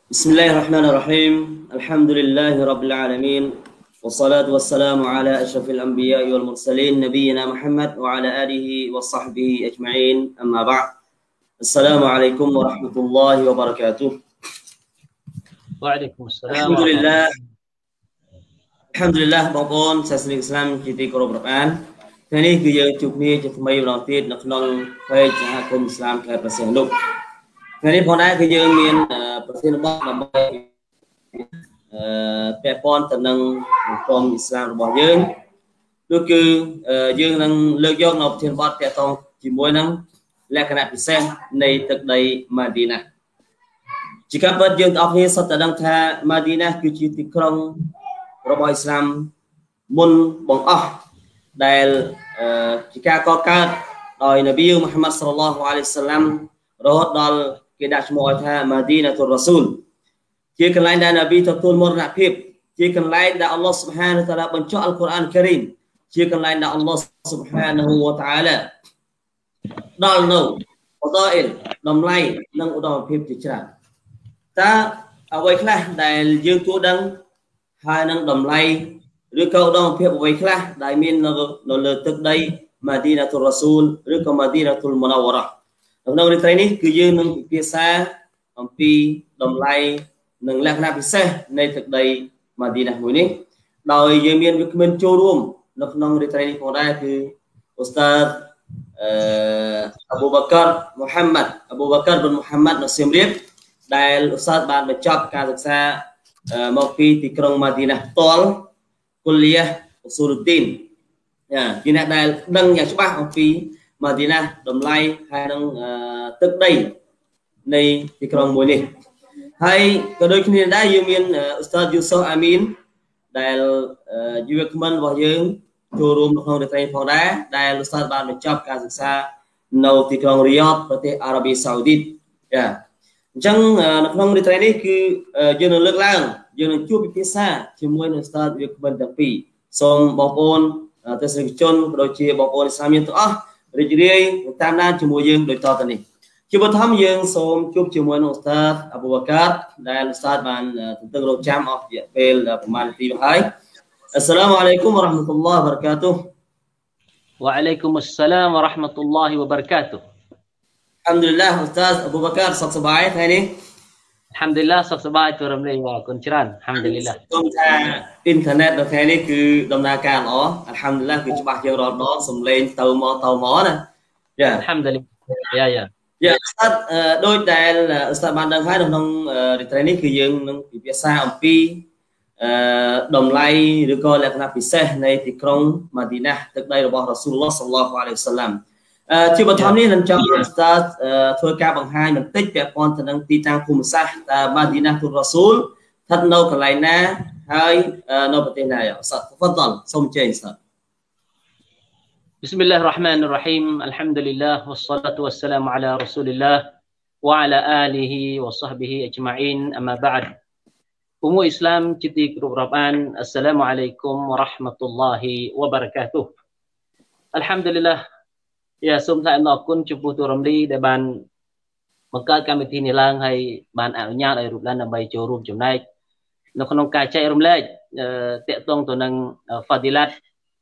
بسم الله الرحمن الرحيم الحمد لله رب العالمين والصلاة والسلام على أشرف الأنبياء والمرسلين نبينا محمد وعلى آله وصحبه أجمعين أما بعد السلام عليكم ورحمة الله وبركاته وعليكم السلام الحمد لله بابون ساسني الإسلام جدي كروب ربان ثاني كي يجوبني جتمي بلانتيد نخنون فايج حكم الإسلام كبرسيندوك ثاني بنا كي يمين برسيندوك نبي ពាក់ព័ន្ធទៅនឹងក្រមអ៊ីស្លាមរបស់យើងនោះគឺយើងនឹងលើកយកនៅប្រធានបទពាក់ព័ន្ធជាមួយនឹងលក្ខណៈពិសេសនៃទឹកដីម៉ាឌីណាជាការពិតយើងទាំងអស់គ្នាសុទ្ធតែដឹងថាម៉ាឌីណាគឺជាទីក្រុងរបស់អ៊ីស្លាមមុនបង្អស់ដែលជាការកកើតដោយនប៊ីមូហាម៉ាត់សល្លឡោះអាឡៃហ៊ីវសល្លាមរហូតដល់គេដាក់ឈ្មោះឲ្យថាម៉ាឌីណាតុលរ៉ាស៊ូលជាកន្លែងដែលនប៊ីទទួលមរណភាពជាកន្លែងដែលអល់ឡោះស៊ុបហានតាឡាបញ្ចុះអល់កុរអានការីមជាកន្លែងដែលអល់ឡោះស៊ុបហានវតាអាឡាដល់នៅបដអ៊ីលតម្លៃនិងឧត្តមភាពជាច្រើនតើអ្វីខ្លះដែលយើងគួរដឹងហើយនឹងតម្លៃឬក៏ឧត្តមភាពអ្វីខ្លះដែលមាននៅលើទឹកដីម៉ាឌីណាតុលរ៉ាស៊ូលឬក៏ម៉ាឌីណាតុលមុនវ៉ារ៉ាក្នុងរាត្រីនេះគឺយើងនឹងពិភាក្សាអំពីតម្លៃនិងលក្ខណៈពិសេសនៃទឹកដីម៉ាឌីណាមួយនេះដោយយើងមានវិក្កាមចូលរួមនៅក្នុងរាត្រីនេះផងដែរគឺឧស្តាតអប៊ូបាកាមូហាម៉ាត់អប៊ូបាកាប៊ិនមូហាម៉ាត់នៅសៀមរាបដែលឧស្តាតបានបញ្ចប់ការសិក្សាមកពីទីក្រុងម៉ាឌីណាផ្ទាល់គុលៀអ៊ូស៊ូលុឌីនជាអ្នកដែលដឹងយ៉ាងច្បាស់អំពីម៉ាឌីណាតម្លៃហើយនឹងទឹកដីនៃទីក្រុងមួយនេះហើយក៏ដូចគ្នាដែរយើងមានឧស្តាតយូស៊ុហ្វអាមីនដែលយុវជនរបស់យើងចូលរួមនៅក្នុងរាត្រីផងដែរដែលឧស្តាតបានបញ្ចប់ការសិក្សានៅទីក្រុងរីយ៉តប្រទេសអារ៉ាប៊ីសាអូឌីតអញ្ចឹងនៅក្នុងរាត្រីនេះគឺយើងនឹងលើកឡើងយើងនឹងជួបពិភាក្សាជាមួយនឹងឧស្តាតយុវជនទាំងពីរសូមបងប្អូនទស្សនិកជនក៏ដូចជាបងប្អូនអ៊ីស្លាមទាំងអស់រីករាយតាមដានជាមួយយើងដូចតទៅនេះជាបឋមយើងសូមជួបជាមួយនឹងឧស្តាតអប៊ូបាកាដែលឧស្តាតបានទន្ទឹងរង់ចាំអស់រយៈពេលប្រហែលនាទីមកហើយអស្សឡាមអាឡៃគុំវ៉ារ៉ាហ្មាតុលឡោះវ៉ាបារកាតុហ៍វ៉ាអាឡៃគុំអស្សឡាមវ៉ារ៉ាហ្មាតុលឡោះវ៉ាបារកាតុហ៍អាល់ហាំឌុលឡាឧស្តាតអប៊ូបាកាសុខសប្បាយថ្ងៃនេះអាល់ហាំឌុលឡាសុខសប្បាយទូរំលែងអរគុណច្រើនអាល់ហាំឌុលឡាសូមថាអ៊ីនធឺណិតនៅថ្ងៃនេះគឺដំណើរការល្អអាល់ហាំឌុលឡាគឺច្បាស់ជារាល់ដងសំឡេងទៅមកណាអាល់ហាំឌុលឡាយ៉ាឧស្តាតដោយដែលឧស្តាតបានដឹងហើយនៅក្នុងរាត្រីនេះគឺយើងនឹងពិភាក្សាអំពីតម្លៃឬក៏លក្ខណៈពិសេសនៃទីក្រុងម៉ាឌីណាទឹកដីរបស់រ៉ាស៊ូលឡោះសល្លឡោះអាឡៃហ៊ីវសល្លាមជាបឋមនេះនឹងចង់ឧស្តាតធ្វើការបង្ហាញបន្តិចពាក់ព័ន្ធទៅនឹងទីតាំងភូមិសាស្ត្រតើម៉ាឌីណាទុលរ៉ាស៊ូលស្ថិតនៅកន្លែងណាហើយនៅប្រទេសណាឧស្តាតតសូមអញ្ជើញឧស្តាត بسم الله الرحمن الرحيم الحمد لله والصلاة والسلام على رسول الله وعلى آله وصحبه أجمعين أما بعد Umat Islam Citi Kerubraban Assalamualaikum warahmatullahi wabarakatuh Alhamdulillah Ya សូមថ្លែងអំណរគុណចំពោះទូរំលីដែលបានបង្កើតកម្មវិធីនេះឡើងហើយបានអនុញ្ញាតឲ្យរូបឡានដើម្បីចូលរួមចំណែកនៅក្នុងការចែករំលែកតាក់ទងទៅនឹង Fadilat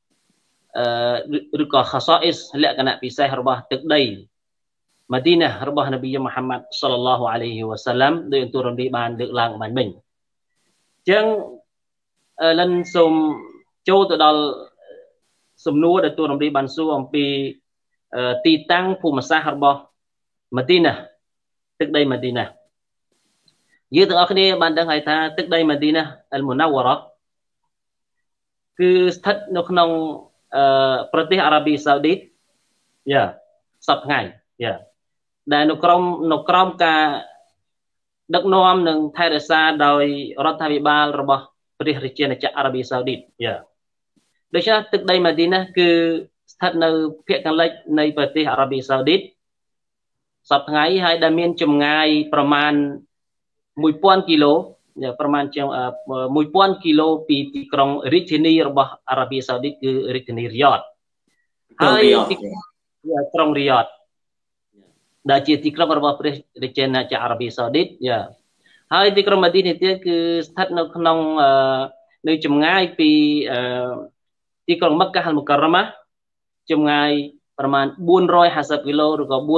ឬក៏ Khasa'is លក្ខណៈពិសេសរបស់ទឹកដីម៉ាឌីណារបស់នប៊ីមូហាម៉ាត់សល្លឡោះអាឡៃហ៊ីវសល្លាមដោយទូរំលីបានលើកឡើងបានមិញអញ្ចឹងលិនសូមចូលទៅដល់សំណួរដែលទូរំលីបានសួរអំពីទីតាំងភូមិសាស្ត្ររបស់ម៉ាឌីណាទឹកដីម៉ាឌីណាយើងទាំងអស់គ្នាបានដឹងហើយថាទឹកដីម៉ាឌីណាអលមុនវ៉ារ៉ាគឺស្ថិតនៅក្នុងប្រទេសអារ៉ាប៊ីសាអូឌីតសពថ្ងៃដែលនៅក្រោមការដឹកនាំនិងថែរក្សាដោយរដ្ឋាភិបាលរបស់ព្រះរាជាណាចក្រអារ៉ាប៊ីសាអូឌីតដូច្នេះទឹកដីម៉ាឌីណាគឺស្ថិតនៅភាគខាងលិចនៃប្រទេសអារ៉ាប៊ីសាអូឌីតសពថ្ងៃហើយដែលមានចម្ងាយប្រមាណ 1000 គីឡូប្រមាណជាង 1000 គីឡូពីទីក្រុងរាជធានីរបស់អារ៉ាប៊ីសាអូឌីតគឺរាជធានីរីយ៉តហើយទីក្រុងរីយ៉តដែលជាទីក្រុងរបស់ព្រះរាជាណាចក្រអារ៉ាប៊ីសាអូឌីតហើយទីក្រុងម៉ាឌីននេះទៀតគឺស្ថិតនៅក្នុងនៅចម្ងាយពីទីក្រុងមគ្កាអ៊ល់មុការរ៉ាម៉ាចម្ងាយប្រមាណ450គីឡូឬក៏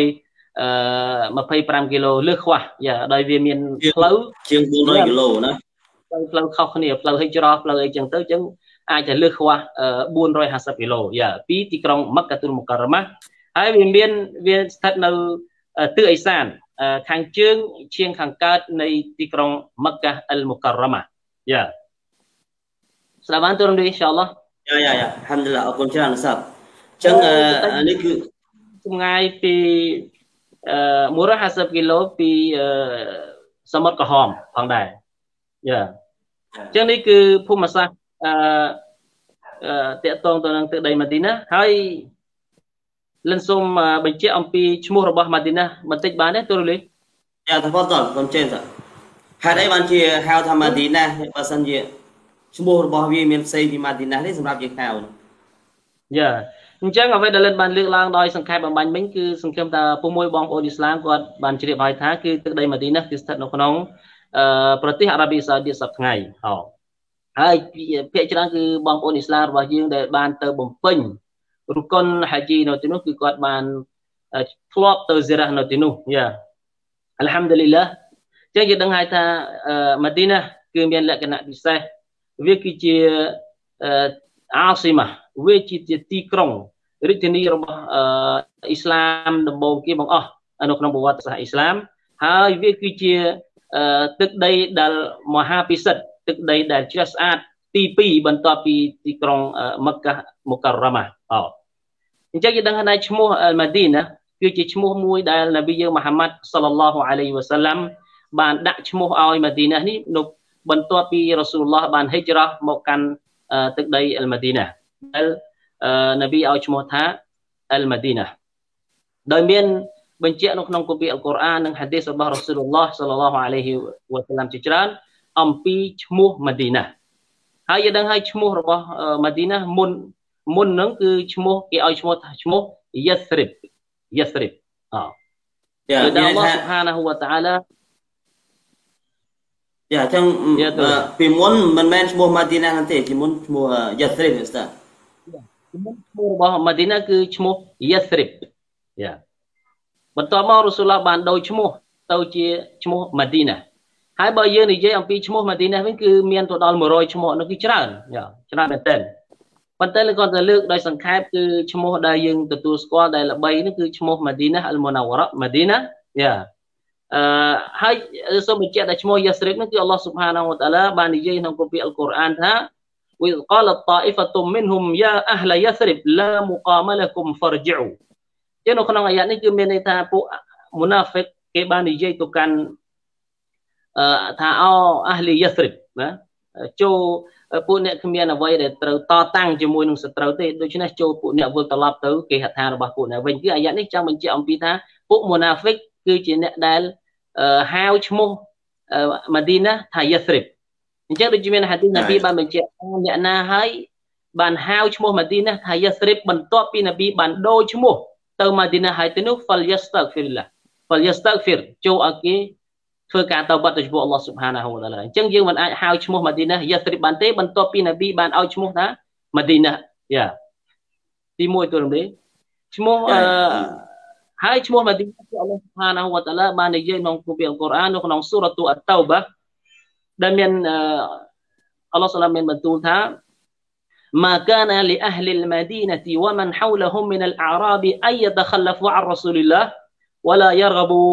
425គីឡូលើសខ្វះយ៉ាដោយវាមានផ្លូវជាង400គីឡូណាផ្លូវខុសគ្នាផ្លូវហិជ្រោះផ្លូវអីចឹងទៅចឹងអាចจะលើសខ្វះ450គីឡូយ៉ាពីទីក្រុងមគ្កាតុលមុការរ៉ាម៉ាហើយវាស្ថិតនៅទិសឦសានខាងជើងឈៀងខាងកើតនៃទីក្រុងមគ្កាអ៊ុលមុការរ៉ាម៉ាយ៉ាស្ដាប់បានទូរំលឹកអ៊ីនសាអល់ឡោះយ៉ាអាល់ហាំឌុលឡាអរគុណច្រើនសាប់ចឹងនេះគឺចម្ងាយពី150គីឡូពីសមុទ្រក្រហមផងដែរយ៉ាចឹងនេះគឺភូមិសាស្ត្រតាក់ទងទៅនឹងទឹកដីម៉ាឌីណាហើយលិនសូមបញ្ជាក់អំពីឈ្មោះរបស់ម៉ាឌីណាបន្តិចបានទេទូរលីយ៉ាតើតើសូមចេញសាហេតុអីបានជាហៅថាម៉ាឌីណាបើសិនជាឈ្មោះរបស់វាមានផ្សេងពីម៉ាឌីណានេះសម្រាប់យើងហៅយ៉ាអញ្ចឹងអ្វីដែលលិនបានលើកឡើងដោយសង្ខេបបំបញ្ញមិញគឺសង្ឃឹមថាពុកមួយបងប្អូនអ៊ីស្លាមគាត់បានជ្រាបហើយថាគឺទឹកដីម៉ាឌីណាគឺស្ថិតនៅក្នុងប្រទេសអារ៉ាប៊ីសាអូឌីសប្តាហ៍ថ្ងៃហើយភាគច្រើនគឺបងប្អូនអ៊ីស្លាមរបស់យើងដែលបានទៅបំពេញរុកុនហាជីនៅទីនោះគឺគាត់បានធ្លាប់ទៅស៊ីរ៉ានៅទីនោះយ៉ាអល់ហាំឌុលីឡាចឹងយើងដឹងហើយថាម៉ាឌីណាគឺមានលក្ខណៈពិសេសវាគឺជាអាស៊ីម៉ាវាជាទីក្រុងរាជធានីរបស់អ៊ីស្លាមដំបូងគេបង្អស់នៅក្នុងប្រវត្តិសាស្ត្រអ៊ីស្លាមហើយវាគឺជាទឹកដីដែលមហាពិសិដ្ឋទឹកដីដែលជ្រះស្អាតទី2បន្ទាប់ពីទីក្រុងមគ្កាមុការរ៉ាម៉ាអញ្ចឹងយើងដឹងថាឈ្មោះម៉ាឌីណាគឺជាឈ្មោះមួយដែលនប៊ីយើងមហាម៉ាត់សល្លឡោះអាឡៃហ៊ីវ៉ាសាឡាំបានដាក់ឈ្មោះឲ្យម៉ាឌីណានេះនៅបន្ទាប់ពីរ៉ាស៊ូលឡោះបានហិជ្រ៉ាមកកាន់ទឹកដីអ៊លម៉ាឌីណាដែលនប៊ីឲ្យឈ្មោះថាអ៊លម៉ាឌីណាដោយមានបញ្ជាក់នៅក្នុងគម្ពីរអល់កុរអាននិងហាឌីសរបស់រ៉ាស៊ូលឡោះសល្លឡោះអាឡៃហ៊ីវ៉ាសាឡាំជាច្រើនអំពីឈ្មោះម៉ាឌីណាហើយយើងដឹងហើយឈ្មោះរបស់ម៉ាឌីណាមុនហ្នឹងគឺឈ្មោះគេឲ្យឈ្មោះថាឈ្មោះយ៉ាស្រីបយ៉ាស្រីបយ៉ាអល់ឡោះស៊ុបហានាហ៊ូវតាអាឡាយ៉ាចឹងពីមុនមិនមែនឈ្មោះម៉ាឌីណាទេពីមុនឈ្មោះយ៉ាស្រីបស្តាឈ្មោះរបស់ម៉ាឌីណាគឺឈ្មោះយ៉ាស្រីបយ៉ាបន្ទាប់មករ៉ូស៊ូលឡោះបានដូរឈ្មោះទៅជាឈ្មោះម៉ាឌីណាហើយបើយើងនិយាយអំពីឈ្មោះម៉ាឌីណាវិញគឺមានទៅដល់100ឈ្មោះនោះគឺច្រើនមែនទែនប៉ុន្តែគាត់ទៅលើកដោយសង្ខេបគឺឈ្មោះដែលយើងទទួលស្គាល់ដែលល្បីនេះគឺឈ្មោះម៉ាឌីណាអ៊ុលមុណាវ៉ារ៉ាម៉ាឌីណាយ៉ាហើយសូមបញ្ជាក់ថាឈ្មោះយ៉ាស្រីបនេះគឺអល់ឡោះស៊ុបហានាហ៊ូវតាអាឡាបាននិយាយក្នុងគម្ពីរអល់កុរអានថាوإذ قالت طائفة منهم يا أهل يثرب لا مقام لكم فارجعوا ចឹងនៅក្នុងអាយ៉ាតនេះគឺមានន័យថាពួកមុណាហ្វិកគេបាននិយាយទៅកាន់ថាអអះលីយ៉ាស្រីបណាចូលពួកអ្នកគ្មានអ្វីដែលត្រូវតតាំងជាមួយនឹងសត្រូវទេដូច្នេះចូលពួកអ្នកវិលត្រឡប់ទៅគេហដ្ឋានរបស់ពួកអ្នកវិញគឺអាយ៉ាតនេះចង់បញ្ជាក់អំពីថាពួកមុណាហ្វិកគឺជាអ្នកដែលហៅឈ្មោះម៉ាឌីណាថាយ៉ាស្រីបអញ្ចឹងដូចជាមានហាឌីសនប៊ីបានបញ្ជាក់អ្នកណាហើយបានហៅឈ្មោះម៉ាឌីណាថាយ៉ាស្រីបបន្ទាប់ពីនប៊ីបានដូរឈ្មោះទៅម៉ាឌីណាហើយទៅនោះហ្វលយ៉ាស្តាហ្វីរឡាហ្វលយ៉ាស្តាហ្វីរចូលឲ្យគេធ្វើការតបទៅចំពោះអល់ឡោះស៊ុបហានាហ៊ូវតាអាឡាអញ្ចឹងយើងមិនអាចហៅឈ្មោះម៉ាឌីណាយ៉ាស្រីបបានទេបន្ទាប់ពីនប៊ីបានឲ្យឈ្មោះថាម៉ាឌីណាយ៉ាទី1ទូរំលេឈ្មោះហើយឈ្មោះម៉ាឌីណាគឺអល់ឡោះស៊ុបហានាហ៊ូវតាអាឡាបាននិយាយក្នុងគម្ពីរអល់កុរអាននៅក្នុងសូរ៉ាតុអតតោបាដែលមានអល់ឡោះសាឡាមមានបន្ទូលថា ما كان لأهل المدينة ومن حولهم من الأعراب أن يتخلفوا عن رسول الله ولا يرغبوا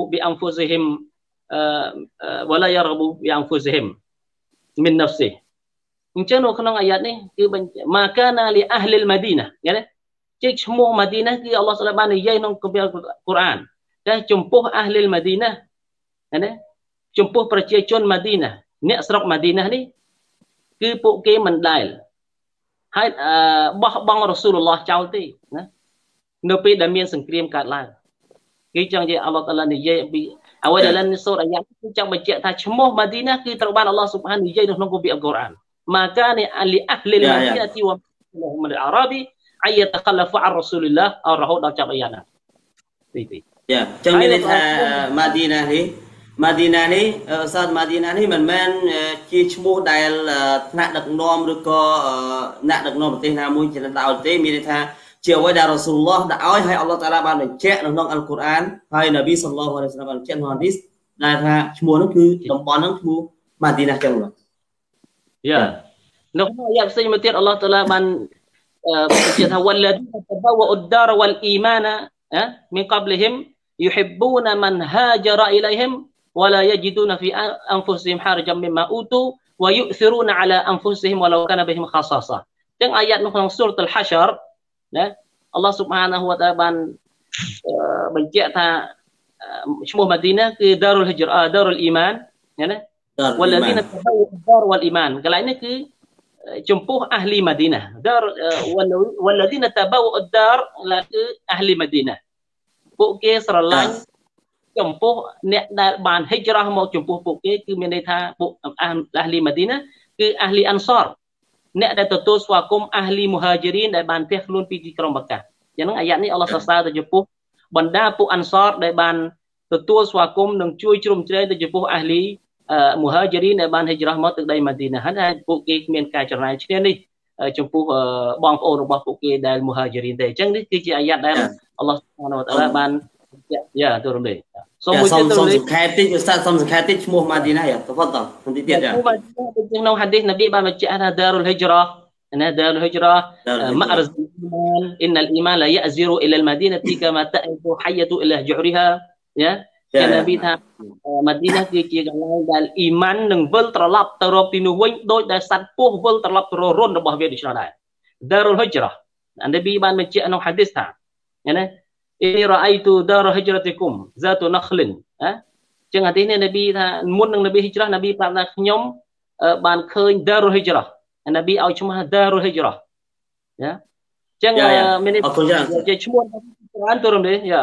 بأنفسهم من نفسه អញ្ចឹងនៅក្នុងអាយ៉ាតនេះគឺما كان لأهل المدينة ឃើញទេជាឈ្មោះម៉ាឌីណាគឺអល់ឡោះសាឡាមបាននិយាយក្នុងគម្ពីរកុរអានតែចំពោះអះលីលម៉ាឌីណាឃើញទេចំពោះប្រជាជនម៉ាឌីណាអ្នកស្រុកម៉ាឌីណានេះគឺពួកគេមិនដែលហើយបោះបង់រ៉ាស៊ូលឡោះចោលទេណានៅពេលដែលមានសង្គ្រាមកើតឡើងគេចង់និយាយអល់ឡោះតាឡានិយាយអំពីអ្វីដែលនៅសូរ៉ាអាយ៉ាគឺចង់បញ្ជាក់ថាឈ្មោះម៉ាឌីណាគឺត្រូវបានអល់ឡោះស៊ុបហាននិយាយនៅក្នុងគម្ពីរអល់កុរអានម៉ាកានីអាលីអះលីលម៉ាឌីណាទីវ៉ាមិនអារ៉ាប៊ីអាយតខលហ្វអារ៉ាស៊ូលឡោះអររហូតដល់ចាប់អាយ៉ាណាទីយ៉ាចឹងមានន័យថាម៉ាឌីណានេះ Madinah ni Ustaz Madinah ni mình men chia chmua đại nakដឹកនាំឬក៏អ្នកដឹកនាំប្រទេសណាមួយជាដល់ទេមានន័យថាជាអ្វីដែលរ៉ាស៊ូលឡោះដាក់ឲ្យហើយអល់ឡោះតាឡាបានបញ្ជាក់នៅក្នុងអល់កុរអានហើយនប៊ីសល្លឡោះអាឡៃហ៊ីវ៉ាសល្លាមបានបញ្ជាក់ក្នុងហាឌីសដែលថាឈ្មោះនោះគឺតំបន់នោះឈ្មោះម៉ាឌីណាចឹងបាទយ៉ានៅក្នុងអាយ៉ាផ្សេងមួយទៀតអល់ឡោះតាឡាបានបញ្ជាក់ថាវ៉ាឡាឌីនតបវ៉អ៊ុដដារវ៉ាល់អ៊ីម៉ានមីនកបលហ៊ីមيحبون من هاجر إليهم ولا يجدون في أنفسهم حرجا مما أوتوا ويؤثرون على أنفسهم ولو كان بهم خصاصة ទាំងអាយ៉ាតនៅក្នុងសូរតុលហាសរណាអល់ឡោះស៊ុបហានាហ៊ូវតាអាឡាបានបញ្ជាក់ថាឈ្មោះម៉ាឌីណាគឺដារុលហ៊ីជ្រដារុលអ៊ីម៉ានណា والذين تبوأوا الدار والإيمان កន្លែងនេះគឺចំពោះអាហ្លីម៉ាឌីណា والذين تبوأوا الدار គឺអាហ្លីម៉ាឌីណាពួកគេស្រឡាញ់ចំពោះអ្នកដែលបានហិជ្រោះមកចំពោះពួកគេគឺមានន័យថាពួកអាហ្លីម៉ាឌីណាគឺអាហ្លីអានសរអ្នកដែលទទួលស្វាគមន៍អាហ្លីមូហាជីរីនដែលបានភះខ្លួនពីទីក្រុងបាកាអញ្ចឹងអាយ៉ាតនេះអល់ឡោះសរសើរទៅចំពោះបណ្ដាពួកអានសរដែលបានទទួលស្វាគមន៍និងជួយជ្រោមជ្រែងទៅចំពោះអាហ្លីមូហាជីរីនដែលបានហិជ្រោះមកទឹកដីម៉ាឌីណាហើយពួកគេមានការចំណាយឈ្នានេះចំពោះបងប្អូនរបស់ពួកគេដែលមូហាជីរីនទេអញ្ចឹងនេះគឺជាអាយ៉ាតដែលអល់ឡោះស៊ុបហានាហ៊ូវតាអាឡាបានយ៉ាទូរំលែកសូមមួយទៀតទូរំលែកខែតិចឧស្សាហ៍សូមសង្ខេបតិចឈ្មោះម៉ាឌីណាយ៉ាតហ្វាដលបន្តិចទៀតយ៉ាក្នុងហាឌីសនប៊ីបានបញ្ជាក់ថាដារុលហ៊ីជ្រោះណាដារុលហ៊ីជ្រោះម៉ារ៉ាហ្ស៊ីម៉ានអ៊ីនអលអ៊ីម៉ានឡាយ៉ាហ្ស៊ីរូអ៊ីឡាល់ម៉ាឌីណាទីកាម៉ាតអ៊ីហ្វូហៃយទូអ៊ីឡាហ្ជូរីហាយ៉ាជានប៊ីថាម៉ាឌីណាគឺជាកន្លែងដែលអ៊ីម៉ាននឹងវិលត្រឡប់ទៅរកទីនោះវិញដោយដែលសត្វពស់វិលត្រឡប់ទៅរករុនរបស់វាដូច្នោះដែរដារុលហ៊ីជ្រោះនប៊ីបានបញ្ជាក់ក្នុងហាឌីសថាណាإني رأيت دار هجرتكم ذات نخل ចឹងអាទីនេះនប៊ីថាមុននឹងនប៊ីហ៊ីជ្រោះនប៊ីប្រាប់ថាខ្ញុំបានឃើញ Darul Hijrah នប៊ីឲ្យឈ្មោះ Darul Hijrah ណាចឹងមានជាឈ្មោះច្រើនទូរំនេះយ៉ា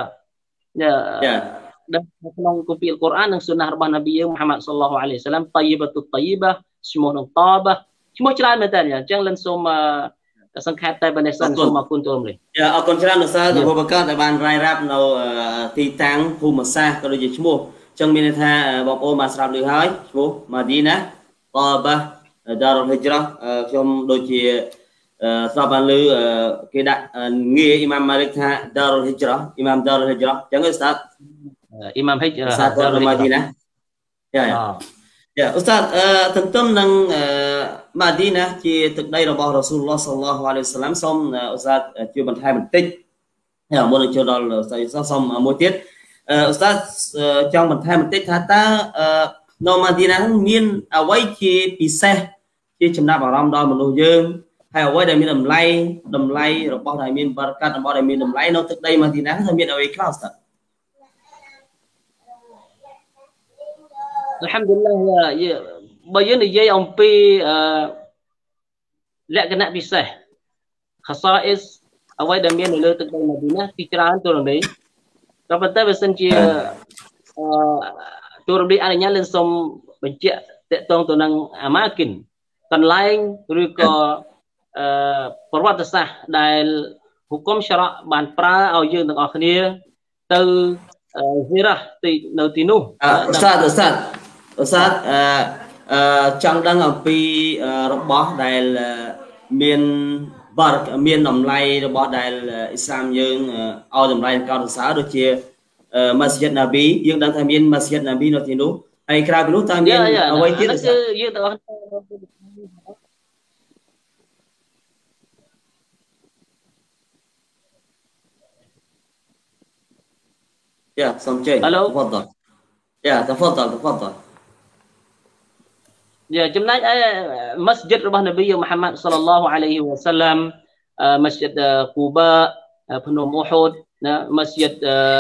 ក្នុងគម្ពីរអល់កុរអាននិងសុណារបស់នប៊ីយើងមូហាម៉ាត់សល្លឡោះអាឡៃហ៊ីវ៉ាសល្លាម Tayyibatu Tayyibah ឈ្មោះនឹង Tabah ឈ្មោះច្រើនមែនតើអញ្ចឹងលិនសូមសង្ខេបតែប៉ុណ្ណេះសិនសូមអរគុណទូរំនេះអរគុណច្រើនលោកសាទបកដែលបានរាយរាប់នៅទីតាំងភូមិសាស្ត្រក៏ដូចជាឈ្មោះអញ្ចឹងមានន័យថាបងប្អូនបានស្រាប់ឮហើយឈ្មោះម៉ាឌីណាTabah Darul Hijrah ខ្ញុំដូចជាស្រាប់បានឮគេដាក់ងារអ៊ីម៉ាមម៉ាលិកថា Darul Hijrah អ៊ីម៉ាម Darul Hijrah អញ្ចឹងឧស្សាហ៍អ៊ីម៉ាម Hijrah Darul Madinah យ៉ាឧស្សាហ៍ទន្ទឹមនឹងម៉ាឌីណាជាទឹកដីរបស់រ៉ាស៊ូលឡោះសល្លឡោះអាឡៃហ៊ីវ៉ាសល្លាមសូមឧស្សាហ៍ជួយបន្ថែមបន្តិចមុននឹងចូលដល់ឧស្សាហ៍សូមមួយទៀតឧស្សាហ៍ចង់បន្ថែមបន្តិចថាតើនៅម៉ាឌីណាមានអ្វីជាពិសេសជាចំណាប់អារម្មណ៍ដល់មនុស្សយើងហើយអ្វីដែលមានតម្លៃរបស់ដែលមានបារកាត់របស់ដែលមានតម្លៃនៅទឹកដីម៉ាឌីណាថាមានអ្វីខ្លះស្ទើរអល់ហាំឌុលឡាហ៍បើយើងនិយាយអំពីលក្ខណៈពិសេសខាសាអ៊ីសអ្វីដែលមាននៅលើទឹកដីម៉ាឌីណាទីច្រើនទូរំលែកក៏ប៉ុន្តែបើសិនជាទូរំលែកអនុញ្ញាតលើសូមបញ្ជាក់តកតងទៅនឹងអាម៉ាគិនកន្លែងឬក៏ប្រវត្តិសាស្ត្រដែលហុគមសារ៉ាបានប្រើឲ្យយើងទាំងអស់គ្នាទៅហ្ស៊ីរ៉ានៅទីនោះឧស្សាហ៍ចង់ដឹងអំពីរបស់ដែលមានតម្លៃរបស់ដែលអ៊ីស្លាមយើងឲ្យតម្លៃកោតសរសើរដូចជាម៉ាស្ជីដណាប៊ីយើងដឹងថាមានម៉ាស្ជីដណាប៊ីនៅទីនោះហើយក្រៅពីនោះតើមានអ្វីទៀតគឺយើងទាំងអស់យ៉ាសូមជើញتفضلយ៉ាتفضل យ៉ាចំណែកឯម៉ាស្ជីដរបស់នប៊ីមូហាម៉ាត់សល្លឡោះអាឡៃហ៊ីវ៉ាសល្លាមម៉ាស្ជីដគូបាភ្នំអ៊ូហូដណាម៉ាស្ជីដ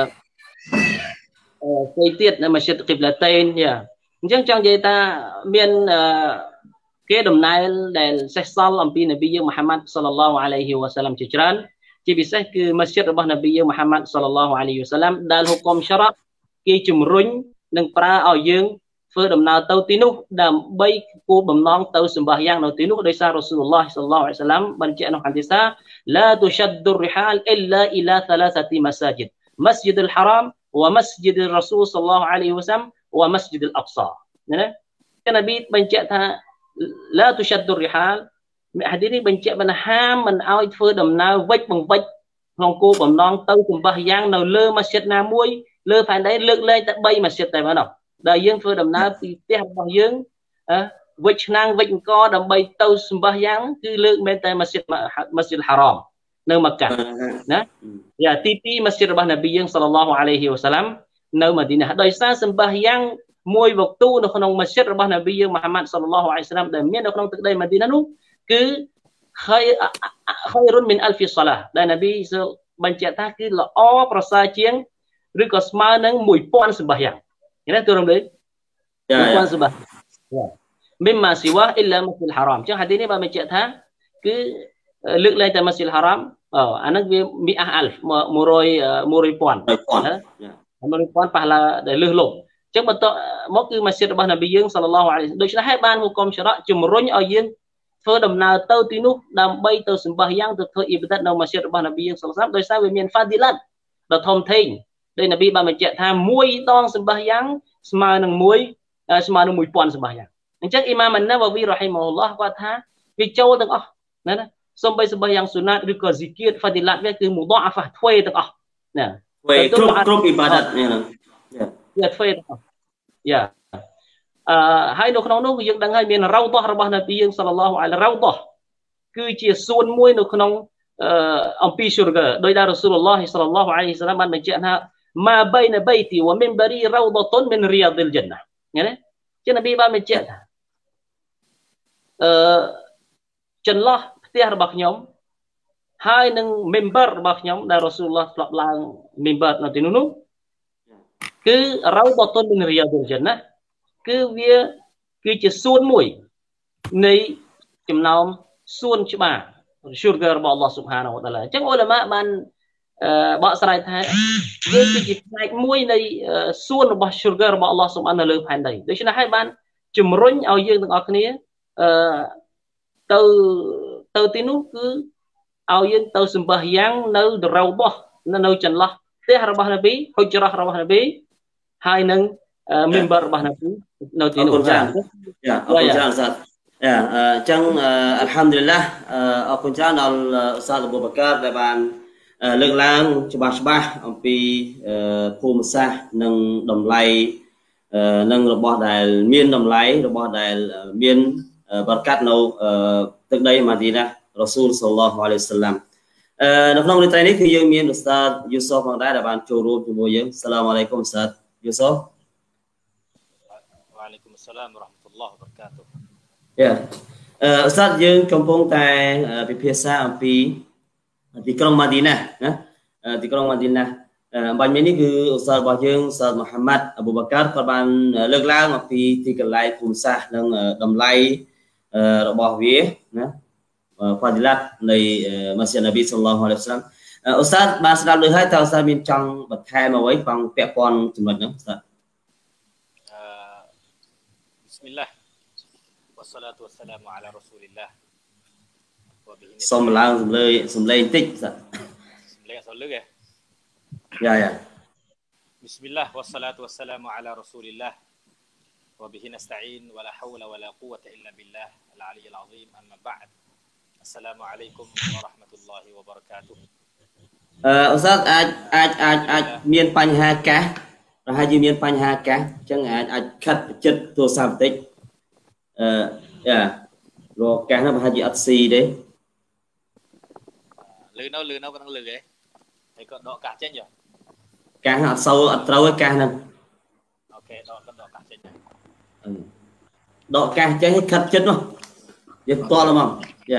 ផ្សេងទៀតម៉ាស្ជីដគីប្លាតៃនយ៉ាអញ្ចឹងចង់និយាយថាមានគេដំណើរដែលសេះសល់អំពីនប៊ីយើងមូហាម៉ាត់សល្លឡោះអាឡៃហ៊ីវ៉ាសល្លាមជាច្រើនជាពិសេសគឺម៉ាស្ជីដរបស់នប៊ីយើងមូហាម៉ាត់សល្លឡោះអាឡៃហ៊ីវ៉ាសល្លាមដែលហុគមសារ៉ាគេជំរុញនិងប្រើឲ្យយើងធ្វើដំណើរទៅទីនោះដើម្បីគោលបំណងទៅសម្បាយ៉ាងនៅទីនោះដោយសាររ៉ាស៊ូលឡោះសល្លឡោះអាឡៃហ៊ីវ៉ាសល្លាមបញ្ជាក់ក្នុងហាឌីសថាឡាទុឆឌុររិហាលអ៊ីឡាអ៊ីឡា3ម៉ាសាជីដ مسجد الحرام ومسجد الرسول صلى الله عليه وسلم wa Masjidil Aqsa ណាចឹងនប៊ីបញ្ជាក់ថា la tushaddu rihal hadisនេះបញ្ជាក់បានហាមមិនឲ្យធ្វើដំណើរវិចបង្វិចក្នុងគោលបំណងទៅសម្បះយ៉ាងនៅលើម៉ាស្ជីតណាមួយលើផែនដីលើកលែងតែ3ម៉ាស្ជីតតែប៉ុណ្ណោះដែលយើងធ្វើដំណើរពីផ្ទះរបស់យើងវិចឆ្នាំងវិចអង្គដើម្បីទៅសម្បះយ៉ាងគឺលើកមែនតែម៉ាស្ជីតហារ៉មនៅម៉ាកាណាយ៉ាទី2ម៉ាស្ជីតរបស់នប៊ីយើងសល្លឡោះអាឡៃហ៊ីវ៉ាសាឡាំនៅម៉ាឌីណាដោយសារសម្បះយ៉ាងមួយវគ្គនៅក្នុងម៉ាស្ជីតរបស់នប៊ីយើងមូហាម៉ាត់សល្លឡោះអាឡៃហ៊ីវ៉ាសាឡាំដែលមាននៅក្នុងទឹកដីម៉ាឌីណានោះគឺ khairun min alfi salah ដែលនប៊ីបញ្ជាក់ថាគឺល្អប្រសើរជាងឬក៏ស្មើនឹង1000សម្បះយ៉ាងណាទូរំលេច1000សម្បះmimma siwa illa masjidil haram ចឹងហាឌីសនេះបានបញ្ជាក់ថាគឺលើកលែងតែ Masjidil Haram អាហ្នឹងវា mi'ah alf 100,000 ប៉ះឡាដែលលើសលប់ចឹងបន្តមកគឺ Masjid របស់នប៊ីយើងសល្លឡោះអាឡៃហ៊ីដូច្នេះហើយបានហុគមឆរ៉ាជំរុញឲ្យយើងធ្វើដំណើរទៅទីនោះដើម្បីទៅសម្បះយ៉ាងទៅធ្វើអ៊ីបាដាតនៅ Masjid របស់នប៊ីយើងសល្លឡោះអាឡៃហ៊ីដោយសារវាមាន fadilat ដ៏ធំធេងដែលនប៊ីបានបញ្ជាក់ថាមួយដងសម្បះយ៉ាងស្មើនឹង1000សម្បះយ៉ាងអញ្ចឹងអ៊ីម៉ាមអានណាវ៉ាវីរ៉ហ៊ីម៉ាហ៊ុលឡោះគាត់ថាវាចូលទាំងអស់ណាសូម្បីសម្បះយ៉ាងស៊ុណាតឬក៏ស៊ីគៀត fadilat វាគឺ mudha'afah ទ្វេទាំងអស់ណាទ្វេគ្រប់អ៊ីបាដាតនេះយ៉ាទ្វេទាំងអស់យ៉ាហើយនៅក្នុងនោះយើងដឹងហើយមានរ៉ៅដះរបស់នប៊ីយើងសល្លឡោះអាឡៃរ៉ៅដះគឺជាសួនមួយនៅក្នុងអំពី syurga ដោយដែលរ៉ាស៊ូលឡោះសល្លឡោះអាឡៃហ៊ីវ៉ាសាឡាមបានបញ្ជាក់ថា ma baina baiti wa minbari rawdatun min riyadil jannah ឃើញទេចឹងនប៊ីបានបញ្ជាក់ថាចន្លោះផ្ទះរបស់ខ្ញុំហើយនឹង member របស់ខ្ញុំដែលរ៉ាស៊ូលឡោះធ្លាប់ឡើង member នៅទីនោះគឺរ៉ៅដតុនmin riyadil jannah គឺវាគឺជាសួនមួយនៃចំណោមសួនច្បារ syurga របស់ Allah Subhanahu wa Ta'ala អញ្ចឹងអ៊ុលម៉ាបានបកស្រាយថាវាគឺជាផ្នែកមួយនៃសួនរបស់ syurga របស់ Allah Subhanahu នៅលើផែនដីដូច្នេះហើយបានជំរុញឲ្យយើងទាំងអស់គ្នាទៅទីនោះគឺឲ្យយើងទៅសម្បះយ៉ាងនៅរ៉ៅបោះនៅចន្លោះផ្ទះរបស់នប៊ីហុជរ៉ះរបស់នប៊ីហើយនឹង member របស់នប៊ីនៅទីនោះចា៎អរគុណច្រើនសាទអញ្ចឹងអัลហាំឌុលីឡាអរគុណច្រើនដល់សាទអ៊ូប៊ូបកាដែលបានលើកឡើងច្បាស់អំពីភូមិសាស្ត្រនិងតម្លៃនឹងរបស់ដែលមានតម្លៃរបស់ដែលមានបរកាត់នៅទឹកដីម៉ាឌីណារ៉ាស៊ូលសល្លឡោះអាឡៃហ៊ីវ៉ាសាឡាំនៅក្នុងរាត្រីនេះគឺយើងមានឧស្សាហ៍យូសូហ្វផងដែរដែលបានចូលរួមជាមួយយើងសាឡាមអាឡៃគុំឧស្សាហ៍យូសូហ្វវ៉ាអាឡៃគុំអស្សាឡាមវ៉ារ៉ាហ្មាតុលឡោះវបរកាតុហ៍ឧស្សាហ៍យើងកំពុងតែពិភាក្សាអំពីទីក្រុងម៉ាឌីណាណាទីក្រុងម៉ាឌីណាបាញ់មិញនេះគឺឧស្សាហ៍របស់យើងឧស្សាហ៍មូហាម៉ាត់អ៊ូប៊ូបកាគាត់បានលើកឡើងអំពីទីកន្លែងភូមិសាស្ត្រនិងតម្លៃរបស់វាណាfadilat នៃម៉ាស៊ីននប៊ីសល្លឡោះអាឡៃហ៊ីវ៉ាសាឡាមឧស្សាហ៍បានស្ដាប់លើហើយតើឧស្សាហ៍មានចង់បន្ថែមអ្វីផងពាក់ព័ន្ធចំណុចហ្នឹងឧស្សាហ៍Bismillah wassalatu wassalamu ala rasulillah សូមឡើងសំឡេងបន្តិចសំឡេងអត់សូវលឺទេយ៉ា Bismillah wassalatu wassalamu ala rasulillah wa bihi nasta'in wa la hawla wa la quwwata illa billah al-'aliyyil 'azim amma ba'd Assalamualaikum warahmatullahi wabarakatuh ឧស្សាហ៍អាចមានបញ្ហាកាសប្រហែលជាមានបញ្ហាកាសអញ្ចឹងអាចខិតចិត្តទូរស័ព្ទបន្តិចយ៉ារកកាសហ្នឹងប្រហែលជាអត់ស៊ីទេលឺនៅក៏នឹងលឺទេហើយក៏ដកកាសចេញយោកាសអត់សូវអត់ត្រូវទេកាសហ្នឹងអូខេដកកាសចេញដកកាសចេញឲ្យខិតចិត្តនោះយើងផ្ទាល់ហ្មងយ៉ា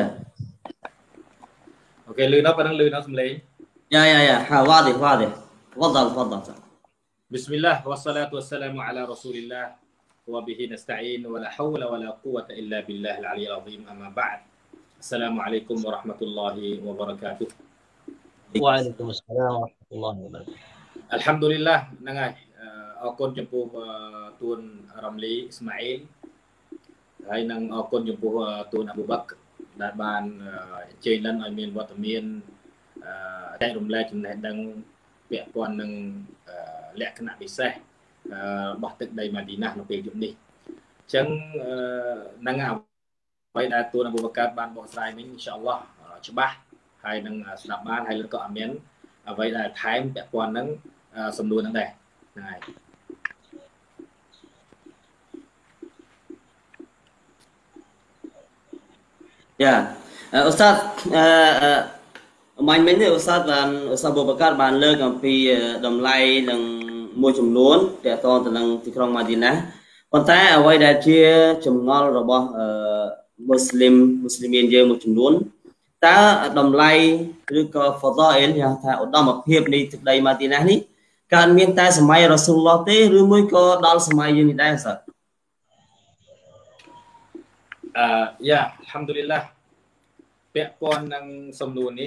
អូខេលឺនៅក៏នឹងលឺនៅសំឡេងយ៉ាហាវ៉ាឌីتفضل Bismillah wassalatu wassalamu ala rasulillah wa bihi nasta'in wa la hawla wa la quwwata illa billah al-'aliyyil 'azim amma ba'd Assalamualaikum warahmatullahi wabarakatuh Waalaikumsalam warahmatullahi wabarakatuh Alhamdulillah ហ្នឹងហើយអរគុណចំពោះទួនរ៉ាំលីអ៊ីស្ម៉ាអ៊ីលហើយនឹងអរគុណចំពោះទួនអាប៊ូបាក់ដែលបានអញ្ជើញឡើងឲ្យមានវត្តមានចែករំលែកចំណេះដឹងពាក់ព័ន្ធនឹងលក្ខណៈពិសេសរបស់ទឹកដីម៉ាឌីណានៅពេលយប់នេះអញ្ចឹងនឹងអ្វីដែលទូនអប៊ូបការបានបកស្រាយនេះអ៊ីនសាអល់ឡោះច្បាស់ហើយនឹងស្ដាប់បានហើយក៏អត់មានអ្វីដែលថែមពាក់ព័ន្ធនឹងសំណួរហ្នឹងដែរហ្នឹងហើយយ៉ាអូស្តាតមាញ់មិញនេះអូស្តាតបានអូស្តាតបូបកាតបានលើកអំពីតម្លៃនឹងមួយចំនួនទាក់ទងទៅនឹងទីក្រុងម៉ាឌីណាប៉ុន្តែអ្វីដែលជាចម្ងល់របស់មូស្លីមានយើងមួយចំនួនតើតម្លៃឬក៏ fadail យ៉ាងថាឧត្តមភាពនៃទឹកដីម៉ាឌីណានេះកើតមានតែសម័យរ៉ាស៊ូលឡោះទេឬមួយក៏ដល់សម័យយើងនេះដែរសើយ៉ាអល់ហាំឌុលីឡាពាក់ព័ន្ធនឹងសំណួរនេះ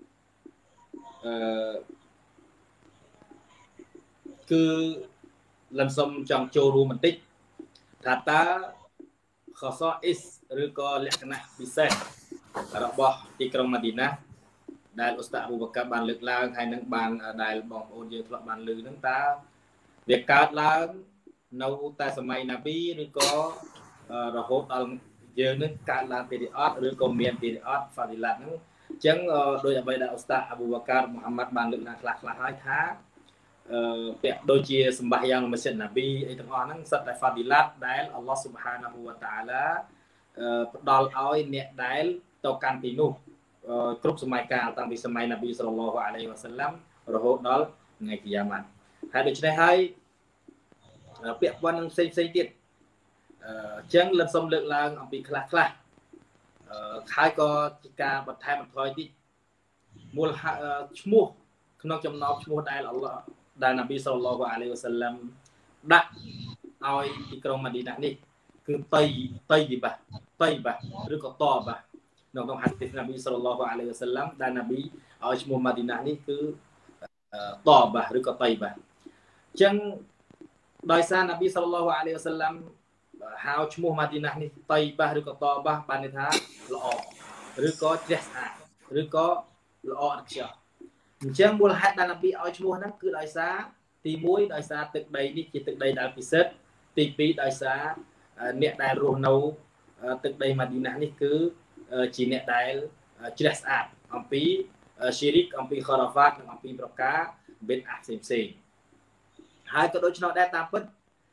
គឺលំសំចង់ចូលរួមបន្តិចថាតើខសអ៊ីសឬក៏លក្ខណៈពិសេសរបស់ទីក្រុងម៉ាឌីណាដែលឧស្តាអ៊ូបកាបានលើកឡើងហើយនឹងបានដែលបងប្អូនយើងធ្លាប់បានឮហ្នឹងតើវាកើតឡើងនៅតែសម័យណាប៊ីឬក៏រហូតដល់យើងនឹងកើតឡើងពីអត់ឬក៏មានពីអត់ហ្វាឌីឡាត់ហ្នឹងអញ្ចឹងដោយអ្វីដែលឧស្តាអ៊ូបកាមូហាម៉ាត់បានលើកឡើងខ្លះហើយថាពាក់ដូចជាសម្បាយ៉ាងម៉ាស៊ីនណាប៊ីអីទាំងអស់ហ្នឹងសិតតែហ្វាឌីឡាត់ដែលអល់ឡោះស៊ុបហានាហ៊ូវតាអាឡាផ្ដល់ឲ្យអ្នកដែលទៅកាន់ទីនោះគ្រប់សម័យកាលតាំងពីសម័យណាប៊ីសល្លឡោះអាឡៃហ៊ីវ៉ាសាឡាំរហូតដល់ថ្ងៃគីយ៉ាម៉ាត់ហើយដូច្នេះហើយពាក់ព័ន្ធនឹងផ្សេងទៀតអញ្ចឹងលិនសុំលើកឡើងអំពីខ្លះហើយក៏ជាការបន្ថែមបន្ថយតិចមូលឈ្មោះក្នុងចំណោមឈ្មោះដែលអល់ឡោះដែលណាប៊ីសល្លឡោះអាឡៃហ៊ីវ៉ាសាឡាំដាក់ឲ្យទីក្រុងម៉ាឌីណានេះគឺតៃបាឬក៏តបានៅក្នុងហាឌីសណាប៊ីសល្លឡោះអាឡៃហ៊ីវ៉ាសាឡាំដែលណាប៊ីឲ្យឈ្មោះម៉ាឌីណានេះគឺតបាឬក៏តៃបាអញ្ចឹងដោយសារណាប៊ីសល្លឡោះអាឡៃហ៊ីវ៉ាសាឡាំហៅឈ្មោះម៉ាឌីណានេះតៃបាឬក៏តបាបានន័យថាល្អឬក៏ជ្រះស្អាតឬក៏ល្អឥតខ្ចោះអញ្ចឹងមូលហេតុដែលណាប៊ីឲ្យឈ្មោះហ្នឹងគឺដោយសារទី1ដោយសារទឹកដីនេះជាទឹកដីដែលពិសិដ្ឋទី2ដោយសារអ្នកដែលរស់នៅទឹកដីម៉ាឌីណានេះគឺជាអ្នកដែលជ្រះស្អាតអំពីស៊ីរីកអំពីខរ៉ាហ្វាតនិងអំពីប្រការបិទអាផ្សេងហើយក៏ដូច្នោះដែរតាមពិត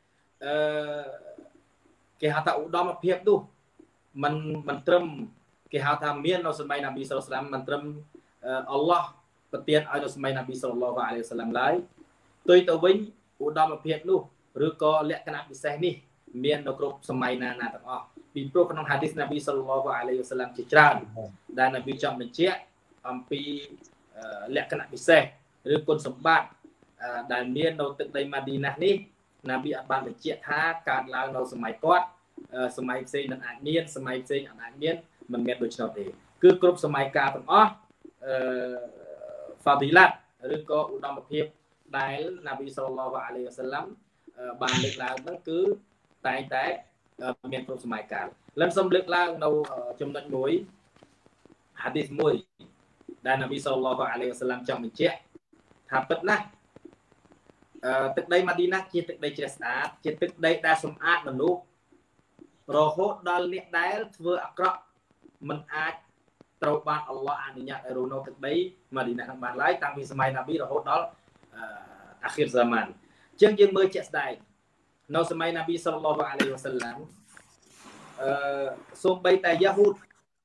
គេហៅថាឧត្តមភាពនោះមិនត្រឹមគេហៅថាមាននៅសម័យណាប៊ីសល្លឡោះអាឡៃហ៊ីវ៉ាសាឡាំមិនត្រឹមអល់ឡោះប្រទានឲ្យនៅសម័យណាប៊ីសល្លឡោះអាឡៃហ៊ីវ៉ាសាឡាំឡើយផ្ទុយទៅវិញឧត្តមភាពនោះឬក៏លក្ខណៈពិសេសនេះមាននៅគ្រប់សម័យណាទាំងអស់ពីព្រោះក្នុងហាឌីសណាប៊ីសល្លឡោះអាឡៃហ៊ីវ៉ាសាឡាំជាច្រើនដែលណាប៊ីចង់បញ្ជាក់អំពីលក្ខណៈពិសេសឬគុណសម្បត្តិដែលមាននៅទឹកដីម៉ាឌីណានេះណាប៊ីអត់បានបញ្ជាក់ថាកើតឡើងនៅសម័យគាត់សម័យផ្សេងនឹងអាចមានសម័យផ្សេងអាចមានមិនមានដូច្នោះទេគឺគ្រប់សម័យកាលទាំងអស់ហ្វាឌីឡាត់ឬក៏ឧត្តមភាពដែលណាប៊ីសល្លឡោះអាឡៃហ៊ីវ៉ាសាឡាំបានលើកឡើងហ្នឹងគឺតែងតែមានគ្រប់សម័យកាលឡើងសូមលើកឡើងនៅចំណុចមួយហាឌីសមួយដែលណាប៊ីសល្លឡោះអាឡៃហ៊ីវ៉ាសាឡាំចង់បញ្ជាក់ថាពិតណាស់ទឹកដីម៉ាឌីណាជាទឹកដីជ្រះស្អាតជាទឹកដីដែលសម្អាតមនុស្សរហូតដល់អ្នកដែលធ្វើអាក្រក់មិនអាចត្រូវបានអល់ឡោះអនុញ្ញាតឲ្យរស់នៅទឹកដីម៉ាឌីណានឹងបានឡើយតាំងពីសម័យណាប៊ីរហូតដល់អាខិរហ្សាម៉ានអញ្ចឹងយើងមើលជាក់ស្ដែងនៅសម័យណាប៊ីសល្លឡោះអាឡៃហ៊ីវ៉ាសាឡាំសូម្បីតែយ៉ាហ៊ូត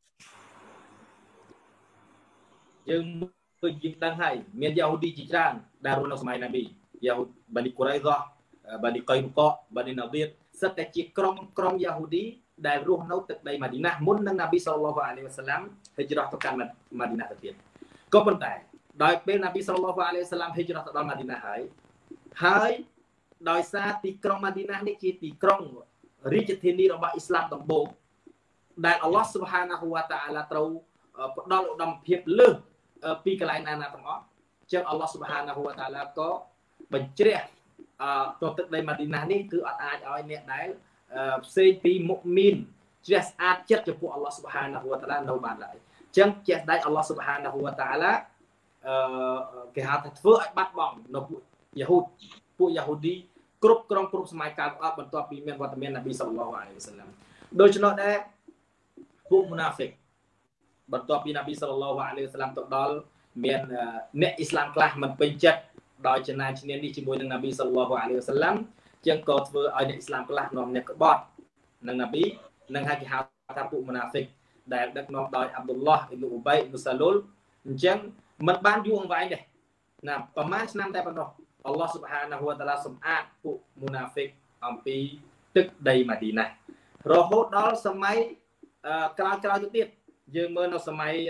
យើងដឹងហើយមានយ៉ាហ៊ូឌីជាច្រើនដែលរស់នៅសម័យណាប៊ីយ៉ាហ៊ូតបានីកូរ៉ៃហ្សាបានីកៃនូកបានីណាឌីរសិតតែជាក្រុមយ៉ាហ៊ូឌីដែលរស់នៅទឹកដីម៉ាឌីណាមុននឹងណាប៊ីសល្លឡោះអាឡៃហ៊ីវ៉ាសាឡាំហិជ្រ៉ះទៅកាន់ម៉ាឌីណាទៅទៀតក៏ប៉ុន្តែដោយពេលណាប៊ីសល្លឡោះអាឡៃហ៊ីវ៉ាសាឡាំហិជ្រ៉ះទៅដល់ម៉ាឌីណាហើយដោយសារទីក្រុងម៉ាឌីណានេះជាទីក្រុងរាជធានីរបស់អ៊ីស្លាមដំបូងដែលអល់ឡោះស៊ុបហានាហ៊ូវតាអាឡាត្រូវផ្ដល់ឧត្តមភាពលើសពីកន្លែងណាទាំងអស់ចឹងអល់ឡោះស៊ុបហានាហ៊ូវតាអាឡាក៏បញ្ជ្រះទៅទឹកដីម៉ាឌីណានេះគឺអត់អាចឲ្យអ្នកដែលផ្សេងពីមុខមីនជ្រះស្អាតចិត្តចំពោះអល់ឡោះស៊ុបហានាហ៊ូវតាអាឡានៅបានឡើយចឹងជាក់ស្ដែងអល់ឡោះស៊ុបហានាហ៊ូវតាអាឡាគេហៅថាធ្វើឲ្យបាត់បង់នៅពួកយ៉ាហ៊ូឌីគ្រប់ក្រុមគ្រប់សម័យកាលអត់បន្ទាប់ពីមានវត្តមាននប៊ីសល្លឡោះអាឡៃហ៊ីវ៉ាសល្លាមដូច្នោះដែរពួកមុណាហ្វិកបន្ទាប់ពីនប៊ីសល្លឡោះអាឡៃហ៊ីវ៉ាសល្លាមទៅដល់មានអ្នកអ៊ីស្លាមខ្លះមិនពេញចិត្តដោយចំណាយឈ្នានីសជាមួយនឹងនប៊ីសល្លឡោះអាឡៃហ៊ីវ៉ាសល្លាមជាងក៏ធ្វើឲ្យអ្នកអ៊ីស្លាមខ្លះនាំអ្នកក្បត់នឹងនប៊ីនឹងហៅគេហៅថាពួកមុណាហ្វិកដែលដឹកនាំដោយអាប់ឌុលឡោះអ៊ីប៊ុនឧបៃអ៊ីប៊ុនសាលុលអញ្ចឹងមិនបានយូរអង្វែងទេណាប្រហែលឆ្នាំតែប៉ុណ្ណោះអល់ឡោះស៊ុបហានាហ៊ូវតាឡាសម្អាតពួកមុណាហ្វិកអំពីទឹកដីម៉ាឌីណារហូតដល់សម័យក្រោយទៅទៀតយើងមើលនៅសម័យ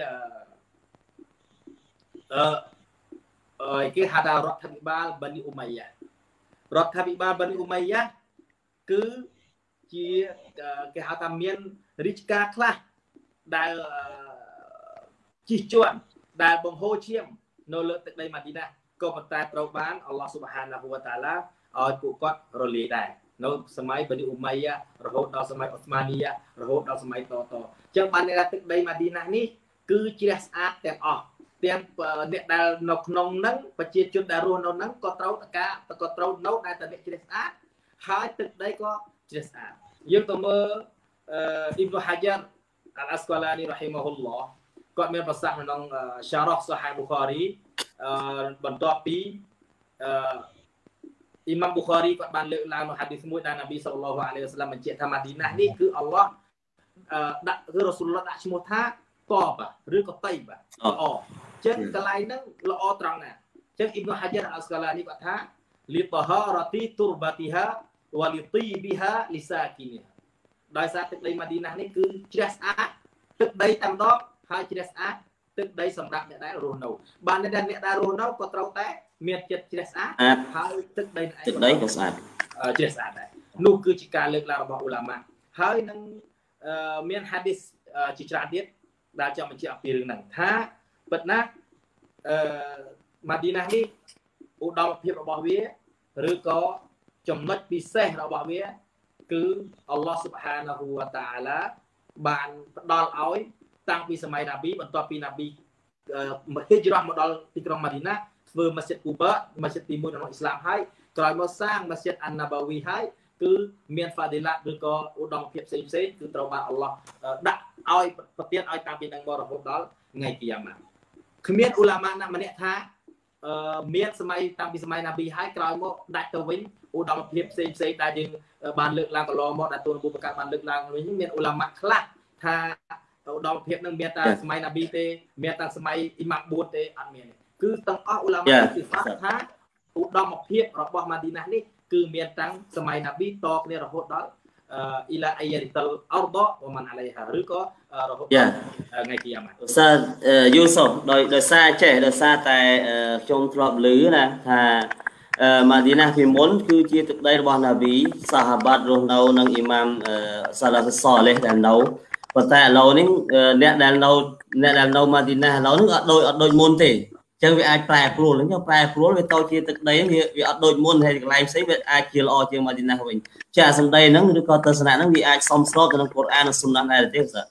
គេហៅថារដ្ឋាភិបាលបានីអ៊ូម៉ៃយ៉ារដ្ឋាភិបាលបានីអ៊ូម៉ៃយ៉ាគឺជាគេហៅថាមានរាជការខ្លះដែលជិះជាន់ដែលបង្ហូរឈាមនៅលើទឹកដីម៉ាឌីណាក៏ប៉ុន្តែត្រូវបានអល់ឡោះស៊ុបហានាហ៊ូវតាឡាឲ្យពួកគាត់រលាយដែរនៅសម័យបានីអ៊ូម៉ៃយ៉ារហូតដល់សម័យអូស្មានីយ៉ារហូតដល់សម័យតអញ្ចឹងបានថាទឹកដីម៉ាឌីណានេះគឺជ្រះស្អាតទាំងអស់ទាំងអ្នកដែលនៅក្នុងហ្នឹងប្រជាជនដែលរស់នៅហ្នឹងក៏ត្រូវនៅដែលតែអ្នកជ្រះស្អាតហើយទឹកដីក៏ជ្រះស្អាតយើងទៅមើលអ៊ីប៊ុនហាយ៉ារអាល់អាស្កាឡានីរ៉ហ៊ីម៉ាហ៊ុលឡោះគាត់មានប្រសាសន៍ក្នុងសារ៉ាហ្វ Sahih Bukhari បន្ទាប់ពីអ៊ីម៉ាំ Bukhari គាត់បានលើកឡើងនៅហាឌីសមួយដែលនប៊ីសល្លឡោះអាឡៃហ៊ីវ៉ាសល្លាមបញ្ជាក់ថាម៉ាឌីណានេះគឺអល់ឡោះដាក់គឺរ៉ូស៊ូលឡោះដាក់ឈ្មោះថាតបឬក៏តៃបល្អចឹងកន្លែងហ្នឹងល្អត្រង់ណាចឹងអ៊ីប៊ុនហាយ៉ារអាល់អាស្កាឡានីគាត់ថាលីតហារ៉ាទីទុរបាទីហាវ៉ាលីទីប៊ីហាលីសាគីនីដោយសារទឹកដីម៉ាឌីណានេះគឺជ្រះស្អាតទឹកដីតែម្ដងហើយជ្រះស្អាតទឹកដីសម្រាប់អ្នកដែលរស់នៅបានអ្នកដែលរស់នៅក៏ត្រូវតែមានចិត្តជ្រះស្អាតហើយទឹកដីក៏ស្អាតជ្រះស្អាតដែរនោះគឺជាការលើកឡើងរបស់អ៊ូឡាម៉ាហើយនឹងមានហាឌីសជាច្រើនទៀតដែលចង់បញ្ជាក់អំពីរឿងហ្នឹងថាពិតណាស់ម៉ាឌីណានេះឧត្តមភាពរបស់វាឬក៏ចំណុចពិសេសរបស់វាគឺអល់ឡោះស៊ុបហានាហ៊ូវតាអាឡាបានផ្ដល់ឲ្យតាំងពីសម័យណាប៊ីបន្ទាប់ពីណាប៊ីហិជ្រ៉ាមកដល់ទីក្រុងម៉ាឌីណាធ្វើម៉ាស៊ីតគូបាម៉ាស៊ីតទី1ក្នុងអ៊ីស្លាមហើយក្រោយមកសាងម៉ាស៊ីតអានណាបាវីហើយគឺមានហ្វាឌីឡាឬក៏ឧត្តមភាពផ្សេងគឺត្រូវបានអល់ឡោះដាក់ឲ្យប្រទានឲ្យតាំងពីនឹងមករហូតដល់ថ្ងៃគីយ៉ាម៉ាគ្មានអ៊ូឡាម៉ាណាម្នាក់ថាមានសម័យតាំងពីសម័យណាប៊ីហើយក្រោយមកដាច់ទៅវិញឧត្តមភាពផ្សេងដែលយើងបានលើកឡើងកន្លងមកដែលទូនបុព្វកាបានលើកឡើងវិញមានអ៊ូឡាម៉ាខ្លះថាឧត្តមភាពនឹងមានតែសម័យណាប៊ីទេមានតែសម័យអ៊ីម៉ាំបួតទេអត់មានគឺទាំងអស់អ៊ូឡាម៉ាគឺស្គាល់ថាឧត្តមភាពរបស់ម៉ាឌីណានេះគឺមានតាំងសម័យណាប៊ីតគ្នារហូតដល់អ៊ីឡាអៃយ៉ាតុលអរដវ៉ាម៉ាន់អាឡៃហាឬក៏រហូតដល់ថ្ងៃគីយ៉ាម៉ាសាយូសុបដោយសារចេះដោយសារតែខ្ញុំធ្លាប់ឮណាថាម៉ាឌីណាពីមុនគឺជាទឹកដីរបស់ណាប៊ីសាហាបាត់រស់នៅនឹងអ៊ីម៉ាមសាឡាហ្វសលេះដែលនៅប៉ុន្តែឥឡូវនេះអ្នកដែលនៅម៉ាឌីណាឥឡូវនេះអត់ដូចមុនទេអញ្ចឹងវាអាចប្រែប្រួលវាទៅជាទឹកដីវាអត់ដូចមុនហើយកន្លែងផ្សេងវាអាចជាល្អជាងម៉ាឌីណាវិញចាសម្ដីហ្នឹងឬក៏ទស្សនៈហ្នឹងវាអាចសមស្របទៅនឹងកូរ៉ាននិងស៊ុនណាដែរទេបាទ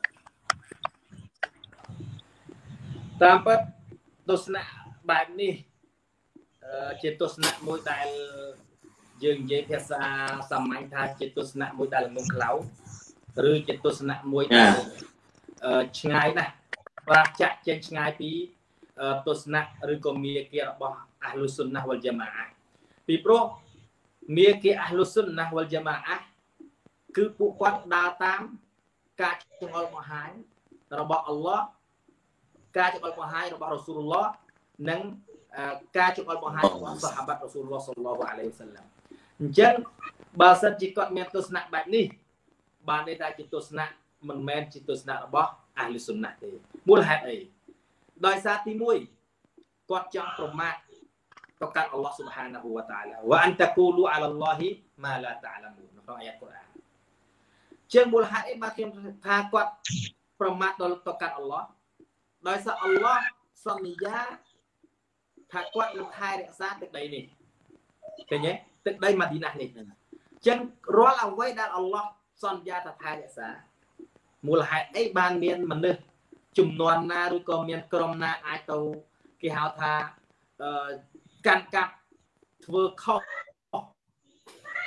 តាមពិតទស្សនៈបែបនេះជាទស្សនៈមួយដែលយើងនិយាយភាសាសាមញ្ញថាជាទស្សនៈមួយដែលល្ងងខ្លៅឬជាទស្សនៈមួយដែលឆ្ងាយណាស់ប្រាចាក់ចេញឆ្ងាយពីទស្សនៈឬក៏មាគ៌ារបស់អាហ្លុសុនណាវលយ៉ាម៉ាអាពីព្រោះមាគ៌ាអាហ្លុសុនណាវលយ៉ាម៉ាអាគឺពួកគាត់ដើរតាមការចង្អុលបង្ហាញរបស់អល់ឡោះការចង្អុលបង្ហាញរបស់រ៉ូស៊ូលឡោះនិងការចង្អុលបង្ហាញរបស់សាហាបាត់រ៉ូស៊ូលឡោះសល្លឡោះអាឡៃហ៊ីវ៉ាសល្លាមអញ្ចឹងបើសិនជាគាត់មានទស្សនៈបែបនេះបានន័យថាជាទស្សនៈមិនមែនជាទស្សនៈរបស់អាហ្លុសុនណាទេមូលហេតុអីដោយសារទី1គាត់ចង់ប្រមាថទៅកាន់អល់ឡោះស៊ុបហានាហ៊ូវតាអាឡាវ៉ាអនតកូលូអាឡាឡោះម៉ាឡាតាអាឡាមូនក្នុងអាយ៉ាតកូរ៉ានជាងមូលហេតុអីបាទខ្ញុំថាគាត់ប្រមាថដល់ទៅកាន់អល់ឡោះដោយសារអល់ឡោះសន្យាថាគាត់នឹងថែរក្សាទឹកដីនេះឃើញទេទឹកដីម៉ាឌីណានេះអញ្ចឹងរាល់អ្វីដែលអល់ឡោះសន្យាថាថែរក្សាមូលហេតុអីបានមានមនុស្សចំនួនណាឬក៏មានក្រុមណាអាចទៅគេហៅថាកាន់កាប់ធ្វើខុស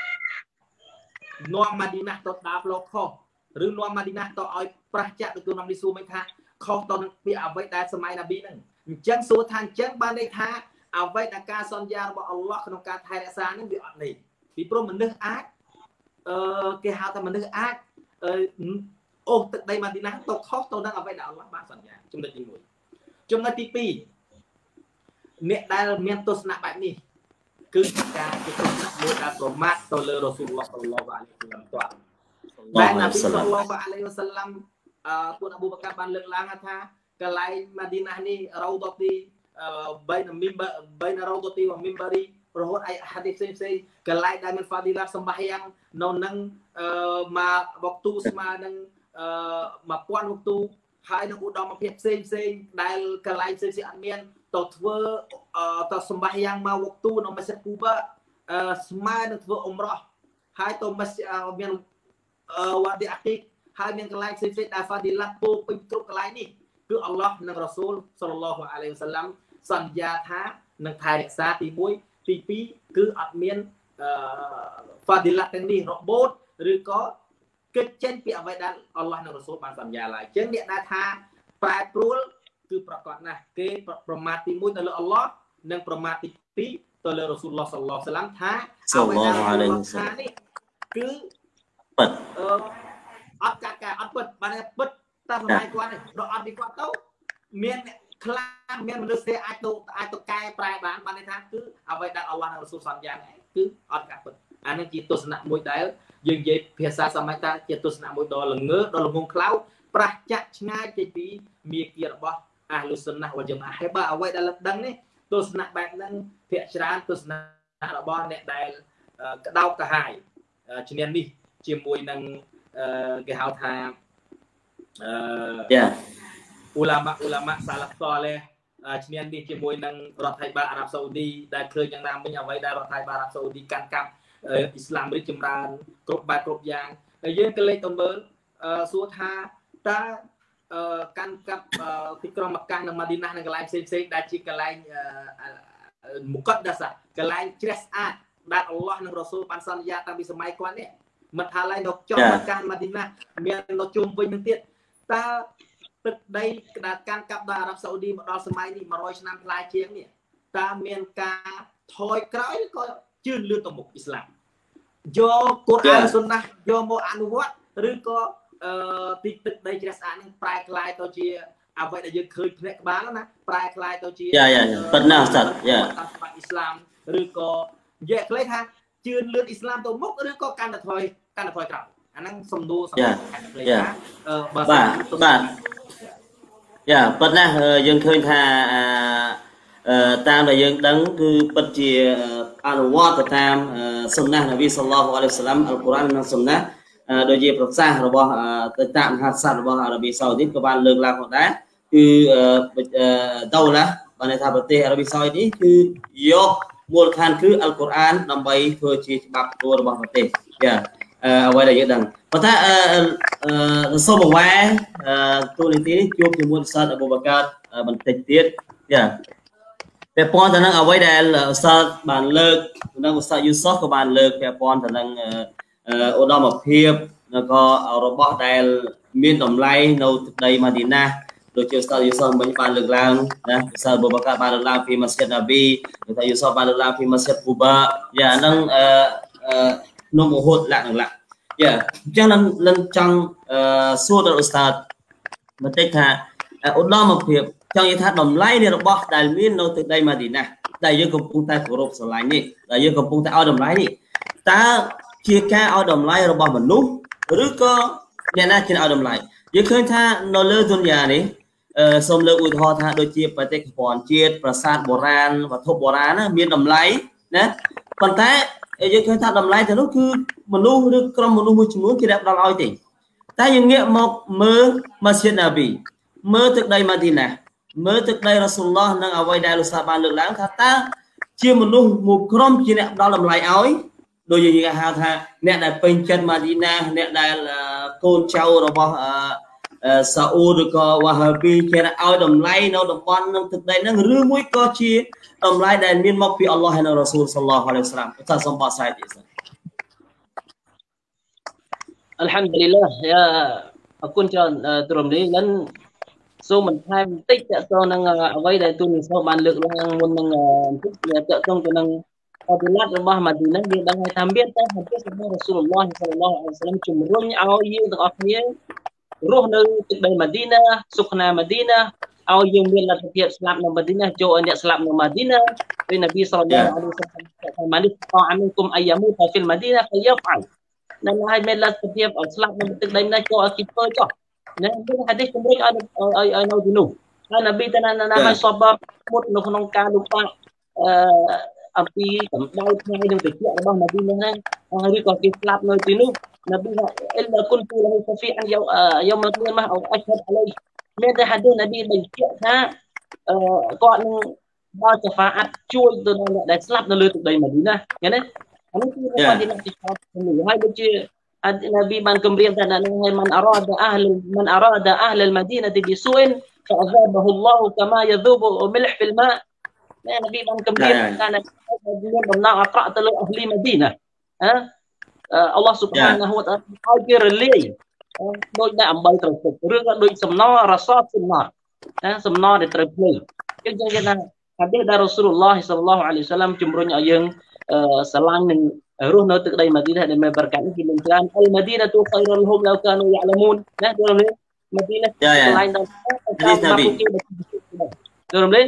នាំម៉ាឌីណាទៅដាប់លោកខុសឬនាំម៉ាឌីណាទៅឲ្យប្រះចាក់ទៅក្នុងនេះសួរមិនថាខុសទៅនឹងពាក្យអ្វីដែលសម័យណាប៊ីហ្នឹងអញ្ចឹងសួរថាអញ្ចឹងបានន័យថាអ្វីដែលការសន្យារបស់អល់ឡោះក្នុងការថែរក្សាហ្នឹងវាអត់នេះពីព្រោះមនុស្សអាចគេហៅថាមនុស្សអាចអូសទឹកដីម៉ាឌីណាទៅខុសទៅនឹងអ្វីដែលអល់ឡោះបានសន្យាចំណុចទី1ចំណុចទី2អ្នកដែលមានទស្សនៈបែបនេះគឺការជាទស្សនៈមួយដែលប្រមាថទៅលើរ៉ូស៊ូលឡោះ សល្លឡោះអាឡៃហ៊ីវ៉ាសល្លាមតែនប៊ី សល្លឡោះអាឡៃហ៊ីវ៉ាសល្លាមពួកអប៊ូបកាបានលើកឡើងថាកន្លែងម៉ាឌីណានេះរ៉ូដទីបៃណាមីបៃណារ៉ូដទីវ៉ាមីមបារីរហូតអាហាឌីសផ្សេងៗកន្លែងដែលមានហ្វាឌីឡាសម្បះយ៉ាងនៅនឹងមកវកទូស្មើនឹង1000វកទូហើយនឹងឧត្តមភាពផ្សេងដែលកន្លែងផ្សេងៗអត់មានទៅធ្វើទៅសម្បះយ៉ាងមកវកទូនៅមស្ជីដគូបាស្មើនឹងធ្វើអ៊ុំរ៉ោះហើយទៅមស្ជីដមានវ៉ាឌីអាគីកហើយមានកន្លែងផ្សេងៗដែលហ្វាឌីឡាពោពេញគ្រប់កន្លែងនេះគឺអល់ឡោះនិងរ៉ាស៊ូល សល្លឡោះអាឡៃហ៊ីវ៉ាសល្លាមសន្យាថានឹងថែរក្សាទី1ទី2គឺអត់មានហ្វាឌីឡាទាំងនេះរបូតឬក៏កិច្ចចេញពីអ្វីដែលអល់ឡោះនិងរ៉ាស៊ូលបានសន្យាឡើយអញ្ចឹងអ្នកដែលថាប្រែប្រួលគឺប្រកបណាស់គេប្រមាថទី1ទៅលើអល់ឡោះនិងប្រមាថទី2ទៅលើរ៉ាស៊ូលឡោះ សល្លឡោះអាឡៃហ៊ីវ៉ាសល្លាមថាអ្វីដែលអល់ឡោះថានេះគឺពិតអត់កាអត់ពិតបានពិតតែសម័យគាត់នេះដល់អត់ពីគាត់ទៅមានខ្លះមានមនុស្សទេអាចទៅកែប្រែបានន័យថាគឺអ្វីដែលអល់ឡោះនិងរ៉ាស៊ូលសន្យាគឺអត់កាពិតអានេះជាទស្សនៈមួយដែលយើងនិយាយភាសាសម័យតាជាទស្សនៈមួយដ៏ល្ងើដ៏ល្ងងខ្លៅប្រះចាក់ឆ្ងាយចេញពីមាគ៌ារបស់អាហ្លុសុនណាវ៉ាល់ជាម៉ាអ៍បើអ្វីដែលដឹងនេះទស្សនៈបែបហ្នឹងភាគច្រើនទស្សនៈរបស់អ្នកដែលក្តោបកាហាយជំនាញនេះជាមួយនឹងគេហៅថាអ៊ូឡាម៉ាសាឡាហ្វសលេឈ្នាននេះជាមួយនឹងរដ្ឋាភិបាលអារ៉ាប់សាអូឌីដែលឃើញយ៉ាងណាមិញអ្វីដែលរដ្ឋាភិបាលអារ៉ាប់សាអូឌីកាន់កាប់អ៊ីស្លាមរីកចម្រើនគ្រប់បែបគ្រប់យ៉ាងហើយយើងក៏លេចទៅមើលសួរថាតើកាន់កាប់ទីក្រុងម៉ាកានិងម៉ាឌីណានិងកន្លែងផ្សេងៗដែលជាកន្លែងមុកដសាកន្លែងជ្រះស្អាតដែលអល់ឡោះនិងរ៉ាស៊ូលបានសន្យាតាំងពីសម័យគាត់នេះមិនថាឡើយនៅចុងម៉ាកាម៉ាឌីណាមាននៅជុំវិញនឹងទៀតតើទឹកដីក្តារកាន់កាប់ដល់អារ៉ាប់សាអូឌីមកដល់សម័យនេះ100ឆ្នាំផ្លាយជាងនេះតើមានការថយក្រោយឬក៏ជឿនលឿនទៅមុខអ៊ីស្លាមយកកូរ៉ានសុនណាយកមកអនុវត្តឬក៏ទីទឹកដីជ្រះស្អាតនឹងប្រែក្លាយទៅជាអ្វីដែលយើងឃើញភ្នែកក្បាលណាប្រែក្លាយទៅជាប៉ុណ្ណាស្តាប់តាមច្បាប់អ៊ីស្លាមឬក៏និយាយខ្លីថាជឿនលឿនអ៊ីស្លាមទៅមុខឬក៏កាន់តែថយក្រោយអាហ្នឹងសំដួលសម្រាប់ខេត្តខ្លីថាបាទប៉ុន្តែយើងឃើញថាតាមដែលយើងដឹងគឺពិតជាអនុវត្តទៅតាមសុនណានប៊ីសល្លឡោះអាឡៃហ៊ីវ៉ាសល្លាមអល់កុរ៉ាននិងសុនណាដូចជាប្រសាសន៍របស់តាមមហាក្សត្ររបស់អារ៉ាប៊ីសាអូឌីក៏បានលើកឡើងផងដែរគឺដៅឡាបានន័យថាប្រទេសអារ៉ាប៊ីសាអូឌីគឺយកមូលដ្ឋានគឺអល់កុរអានដើម្បីធ្វើជាច្បាប់គោលរបស់ប្រទេសអ្វីដែលយើងដឹងប៉ុន្តែសូមបង្វែរទូនីតិនេះជួបជាមួយឧស្សាហ៍អប៊ូបកាបន្តិចទៀតពាក់ព័ន្ធទៅនឹងអ្វីដែលឧស្សាហ៍បានលើកនិងឧស្សាហ៍យូសុសក៏បានលើកពាក់ព័ន្ធទៅនឹងឧត្តមភាពក៏របស់ដែលមានតម្លៃនៅទឹកដីម៉ាឌីណាដូចជាឧស្សាហ៍យូសុសមិញបានលើកឡើងណាឧស្សាហ៍អប៊ូបកាបានលើកឡើងពីម៉ាស្ជីដណាប៊ីឧស្សាហ៍យូសុសបានលើកឡើងពីម៉ាស្ជីដគូបាហ្នឹងនំអូហូតលាក់អញ្ចឹងនឹងចង់សួរដល់ឧស្សាហ៍បន្តិចថាឧត្តមភាពចង់និយាយថាតម្លៃនៃរបស់ដែលមាននៅទឹកដីម៉ាឌីណាដែលយើងកំពុងតែគោរពស្រឡាញ់នេះដែលយើងកំពុងតែឲ្យតម្លៃនេះតើជាការឲ្យតម្លៃរបស់មនុស្សឬក៏អ្នកណាជាឲ្យតម្លៃយើងឃើញថានៅលើទុនយ៉ានេះសូមលើកឧទាហរណ៍ថាដូចជាបេតិកភណ្ឌជាតិប្រាសាទបុរាណវត្ថុបុរាណណាមានតម្លៃណាប៉ុន្តែយើងឃើញថាតម្លៃទៅនោះគឺមនុស្សឬក្រុមមនុស្សមួយចំនួនគេដាក់ដល់ឲ្យទេតែយើងងាកមកមើលម៉ាស្ជីដណាប៊ីមើលទឹកដីម៉ាឌីណាមើលទឹកដីរ៉ាស៊ូលឡោះនិងអ្វីដែលលោកសាបានលើកឡើងថាតើជាមនុស្សមួយក្រុមជាអ្នកផ្ដល់តម្លៃឲ្យដូចយើងហៅថាអ្នកដែលពេញចិត្តម៉ាឌីណាអ្នកដែលកូនចៅរបស់សាអ៊ូឬក៏វ៉ាហាប៊ីជាឲ្យតម្លៃនៅតំបន់នឹងទឹកដីហ្នឹងឬមួយក៏ជាតម្លៃដែលមានមកពីអល់ឡោះហើយនិងរ៉ាស៊ូលសល្លឡោះអាឡៃហ៊ីវ៉ាសល្លាមថាសម្បត្តិស្អីទៀត Alhamdulillah ya អរគុណច្រើនទ្រមនេះនឹងសូមបន្ថែមបន្តិចតើតើនឹងអ្វីដែលទូនីសូបានលើកឡើងមុននឹងបន្តិចតើតើទៅនឹងអបិលរបស់ម៉ាឌីណាយើងដឹងថាមានតែហឌីសរបស់រ៉ាស៊ូលឡោះសល្លឡោះអាឡៃហ៊ីវ៉ាសល្លមជំរុញឲ្យយើងទាំងអស់គ្នារស់នៅទឹកដីម៉ាឌីណាសុខណាម៉ាឌីណាឲ្យយើងមានលទ្ធភាពស្លាប់នៅម៉ាឌីណាចូលឲ្យអ្នកស្លាប់នៅម៉ាឌីណាពេលនប៊ីសល្លឡោះអាឡៃហ៊ីវ៉ាសល្លមម៉ាលិកតអាមីគុំអាយ៉ាមូតហ្វីលម៉ាឌីណាហ្វយ៉ាហ្វាល់នឹងឲ្យមានលទ្ធភាពឲ្យស្លាប់នៅទឹកដីណាចូលឲ្យគេធ្វើចុះណាមានហាឌីសជំរុញឲ្យនៅទីនោះហើយនប៊ីតាណាឲ្យសបមុតនៅក្នុងការលុបបាក់អំពីកម្ដៅថ្ងៃនិងត្រជាក់របស់នប៊ីនោះណាឬក៏គេស្លាប់នៅទីនោះនប៊ីថាអ៊ីលគុនទូលហ៊ីសាហ្វីអានយោមលគីម៉ាអ៊ូអជ្ហដអាឡៃមានតែហាឌីសនប៊ីបញ្ជាក់ថាគាត់នឹងដល់សាហ្វាអាត់ជួយទៅដល់អ្នកដែលស្លាប់នៅលើទឹកដីម៉ាឌីណាឃើញទេអានេះគឺគាត់និយាយទីស្គាល់ហើយដូចជាNabi ban kemudian dan man arada ahli al-Madinah bisu'in fa'adhabahu Allah kama yadhubu milh fil ma' Nabi ban kemudian kana benar aqra' talu ahli Madinah Allah Subhanahu wa ta'ala ឲ្យគេរលាយដូចតែអំបិលត្រូវទឹកឬក៏ដូចសំណរសតសំណណាសំណដែលត្រូវភ្លឺអញ្ចឹងគេថាហាឌីសដែលរ៉ូស៊ូលឡោះសល្លឡោះអាឡៃហ៊ីវ៉ាសល្លមជំរុញឲ្យយើងស្រឡាញ់នឹងរស់នៅទឹកដីម៉ាឌីណាដែលមានបរកាត់នេះគេមានច្រើនអលម៉ាឌីណាទូខៃរុលហ៊ុមឡៅកានូយ៉ាឡាមូនណាយល់ទេម៉ាឌីណាឆ្លាញ់ដល់ហាឌីសនប៊ីយល់ទេ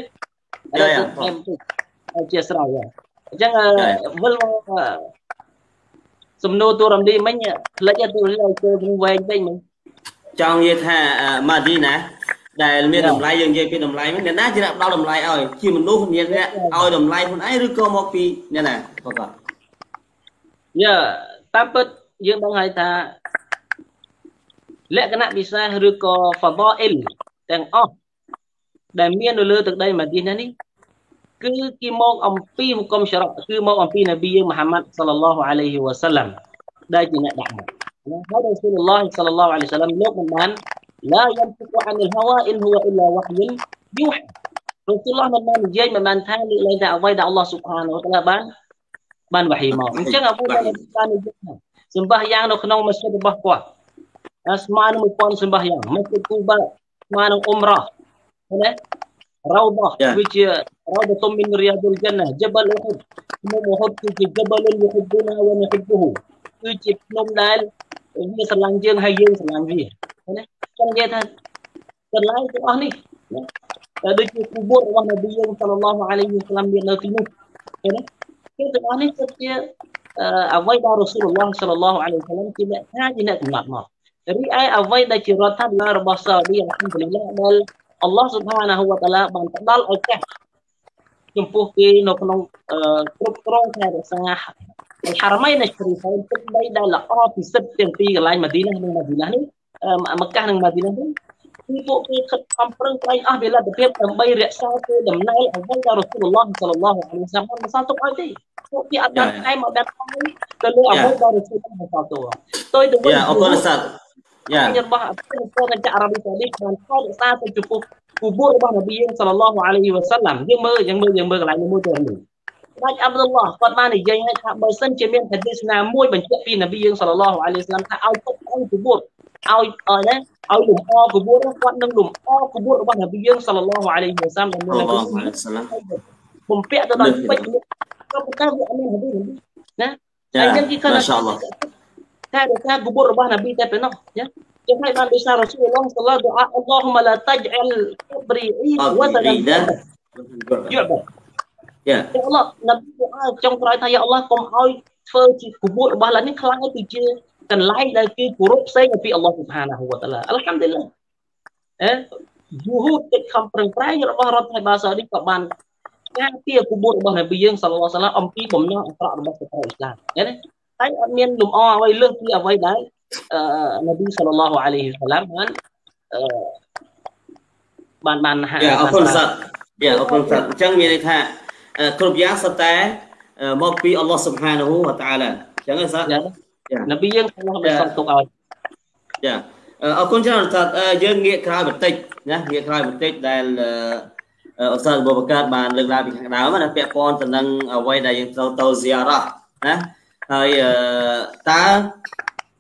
ជាស្រ័យអញ្ចឹងវិលមកសំណួរទូរំឌីមិញផ្លេចទូរំឌីឲ្យចូលវែងពេកមិញចង់និយាយថាម៉ាឌីណាដែលមានតម្លៃយើងនិយាយពីតម្លៃហ្នឹងអ្នកណាជាអ្នកផ្ដល់តម្លៃឲ្យជាមនុស្សមានអ្នកឲ្យតម្លៃខ្លួនឯងឬក៏មកពីអ្នកណាបងបាទយ៉ាតាមពិតយើងដឹងហើយថាលក្ខណៈពិសេសឬក៏ fadail ទាំងអស់ដែលមាននៅលើទឹកដីម៉ាឌីណានេះគឺគេមកអំពីហុកុំសារ៉ាគឺមកអំពីនប៊ីយើងមូហាម៉ាត់សល្លឡោះអាឡៃហ៊ីវ៉ាសល្លាមដែលជាអ្នកដាក់មកហើយរ៉ាស៊ូលឡោះសល្លឡោះអាឡៃហ៊ីវ៉ាសល្លាមលោកមិនបានឡាយ៉ាំតិកអានិលហាវ៉ាអ៊ីនហ៊ូវ៉ាអ៊ីឡាវ៉ាហ៊ីយូហារ៉ាស៊ូលឡោះមិនបាននិយាយមិនបានថាលើកឡើងថាអ្វីដែលអល់ឡោះស៊ុបហានវតាឡាបានវ៉ាហ៊ីមកអញ្ចឹងអប៊ូតាបាននិយាយថាសម្បាយ៉ាងនៅក្នុងមស្ជីដរបស់គាត់ស្មើនឹង1000សម្បាយ៉ាងមស្ជីដគូបាស្មើនឹងអ៊ុំរ៉ាឃើញទេរ៉ោដះវាជារ៉ោដតុមមីនរីយ៉ាឌុលជន្ណាជបលអ៊ូហុដភ្នំអ៊ូហុដគឺជាជបលយូហ៊ីបូណាវ៉ានហ៊ីប៊ូគឺជាភ្នំដែលវាស្រឡាញ់យើងហើយយើងស្រឡាញ់វាឃើញទេចឹងនិយាយថាស្រឡាញ់ទាំងអស់នេះតែដូចជាគូបូតរបស់នប៊ីយើងសល្លឡោះអាឡៃហ៊ីវ៉ាសល្លាមមាននៅទីនោះឃើញទេគឺទាំងអស់នេះគឺជាអ្វីដែលរ៉ូស៊ូលឡោះសល្លឡោះអាឡៃហ៊ីវ៉ាសល្លាមជាអ្នកថាជាអ្នកកំណត់មករីឯអ្វីដែលជារដ្ឋាភិបាលរបស់សាអូឌីអាល់ហាំឌុលីឡាដែលអល់ឡោះស៊ុបហានាហ៊ូវតាឡាបានផ្ដល់ឱកាសចំពោះគេនៅក្នុងគ្រប់គ្រងថែរក្សាហារ៉ាមៃនស្រីហ្វៃទឹកដីដែលល្អពិសិដ្ឋទាំងពីរកន្លែងម៉ាឌីណានិងម៉ាឌីណានេះមក្កានិងម៉ាឌីណានេះគឺពួកគេខិតខំប្រឹងប្រែងអស់វិលទ្ធភាពដើម្បីរក្សាគោលដំណែលអ្វីដែលរ៉ូស៊ូលឡោះសល្លឡោះអាឡៃហ៊ីវ៉ាសល្លាមបានបន្សល់ទុកឲ្យទេពួកគេអត់បានថែមមកដាក់ថ្មីទៅលើអ្វីដែលរ៉ូស៊ូលឡោះបានបន្សល់ទុកទៅវិញអរគុណសាទរបស់ប្រទេសអារ៉ាប៊ីសាអូឌីបានខករក្សាទៅចំពោះគូបូរបស់នប៊ីយើងសល្លឡោះអាឡៃហ៊ីវ៉ាសល្លាមយើងមើលកន្លែងមួយទៅនេះដាច់អាប់ឌុលឡោះគាត់បាននិយាយឲ្យថាបើសិនជាមានហាឌីសណាមួយបញ្ជាក់ពីនប៊ីយើងសល្លឡោះអាឡៃហ៊ីវ៉ាសល្លាមថាឲ្យទុកអង្គគូបូឲ្យលំអគូបូគាត់នឹងលំអគូបូរបស់នប៊ីយើងសល្លឡោះអាឡៃហ៊ីវ៉ាសល្លាមដែលមានបំពាក់ទៅដោយពេជ្រក៏ប៉ុន្តែវាអត់មានហាឌីសណាហើយយើងគេគាត់តែរក្សាគូបូរបស់នប៊ីតែប៉ុណ្ណោះណាចឹងហើយបានដោយសាររ៉ូស៊ូលឡោះសល្លឡោះដុអាអល់ឡោហ៊ុមឡាតាច់អលកបរីអ៊ីវ៉ាតាឡាយល់យ៉ាអល់ឡោះនប៊ីចុងក្រោយថាយ៉ាអល់ឡោះកុំឲ្យធ្វើជាគូបូរបស់ឡើយនេះខ្លាំងទៅជាកន្លែងដែលគេគោរពផ្សេងពីអល់ឡោះស៊ុបហានាហ៊ូវតាឡាអល់ហាំឌុលីឡាយូហូតកិច្ចខំប្រឹងប្រែងរបស់រដ្ឋាភិបាលសាអូឌីក៏បានការពារគូបូរបស់នប៊ីយើងសល្លឡោះអាឡៃហ៊ីវ៉ាសល្លាមអំពីបំណងអាក្រក់របស់ប្រទេសអ៊ីស្លាមឃើញទេតែអត់មានលំអអ្វីលើសពីអ្វីដែលនប៊ីសល្លឡោះអាឡៃហ៊ីវ៉ាសល្លាមបានអរគុណសាទអរគុណសាទអញ្ចឹងមានន័យថាគ្រប់យ៉ាងសុទ្ធតែមកពីអល់ឡោះស៊ុបហានាហ៊ូវតាអាឡាអញ្ចឹងសាទនប៊ីយើងអល់ឡោះបានសុំទុកឲ្យអរគុណច្រើនសាទយើងងាកក្រោយបន្តិចណាងាកក្រោយបន្តិចដែលឧស្សាហ៍បូបកាតបានលើកឡើងពីខាងដើមណាពាក់ព័ន្ធទៅនឹងអ្វីដែលយើងត្រូវទៅ ziarah ណាហើយតើ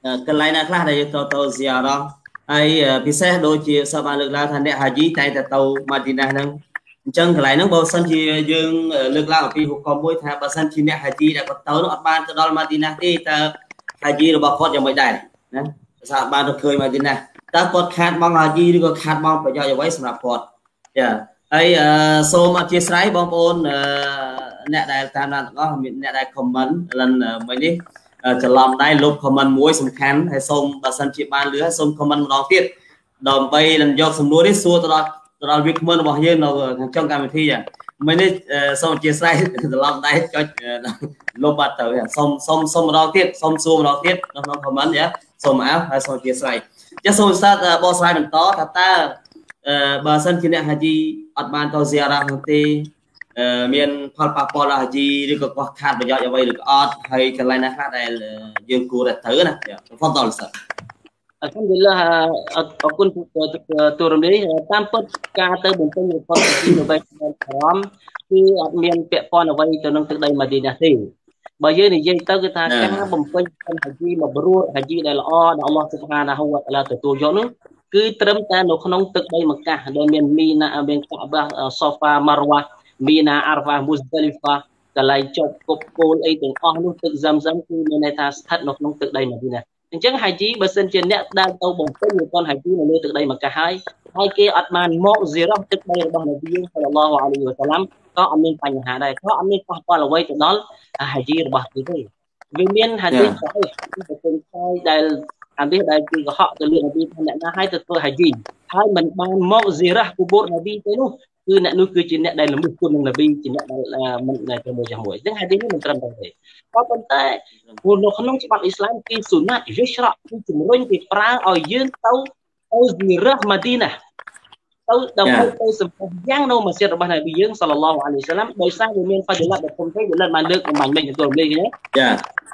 កន្លែងណាខ្លះដែលយើងទៅស៊ីអារ៉ាហើយពិសេសដូចជាសបានលើកឡើងថាអ្នកហាជីតែងតែទៅម៉ាឌីណាហ្នឹងអញ្ចឹងកន្លែងហ្នឹងបើសិនជាយើងលើកឡើងអំពីហុកមមួយថាបើសិនជាអ្នកហាជីដែលគាត់ទៅនោះអត់បានទៅដល់ម៉ាឌីណាទេតើហាជីរបស់គាត់យ៉ាងម៉េចដែរណាភាសាបានទៅឃើញម៉ាឌីណាតើគាត់ខាតបង់ហាជីឬក៏ខាតបង់ប្រយោជន៍អ្វីសម្រាប់គាត់ចាហើយសូមអធិស្ឋានបងប្អូនអ្នកដែលតាមដានទាំងអស់អ្នកដែល comment lần mấyនេះច្រឡំដែរលុប comment មួយសំខាន់ហើយសូមបើសិនជាបានលឺសូម comment ម្ដងទៀតដើម្បីនឹងយកសំណួរនេះសួរទៅដល់វាគ្មិនរបស់យើងនៅខាងចុងកម្មវិធីមិននេះសូមអធិស្ឋានច្រឡំដែរចុចលុបបាត់ទៅសូមម្ដងទៀតសូមសួរម្ដងទៀតនៅក្នុង comment សូមអរហើយសូមអធិស្ឋានចាសូមស្ដាប់បកស្រាយបន្តថាតើបើសិនជាអ្នកហាជីអត់បានទៅស៊ីអារ៉ានោះទេមានផលប៉ះពាល់ដល់ហាជីឬក៏ខ្វះខាតប្រយោជន៍អ្វីឬក៏អត់ហើយកន្លែងណាខ្លះដែលយើងគួរតែត្រូវណាហ្វតលសិនអរគុណអរគុណទូរំលាយតាមពិតការទៅបំពេញរបបទីនៅបែបអារម្មណ៍គឺអត់មានពាក់ព័ន្ធអ្វីទៅនឹងទឹកដីម៉ាឌីណាទេបើយើងនិយាយទៅគឺថាការបំពេញហាជីមកបរួលហាជីដែលល្អដែលអល់ឡោះស៊ុបហានាហ៊ូវតាអាឡាទទួលយកនោះគឺត្រឹមតែនៅក្នុងទឹកដីម៉ាកាដែលមានមីណាមានកាបាសូហ្វាម៉ារវ៉ាមីណាអារហ្វាមូស្ដលីហ្វាកន្លែងចប់គប់គោលអីទាំងអស់នោះទឹកហ្សាំហ្សាំគឺមានន័យថាស្ថិតនៅក្នុងទឹកដីម៉ាឌីណាអញ្ចឹងហាជីបើសិនជាអ្នកដែលទៅបំពេញប្រព័ន្ធហាជីនៅលើទឹកដីម៉ាកាហើយគេអត់បានមកស៊ីរ៉ាទឹកដីរបស់នប៊ីសល្លឡោះអាឡៃហ៊ីវ៉ាសាឡាំក៏អត់មានបញ្ហាដែរក៏អត់មានប៉ះពាល់អ្វីទៅដល់ហាជីរបស់គេទេវាមានហាជីស្អីប្រទេសថៃដែលអានេះដែលគេកុហកទៅលើនប៊ីថាអ្នកណាឲ្យទៅធ្វើហាជីហើយមិនបានមកស៊ីរ៉ាគូបូរនប៊ីទេនោះគឺអ្នកនោះគឺជាអ្នកដែលល្មើសគុណនឹងនប៊ីជាអ្នកដែលមិនដែលជាមួយជាមួយអញ្ចឹងហាឌីសនេះមិនត្រឹមត្រូវទេក៏ប៉ុន្តែនៅក្នុងច្បាប់អ៊ីស្លាមគេស៊ូណាត់យេស្រ៉ាគឺជំរុញគេប្រើឲ្យយើងទៅស៊ីរ៉ាម៉ាឌីណាទៅដើម្បីទៅសម្ពោធយ៉ាងនៅមស្ជីដរបស់នប៊ីយើងសល្លឡោះអាឡៃហ៊ីវ៉ាសាឡាំដោយសារវាមានហ្វាឌីឡាត់ដ៏ធំធេងដែលបានលើកបំបញ្ញមិញទៅលេងណាចា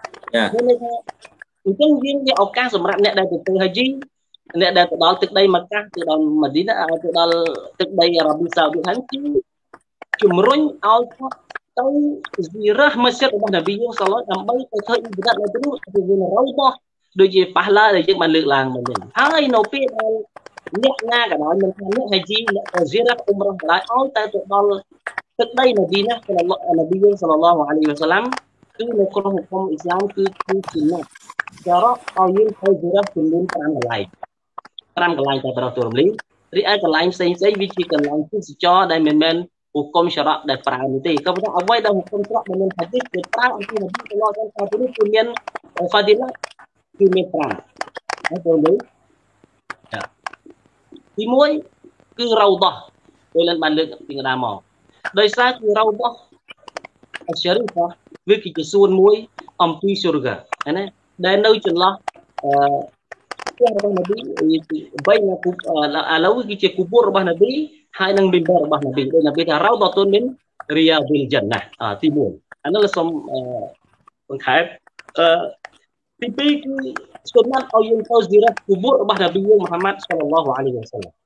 អញ្ចឹងយើងមានឱកាសសម្រាប់អ្នកដែលទៅហាជីអ្នកដែលទៅដល់ទឹកដីម៉ាកាទៅដល់ម៉ាឌីណាទៅដល់ទឹកដីអារ៉ាប៊ីសាអូឌីហ្នឹងគឺជំរុញឲ្យគាត់ទៅស៊ីរ៉ាម៉ាស្ជីដរបស់នប៊ីយើងសល្លឡោះដើម្បីទៅធ្វើអ៊ីបាដាតនៅទីនោះគឺវារយរបស់ដូចជាប៉ះឡាដែលយើងបានលើកឡើងមិញហ្នឹងហើយនៅពេលដែលអ្នកណាក៏ដោយមិនថាអ្នកហាជីអ្នកទៅស៊ីរ៉ាអ៊ុំរ៉ាក៏ដោយឲ្យតែទៅដល់ទឹកដីម៉ាឌីណាសល្លឡោះនប៊ីយើងសល្លឡោះអាឡៃហ៊ីវ៉ាសាឡាំគឺនៅក្នុងហុកមអ៊ីស្លាមគឺជាណាត់ចារ៉ឲ្យយើងទៅស៊ីរ៉ាចំនួន5កន្លែង5កន្លែងតែប្រទូរំលីរីឯកន្លែងផ្សេងវាជាកន្លែងទេសចរដែលមិនមែនហុកមសារ៉ាដែលប្រើនេះទេក៏ប៉ុន្តែអ្វីដែលហុកមសារ៉ាដែលមានហាឌីសគេប្រើអំពីនប៊ីសល្លឡោះអាឡៃហ៊ីវ៉ាសាឡាមគឺមានហ្វាឌីឡាគឺមាន5ហើយទៅលើទី1គឺរ៉ៅដោះដោយលិនបានលើកពីកណ្ដាលមកដោយសារគឺរ៉ៅដោះអស្ចារីហ្វាវាគឺជាសួនមួយអំពីស៊ូរហ្កាណាដែលនៅចន្លោះផ្ទះរបស់នប៊ីបីណាគូឥឡូវគឺជាគូបូររបស់នប៊ីហើយនឹងមីមបររបស់នប៊ីដោយនប៊ីថារ៉ៅដោះទុនមានរីយ៉ាវិលជណាទី1អានោះសូមបង្ខែបទី2គឺសុណាត់ឲ្យយើងទៅស៊ីរ៉ាគូបូររបស់នប៊ីយើងមូហាម៉ាត់សល្លឡោះអាឡៃហ៊ីវ៉ាសាឡាំ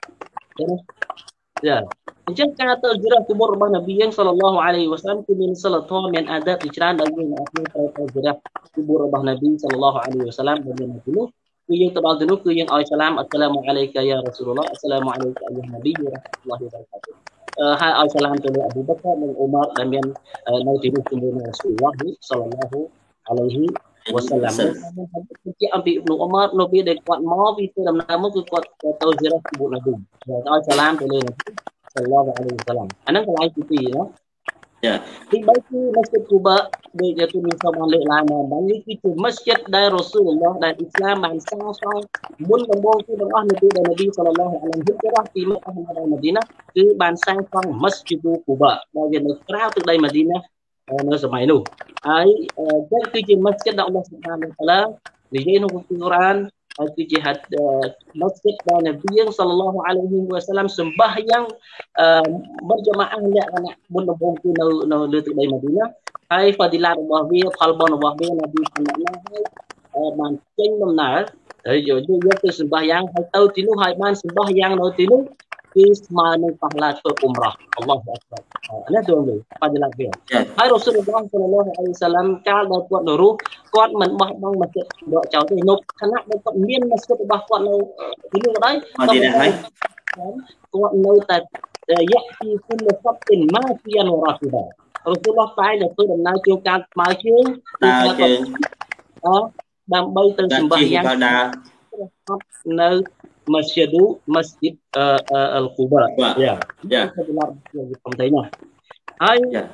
ចាអញ្ចឹងការទៅស៊ីរ៉ាគូបូររបស់នប៊ីយើងសល្លឡោះអាឡៃហ៊ីវ៉ាសាឡាំគឺមានសិលធម៌មានអាដាបជាច្រើនដែលយើងអាចត្រូវទៅស៊ីរ៉ាគូបូររបស់នប៊ីសល្លឡោះអាឡៃហ៊ីវ៉ាសាឡាំដែលមានទីនោះគឺយើងទៅដល់ទីនោះគឺយើងឲ្យសាឡាមអស្សឡាមអាឡៃកាយ៉ារ៉ាស៊ូលឡោះអស្សឡាមអាឡៃកាយ៉ានប៊ីរ៉ាហ្មាតុលឡោះវបរកាតុហើយឲ្យសាឡាមទៅលើអប៊ូបក្រនិងអ៊ូម៉ារដែលមាននៅទីនោះជាមួយនឹងរ៉ាស៊ូលឡោះសល្លឡោះអាឡៃហ៊ីវ៉ាសាឡាមជាអំពីអ៊ីប្នូអ៊ូម៉ារនៅពេលដែលគាត់មកពីធ្វើដំណើរមកគឺគាត់ទៅស៊ីរ៉ាគូបូរនប៊ីឲ្យសាឡាមទៅលើនប៊ីសល្លឡោះអាឡៃហ៊ីវ៉ាសាឡាមអាហ្នឹងកន្លែងទី2ណាទី3គឺមស្ជីដគូបាដូចជាទូមានសូមបានលើកឡើងមកនេះគឺជាមស្ជីដដែលរ៉ូស៊ូលឡោះដែលអ៊ីស្លាមបានសាងសង់មុនដំបូងគឺទាំងអស់នៅពេលដែលនប៊ីសល្លឡោះអាឡៃហ៊ីវ៉ាទីម៉ាកាហើយម៉ាឌីណាគឺបានសាងសង់មស្ជីដគូបាដែលវានៅក្រៅទឹកដីម៉ាឌីណានៅសម័យនោះហើយនេះគឺជាមស្ជីដដែលអល់ឡោះស៊ុបហានតាឡានិយាយក្នុងកូរ៉ានហើយគឺជាហាត់មស្ជីដដែលនប៊ីសល្លឡោះអាឡៃហ៊ីវ៉ាសាឡាំសម្បាយ៉ាងបរជមាអះលក្ខណៈមុនដំបូងគឺនៅលើទឹកដីម៉ាឌីណាហើយហ្វាឌីឡារបស់វាផលបុណ្យរបស់វានប៊ីសម្ដែងហើយបានចេញដំណើរហើយយកទៅសម្បាយ៉ាងហើយទៅទីនោះហើយបានសម្បាយ៉ាងនៅទីនោះគឺស្មើនឹងប៉ះឡាធ្វើអ៊ុំរ៉ាអល់ឡោះអក្បារនេះដូចនេះបញ្ជាក់វាហើយរ៉ូស៊ូលឡោះសល្លឡោះអាឡៃហ៊ីវ៉ាសល្លាមកាលដែលគាត់នៅរស់គាត់មិនបោះបង់មស្ជីដដកចោលទេនៅខណៈដែលគាត់មានមស្ជីដរបស់គាត់នៅទីនោះក៏ដោយគាត់នៅតែយ៉ាទីគុណសពទីម៉ាទីអនុរ៉ាទីដែររ៉ូស៊ូលឡោះតែនៅធ្វើដំណើរជួបការស្មើជើងដើម្បីទៅសម្បះយ៉ាងនៅ masjid al-Quba yaผมthấy nè hai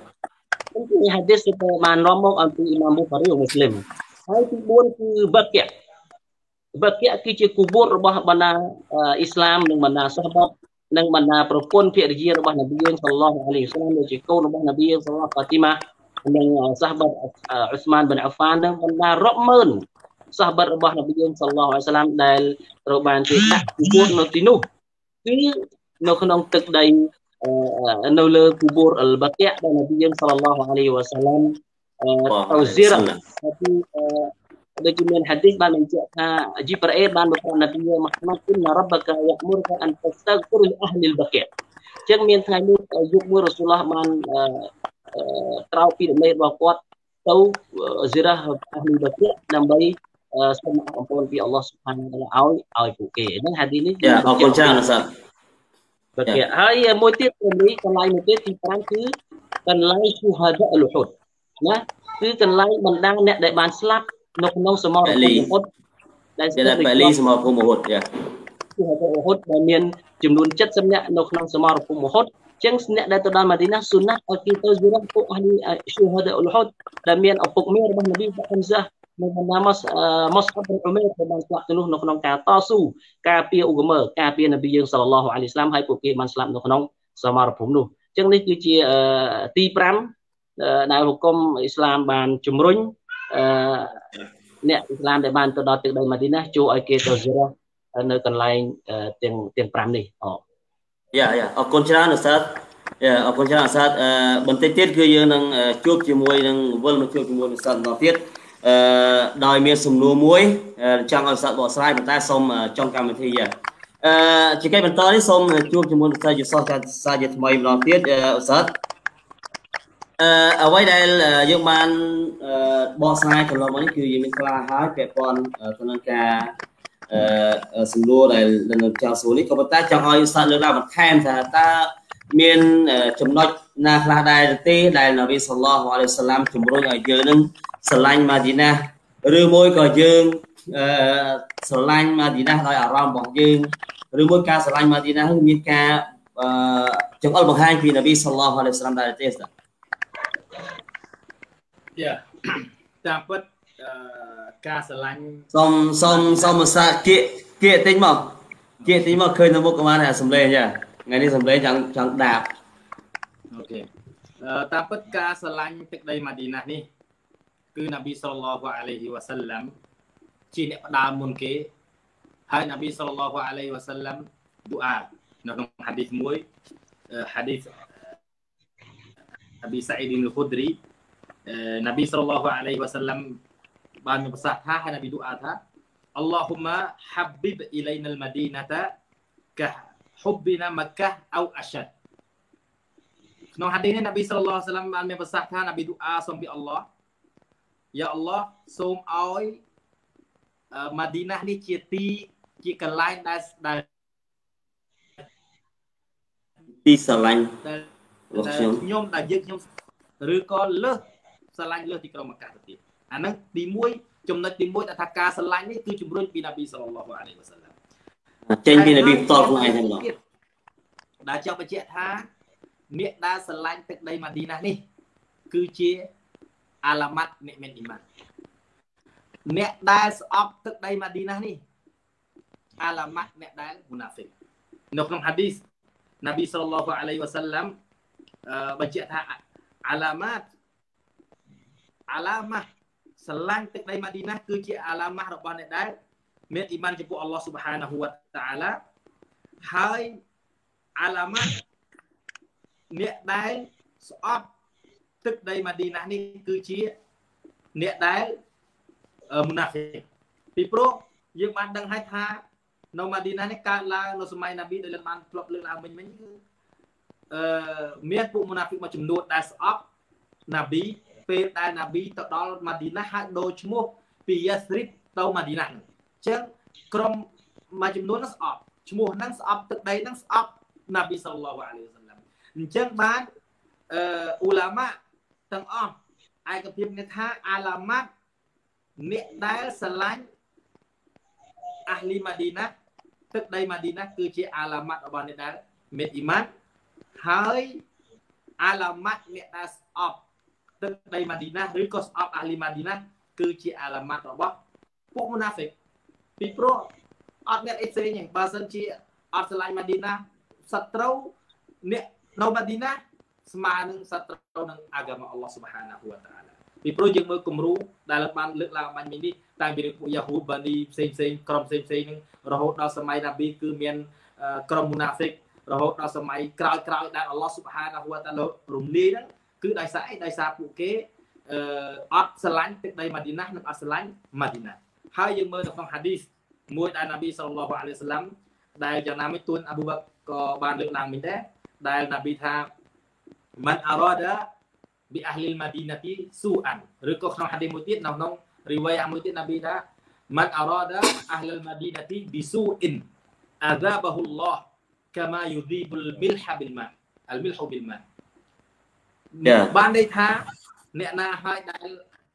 ini hadis itu man romok antu Imam Bukhari Muslim haiទី4គឺបកៈគឺជាគូបូររបស់បណ្ដាអ៊ីស្លាមនិងបណ្ដាសាហាបនិងបណ្ដាប្រពន្ធភរិយារបស់នប៊ីយើងសល្លឡោះអាឡៃហ៊ីវ៉ាសល្លាមដូចជាកូនរបស់នប៊ីយើងសល្លឡោះហ្វាទីម៉ានិងសាហាបអ៊ុស្មានប៊ិនអាហ្វាននិងបណ្ដារាប់ម៉ឺនសាហាបរបស់នប៊ីយើងសល្លឡោះអាឡៃហ៊ីវ៉ាសល្លាមដែលត្រូវបានគេដាក់គូបូរនៅទីនោះគឺនៅក្នុងទឹកដីនៅលើគូបូរអលបកៈដែលនប៊ីយើងសល្លឡោះអាឡៃហ៊ីវ៉ាសល្លាមទៅស៊ីរ៉ាគឺដូចជាមានហាឌីសបានបញ្ជាក់ថាជីប្រអេបានមកប្រាប់នប៊ីយើងមូហាម៉ាត់គុណរ៉ាប់កាយ៉ាមុរកាអានតស្តាហ្គុរលីអហ្លីលបកៈអញ្ចឹងមានថ្ងៃនេះយុគមួយរ៉ូស៊ូលឡោះបានត្រោបពីរមេរបស់គាត់ទៅស៊ីរ៉ាអហ្លីលបកៈដើម្បីសូមអំពើពីអល់ឡោះស៊ុបហានវតាអាឡាឲ្យពួកគេហ្នឹងហាឌីសនេះអរគុណច្រើនអសាបកៈហើយមួយទៀតនេះកន្លែងមួយទៀតទី5គឺកន្លែងឈូហាដាអ៊ុលហ៊ុដណាគឺកន្លែងបណ្ដាអ្នកដែលបានស្លាប់នៅក្នុងសមរភូមិអ៊ុហុដដែលស្ថិតនៅក្នុងសមរភូមិអ៊ុហុដដែលមានចំនួន70នាក់នៅក្នុងសមរភូមិអ៊ុហុដចឹងអ្នកដែលទៅដល់ម៉ាឌីណាស៊ុនណាត់ឲ្យគេទៅស៊ីរ៉ាពួកអាលីឈូហាដាអ៊ុលហ៊ុដដែលមានឪពុកមារបស់នប៊ីហំហ្សានៅបណ្ដាម៉ាស្ហាបអ៊ុមេរដែលបានស្លាប់ទៅនោះនៅក្នុងការតស៊ូការពារឧបមការពារនប៊ីយើងសល្លឡោះអាឡៃហ៊ីវ៉ាសល្លាមហើយពួកគេបានស្លាប់នៅក្នុងសមរភូមិនោះចឹងនេះគឺជាទី5ដែលហុគមអ៊ីស្លាមបានជំរុញអ្នកអ៊ីស្លាមដែលបានទៅដល់ទឹកដីម៉ាឌីណាចូលឲ្យគេទៅស៊ីរ៉ានៅកន្លែងទាំង5នេះយ៉ាអរគុណច្រើនឧស្សាហ៍អរគុណច្រើនឧស្សាហ៍បន្តិចទៀតគឺយើងនឹងជួបជាមួយនឹងវិលមកជួបជាមួយឧស្សាហ៍ដល់ទៀតដោយមានសំណួរមួយចង់ឲ្យឧស្សាហ៍បកស្រាយប៉ុន្តែសូមចុងកម្មវិធីជាកិច្ចបន្តនេះសូមជួបជាមួយឧស្សាហ៍យសោះចាត់សាជាថ្មីម្ដងទៀតឧស្សាហ៍អ្វីដែលយើងបានបកស្រាយកន្លងមកនេះគឺយើងមានខ្លះហើយពាក់ព័ន្ធទៅនឹងការសំណួរដែលនៅចៅសួរនេះក៏ប៉ុន្តែចង់ឲ្យសាស្ត្រលើកឡើងបន្ថែមថាតើមានចំណុចណាខ្លះដែរទេដែលនប៊ីសល្លឡោះអាឡៃហ៊ីវ៉ាសល្លាមជំរុញឲ្យយើងនឹងស្រឡាញ់ម៉ាឌីណាឬមួយក៏យើងស្រឡាញ់ម៉ាឌីណាដោយអារម្មណ៍របស់យើងឬមួយការស្រឡាញ់ម៉ាឌីណាមានការចង្អុលបង្ហាញពីនប៊ីសល្លឡោះអាឡៃហ៊ីវ៉ាសល្លាមដែរទេយ៉ាតាមពិតការស្រឡាញ់សុំសាគៀកតិចមកឃើញនៅមុខប្រហែលតែសំឡេងចាថ្ងៃនេះសំឡេងចង់ដាបអូខេតាមពិតការស្រឡាញ់ទឹកដីម៉ាឌីណានេះគឺនប៊ីសល្លឡោះអាឡៃហ៊ីវ៉ាសល្លាមជាអ្នកផ្ដើមមុនគេហើយនប៊ីសល្លឡោះអាឡៃហ៊ីវ៉ាសល្លាមឌូអានៅក្នុងហាឌីសមួយហាឌីសអប៊ីសាអ៊ីឌីនអ៊ុលខុឌរីនប៊ីសល្លឡោះអាឡៃហ៊ីវ៉ាសល្លាមបានមានប្រសាសន៍ថាហើយនប៊ីឌូអាថាអល់ឡោហ៊ុម៉ាហាប៊ីបអ៊ីឡៃណាល់ម៉ាឌីណាតាកាហ៊ុប៊ីណាម៉ាកាអ៊ូអាឆាត់ក្នុងហាឌីសនេះនប៊ីសល្លឡោះអាឡៃហ៊ីវ៉ាសល្លាមបានមានប្រសាសន៍ថានប៊ីឌូអាសូមពីអល់ឡោះយ៉ាអល់ឡោះសូមឲ្យម៉ាឌីណានេះជាកន្លែងដែលទីស្រឡាញ់ខ្ញុំដែលខ្ញុំឬក៏លើសស្រឡាញ់លើសទីក្រុងម៉ាកាទៅទៀតអាហ្នឹងទី1ចំណុចទី1ដែលថាការស្រឡាញ់នេះគឺជំរុញពីនប៊ីសល្លឡោះអាឡៃហ៊ីវ៉ាសល្លាមចេញពីនប៊ីផ្ទាល់ខ្លួនឯងហ្នឹងដែលចង់បញ្ជាក់ថាអ្នកដែលស្រឡាញ់ទឹកដីម៉ាឌីណានេះគឺជាអាឡាម៉ាត់អ្នកមានអ៊ីម៉ានអ្នកដែលស្អប់ទឹកដីម៉ាឌីណានេះអាឡាម៉ាត់អ្នកដែលមូណាហ្វិកនៅក្នុងហាឌីសនប៊ីសល្លឡោះអាឡៃហ៊ីវ៉ាសល្លាមបញ្ជាក់ថាអាឡាម៉ាត់ស្រឡាញ់ទឹកដីម៉ាឌីណាគឺជាអាឡាម៉ាត់របស់អ្នកដែលមានអ៊ីម៉ានចំពោះអល់ឡោះស៊ុបហានាហ៊ូវតាអាឡាហើយអាឡាម៉ាត់អ្នកដែលស្អប់ទឹកដីម៉ាឌីណានេះគឺជាអ្នកដែលមូណាហ្វិកពីព្រោះយើងបានដឹងហើយថានៅម៉ាឌីណានេះកើតឡើងនៅសម័យណាប៊ីដោយលើកបានធ្លាប់លើកឡើងមិញគឺមានពួកមុណាហ្វិកមួយចំនួនដែលស្អប់ណាប៊ីពេលដែលណាប៊ីទៅដល់ម៉ាឌីណាហើយដូរឈ្មោះពីយ៉ាស្រីបទៅម៉ាឌីណាអញ្ចឹងក្រុមមួយចំនួនហ្នឹងស្អប់ឈ្មោះហ្នឹងស្អប់ទឹកដីហ្នឹងស្អប់ណាប៊ីសល្លឡោះអាឡៃហ៊ីវ៉ាសល្លាមអញ្ចឹងបានអ៊ូឡាម៉ាទាំងអស់ឯកភាពនេះថាអាឡាម៉ាត់អ្នកដែលស្រឡាញ់អាហ្លីម៉ាឌីណាទឹកដីម៉ាឌីណាគឺជាអាឡាម៉ាត់របស់អ្នកដែលមានអ៊ីម៉ានហើយអាឡាម៉ាត់អ្នកដែលស្អប់ទឹកដីម៉ាឌីណាឬក៏ស្អប់អាហ្លីម៉ាឌីណាគឺជាអាឡាម៉ាត់របស់ពួកមុណាហ្វិកពីព្រោះអត់អ្នកអ៊ីផ្សេងទេបើសិនជាអត់ស្រឡាញ់ម៉ាឌីណាសត្រូវអ្នកនៅម៉ាឌីណាស្មើនឹងសត្រូវនឹងអាហ្កាម៉ាអល់ឡោះស៊ុបហានាហ៊ូវតាអាឡាពីព្រោះយើងមើលគំរូដែលបានលើកឡើងបាញ់មិញនេះតាំងពីពួកយ៉ាហ៊ូបានីផ្សេងក្រុមផ្សេងនឹងរហូតដល់សម័យណាប៊ីគឺមានក្រុមមុណាហ្វិករហូតដល់សម័យក្រោយដែលអល់ឡោះស៊ុបហានាហ៊ូវតាអាឡារំលាយហ្នឹងគឺដោយសារអីដោយសារពួកគេអត់ស្រឡាញ់ទឹកដីម៉ាឌីណានិងអត់ស្រឡាញ់ម៉ាឌីណាហើយយើងមើលនៅក្នុងហាឌីសមួយដែលណាប៊ីសល្លឡោះអាឡៃហ៊ីវ៉ាសល្លាមដែលយ៉ាងណាមិញទួនអាប៊ូបាក់ក៏បានលើកឡើងមិញដែរដែលណាប៊ីថាមិនអារ៉ាដាប៊ីអាហ្លីលម៉ាឌីណាទីស៊ូអានឬក៏ក្នុងហាឌីសមួយទៀតនៅក្នុងរីវ៉ាយ៉ាមួយទៀតណាប៊ីថាមិនអារ៉ាដាអាហ្លីលម៉ាឌីណាទីប៊ីស៊ូអ៊ីនអាហ្សាបហ៊ុលឡោះកាម៉ាយូឌីបុលមីលហាប៊ីលម៉ាអលមីលហ៊ូប៊ីលម៉ាបានន័យថាអ្នកណាហើយដែល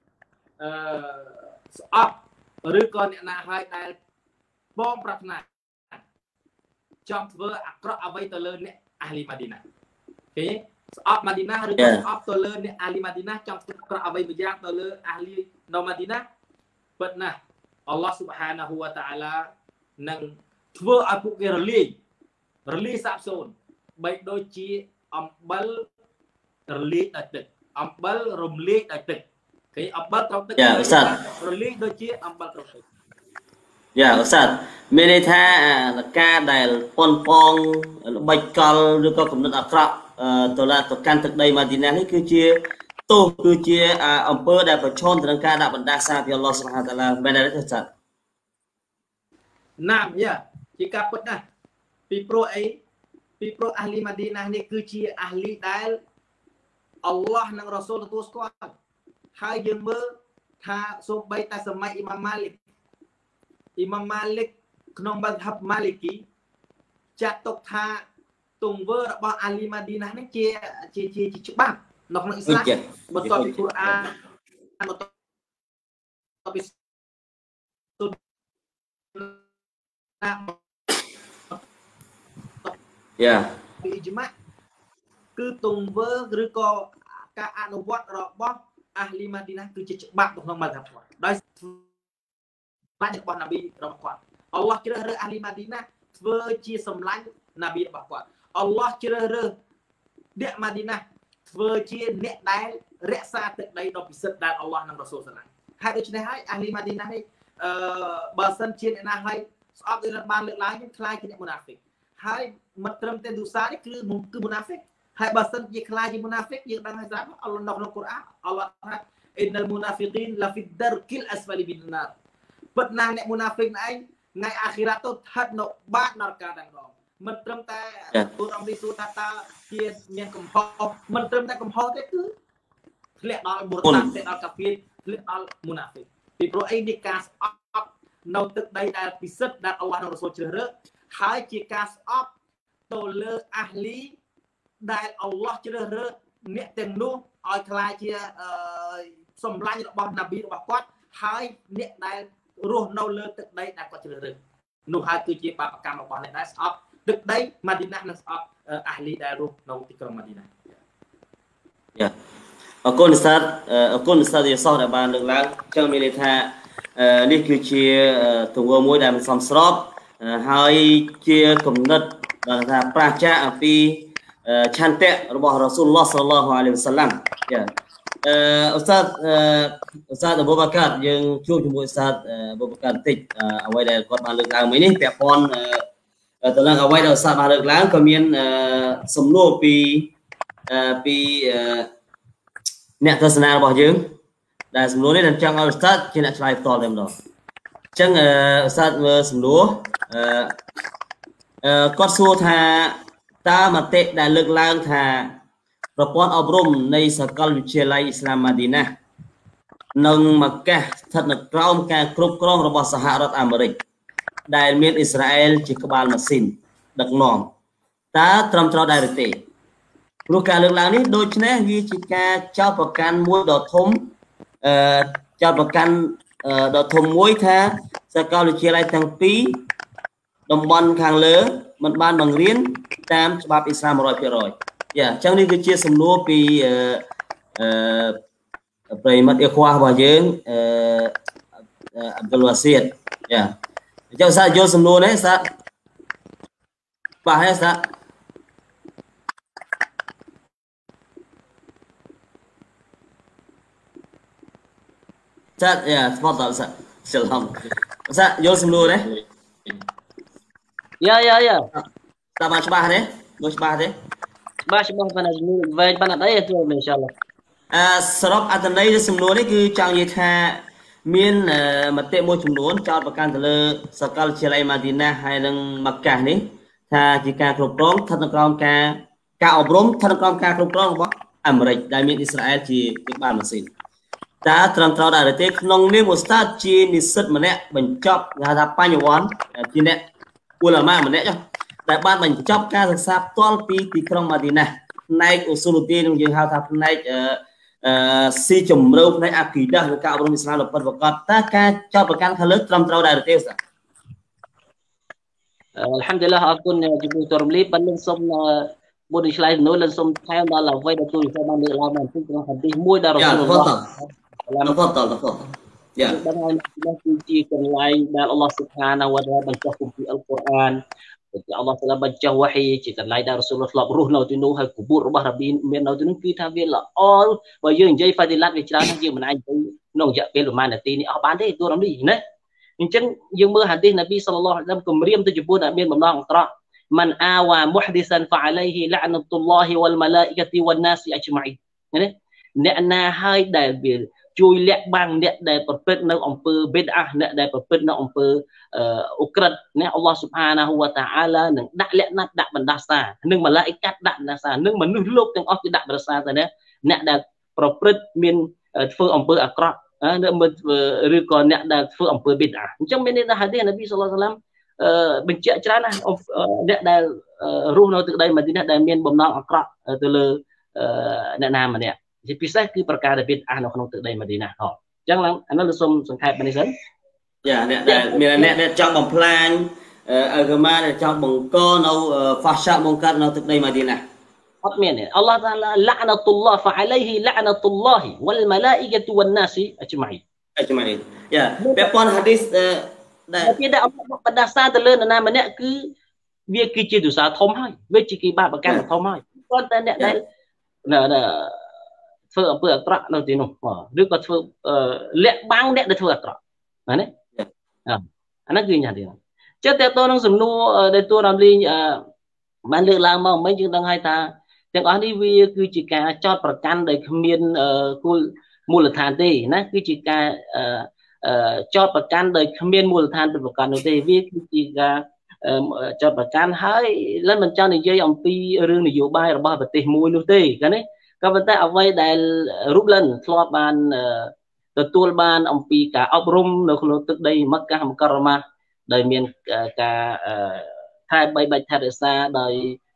ស្អប់ឬក៏អ្នកណាហើយដែលបងប្រាថ្នាចង់ធ្វើអាក្រក់អ្វីទៅលើអ្នកអាហ្លីម៉ាឌីណាគេស្អប់ម៉ាឌីណាឬក៏ស្អប់ទៅលើអ្នកអាហ្លីម៉ាឌីណាចង់ធ្វើអាក្រក់អ្វីមួយយ៉ាងទៅលើអាហ្លីនៅម៉ាឌីណាពិតណាស់អល់ឡោះស៊ុបហានាហ៊ូវតាអាឡានឹងធ្វើឲ្យពួកគេរលាយសាបសូន្យបីដូចជាអំបិលរលាយដោយទឹកអំបិលរំលាយដោយទឹកគេអំបិលត្រូវទឹករលាយដូចជាអំបិលត្រូវទឹកយ៉ាឧស្សាហ៍មានន័យថាការដែលប៉ុនប៉ងល្បិចកលឬក៏កំណត់អាក្រក់ទៅកាន់ទឹកដីម៉ាឌីណានេះគឺជាទោសគឺជាអំពើដែលប្រឈមទៅនឹងការដាក់បណ្ដាសាពីអល់ឡោះស៊ុបហានតាឡាមែនទេឧស្សាហ៍ណាមយ៉ាជាការពិតណាស់ពីព្រោះអីពីព្រោះអាហ្លីម៉ាឌីណានេះគឺជាអាហ្លីដែលអល់ឡោះនិងរ៉ាស៊ូលទទួលស្គាល់ហើយយើងមើលថាសូម្បីតែសម័យអ៊ីម៉ាំម៉ាលិកក្នុងមធ្ហបម៉ាលីគីចាត់ទុកថាទង្វើរបស់អាលីម៉ាឌីណានេះជាច្បាប់នៅក្នុងអ៊ីស្លាមបន្ទាប់ពីកូរ៉ានបន្ទាប់ពីសុនណាយ៉ាពីអ៊ីជ្មាគឺទង្វើឬក៏ការអនុវត្តរបស់អាហ្លីម៉ាឌីណាគឺជាច្បាប់ក្នុងមធ្ហបគាត់ដោយបាច់របស់ណាប៊ីរបស់គាត់អល់ឡោះជ្រើសរើសអាហ្លីម៉ាឌីណាធ្វើជាសម្លាញ់ណាប៊ីរបស់គាត់អល់ឡោះជ្រើសរើសអ្នកម៉ាឌីណាធ្វើជាអ្នកដែលរក្សាទឹកដីដ៏ពិសិដ្ឋដែលអល់ឡោះនិងរ៉ាស៊ូលស្រឡាញ់ហើយដូច្នេះហើយអាហ្លីម៉ាឌីណានេះបើសិនជាអ្នកណាហើយស្អប់ដូចបានលើកឡើងខ្លាយជាអ្នកមុណាហ្វិកហើយមិនត្រឹមតែទូសានេះគឺមុណាហ្វិកហើយបើសិនជាខ្លាយជាមុណាហ្វិកយើងដឹងហើយស្រាប់អល់ឡោះនៅក្នុងកូរ៉ានអល់ឡោះថាអ៊ីនណលមុណាហ្វិកីនឡាហ្វីដរគីលអាស្ហ្វាលីមីនណារពិតណាស់អ្នកមុណាហ្វិកឯងថ្ងៃអាខិរ៉ាតទៅស្ថិតនៅបាតនរកាទាំងដងមិនត្រឹមតែទូរំលីសួរថាជាមានកំហុសមិនត្រឹមតែកំហុសទេគឺធ្លាក់ដល់បុរតាធ្លាក់ដល់កាហ្វៀរធ្លាក់ដល់មុណាហ្វិកពីព្រោះអីនេះការស្អប់នៅទឹកដីដែលពិសិដ្ឋដែលអល់ឡោះនិងរ៉ាស៊ូលជ្រើសរើសហើយជាការស្អប់ទៅលើអាហ្លីដែលអល់ឡោះជ្រើសរើសអ្នកទាំងនោះឲ្យខ្លាចជាសម្លាញ់របស់ណាប៊ីរបស់គាត់ហើយអ្នកដែលរស់នៅលើទឹកដីដែលគាត់ជ្រើសរើសនោះហើយគឺជាបាបកម្មរបស់អ្នកដែលស្អប់ទឹកដីម៉ាឌីណានិងស្អប់អាហ្លីដែលរស់នៅទីក្រុងម៉ាឌីណាយ៉ាអរគុណឧស្សាហ៍យសោះដែលបានលើកឡើងចឹងមានន័យថានេះគឺជាទង្វើមួយដែលមិនសមស្របហើយជាគំនិតដែលថាប្រាជ្ញាអំពីឆន្ទៈរបស់រ៉ាស៊ូលឡោះសល្លឡោះអាឡៃហ៊ីវ៉ាសល្លាមយ៉ាឧស្សាហ៍អបូបកាតយើងជួបជាមួយឧស្សាហ៍អបូបកាតបន្តិចអ្វីដែលគាត់បានលើកឡើងមិញនេះពាក់ព័ន្ធទៅនឹងអ្វីដែលឧស្សាហ៍បានលើកឡើងក៏មានសំណួរពីអ្នកទស្សនារបស់យើងដែលសំណួរនេះនឹងចង់ឲ្យឧស្សាហ៍ជាអ្នកឆ្លើយផ្ទាល់តែម្ដងអញ្ចឹងឧស្សាហ៍មើលសំណួរគាត់សួរថាតើមតិដែលលើកឡើងថាប្រព័ន្ធអប់រំនៃសាកលវិទ្យាល័យអ៊ីស្លាមម៉ាឌីណានិងម៉ាកាស្ថិតនៅក្រោមការគ្រប់គ្រងរបស់សហរដ្ឋអាមេរិកដែលមានអ៊ីស្រាអែលជាក្បាលម៉ាស៊ីនដឹកនាំតើត្រឹមត្រូវដែរឬទេព្រោះការលើកឡើងនេះដូច្នេះវាជាការចោទប្រកាន់មួយដ៏ធំចោទប្រកាន់ដ៏ធំមួយថាសាកលវិទ្យាល័យទាំងពីរតំបន់ខាងលើមិនបានបង្រៀនតាមច្បាប់អ៊ីស្លាម 100%យ៉ាអញ្ចឹងនេះគឺជាសំណួរពីប្រិមិត្តអ៊ីខ្វារបស់យើងអាប់ឌុលវ៉ាស៊ីតយ៉ាអញ្ចឹងសាយល់សំណួរនេះសាបាទហើយសាយ៉ាស្ពតដល់សាសិលហំសាយល់សំណួរនេះយ៉ាតើបានច្បាស់ទេដូចច្បាស់ទេច្បាស់ប៉ុន្តែវែងប៉ុណ្ណាដែរទៅអ៊ីនសាអល់ឡោះសរុបអត្ថន័យនៃសំណួរនេះគឺចង់និយាយថាមានមតិមួយចំនួនចោទប្រកាន់ទៅលើសាកលវិទ្យាល័យម៉ាឌីណាហើយនិងម៉ាកាសនេះថាជាការគ្រប់គ្រងស្ថិតនៅក្រោមការអប់រំស្ថិតនៅក្រោមការគ្រប់គ្រងរបស់អាមេរិកដែលមានអ៊ីស្រាអែលជាក្បាលម៉ាស៊ីនតើត្រឹមត្រូវដែរឬទេក្នុងនាមឧស្សាហ៍ជានិស្សិតម្នាក់បញ្ចប់គេហៅថាបញ្ញវន្តជាអ្នកឧលមាម្នាក់ដែលបានបញ្ចប់ការសិក្សាផ្ទាល់ពីទីក្រុងម៉ាឌីណាផ្នែកឧស្សាហ៍នឹងយើងហៅថាផ្នែកស៊ីជំរឿផ្នែកអាគីដាឬការអប់រំអ៊ីស្លាមពិតប្រាកដតើការចោទប្រកាន់ខាងលើត្រឹមត្រូវដែរឬទេសា Alhamdulillah អរគុណជំនួយទរំលីបាននឹងសូមមុននឹងឆ្លើយសំណួរលើសូមថែមដល់អ្វីដែលទូរស័ព្ទបានលើកឡើងមកក្នុងហាឌីសមួយដែលរ៉ាស៊ូលឡោះយ៉ាបានឲ្យគឺជាកន្លែងដែលអល់ឡោះស៊ុបហានាវតាអាឡាបញ្ចុះគម្ពីរអល់កុរអានដែលអល់ឡោះតាឡាបញ្ចុះវ៉ាហ៊ីជាកន្លែងដែលរ៉ាស៊ូលឡោះធ្លាប់រស់នៅទីនោះហើយកូបូររបស់រ៉ាប៊ីមាននៅទីនោះគឺថាវាល្អបើយើងនិយាយហ្វាឌីឡាត់វាច្រើនណាស់យើងមិនអាចនិយាយក្នុងរយៈពេលប្រហែលនាទីនេះអស់បានទេទូរំលីណាអញ្ចឹងយើងមើលហាឌីសនប៊ីសល្លឡោះអាឡៃហ៊ីវ៉ាសល្លាមគម្រាមទៅចំពោះអ្នកមានបំណងអាក្រក់មិនអាវ៉ាមុហឌីសានហ្វាអាឡៃហ៊ីឡាអនុតុលឡោះវលម៉ាឡាអ៊ីកាទីវ៉ាណាសអជ្ម៉ៃណាអ្នកណាហើយដែលវាជួយលាក់បាំងអ្នកដែលប្រព្រឹត្តនៅអំពើបិដអាអ្នកដែលប្រព្រឹត្តនៅអំពើអ៊ុក្រិតណាអល់ឡោះស៊ុបហានាហ៊ូវតាអាឡានឹងដាក់លក្ខណៈដាក់បណ្ដាសានឹងម៉ាឡាអ៊ីកាតដាក់បណ្ដាសានឹងមនុស្សលោកទាំងអស់គឺដាក់បណ្ដាសាទៅណាអ្នកដែលប្រព្រឹត្តមានធ្វើអំពើអាក្រក់ឬក៏អ្នកដែលធ្វើអំពើបិដអាអញ្ចឹងមានន័យថាហាឌីសនប៊ីសល្លឡោះអាឡៃហ៊ីវ៉ាសល្លាមបញ្ជាក់ច្រើនណាស់អ្នកដែលរស់នៅទឹកដីម៉ាឌីណាដែលមានបំណងអាក្រក់ទៅលើអ្នកណាម្នាក់ជាពិសេសគឺប្រការដែលបិដអានៅក្នុងទឹកដីម៉ាឌីណាអញ្ចឹងអានោះសូមសង្ខេបបែបនេះសិនយ៉ាអ្នកដែលមានអ្នកចង់បំផ្លាញអ៊ឺម៉ាដែលចង់បង្កនៅហ្វាសាបង្កើតនៅទឹកដីម៉ាឌីណាអត់មានទេអល់ឡោះតាឡាឡាអណតុលឡោះហ្វាអាឡៃហ៊ីឡាអណតុលឡោះវលម៉ាឡាអ៊ីកាទូវ៉ាណាសអជ្ម៉ៃយ៉ាពាក់ព័ន្ធហាឌីសដែលគេដែលអត់បណ្ដាសាទៅលើនរណាម្នាក់គឺវាគឺជាទោសាធំហើយវាជាបាបកម្មធំហើយប៉ុន្តែអ្នកដែលធ្វើអំពើអាក្រក់នៅទីនោះឬក៏ធ្វើលាក់បាំងអ្នកដែលធ្វើអាក្រក់ណាអាហ្នឹងគឺយ៉ាងនេះចិត្តតើតើនឹងសំណួរដែលតួរំលីងបានលើកឡើងមកមិនយើងដឹងហើយថាទាំងអស់នេះវាគឺជាការចោទប្រកាន់ដោយគ្មានគោលមូលដ្ឋានទេណាគឺជាការចោទប្រកាន់ដោយគ្មានមូលដ្ឋានពិតប្រាកដនោះទេវាគឺជាការចោទប្រកាន់ហើយលិនមិនចង់និយាយអំពីរឿងនយោបាយរបស់ប្រទេសមួយនោះទេឃើញទេក៏ប៉ុន្តែអ្វីដែលរូបលិនធ្លាប់បានទទួលបានអំពីការអប់រំនៅក្នុងទឹកដីម៉ាកាសមុការរ៉ាម៉ាដោយមានការថែបីបាច់ថែរក្សាដោយ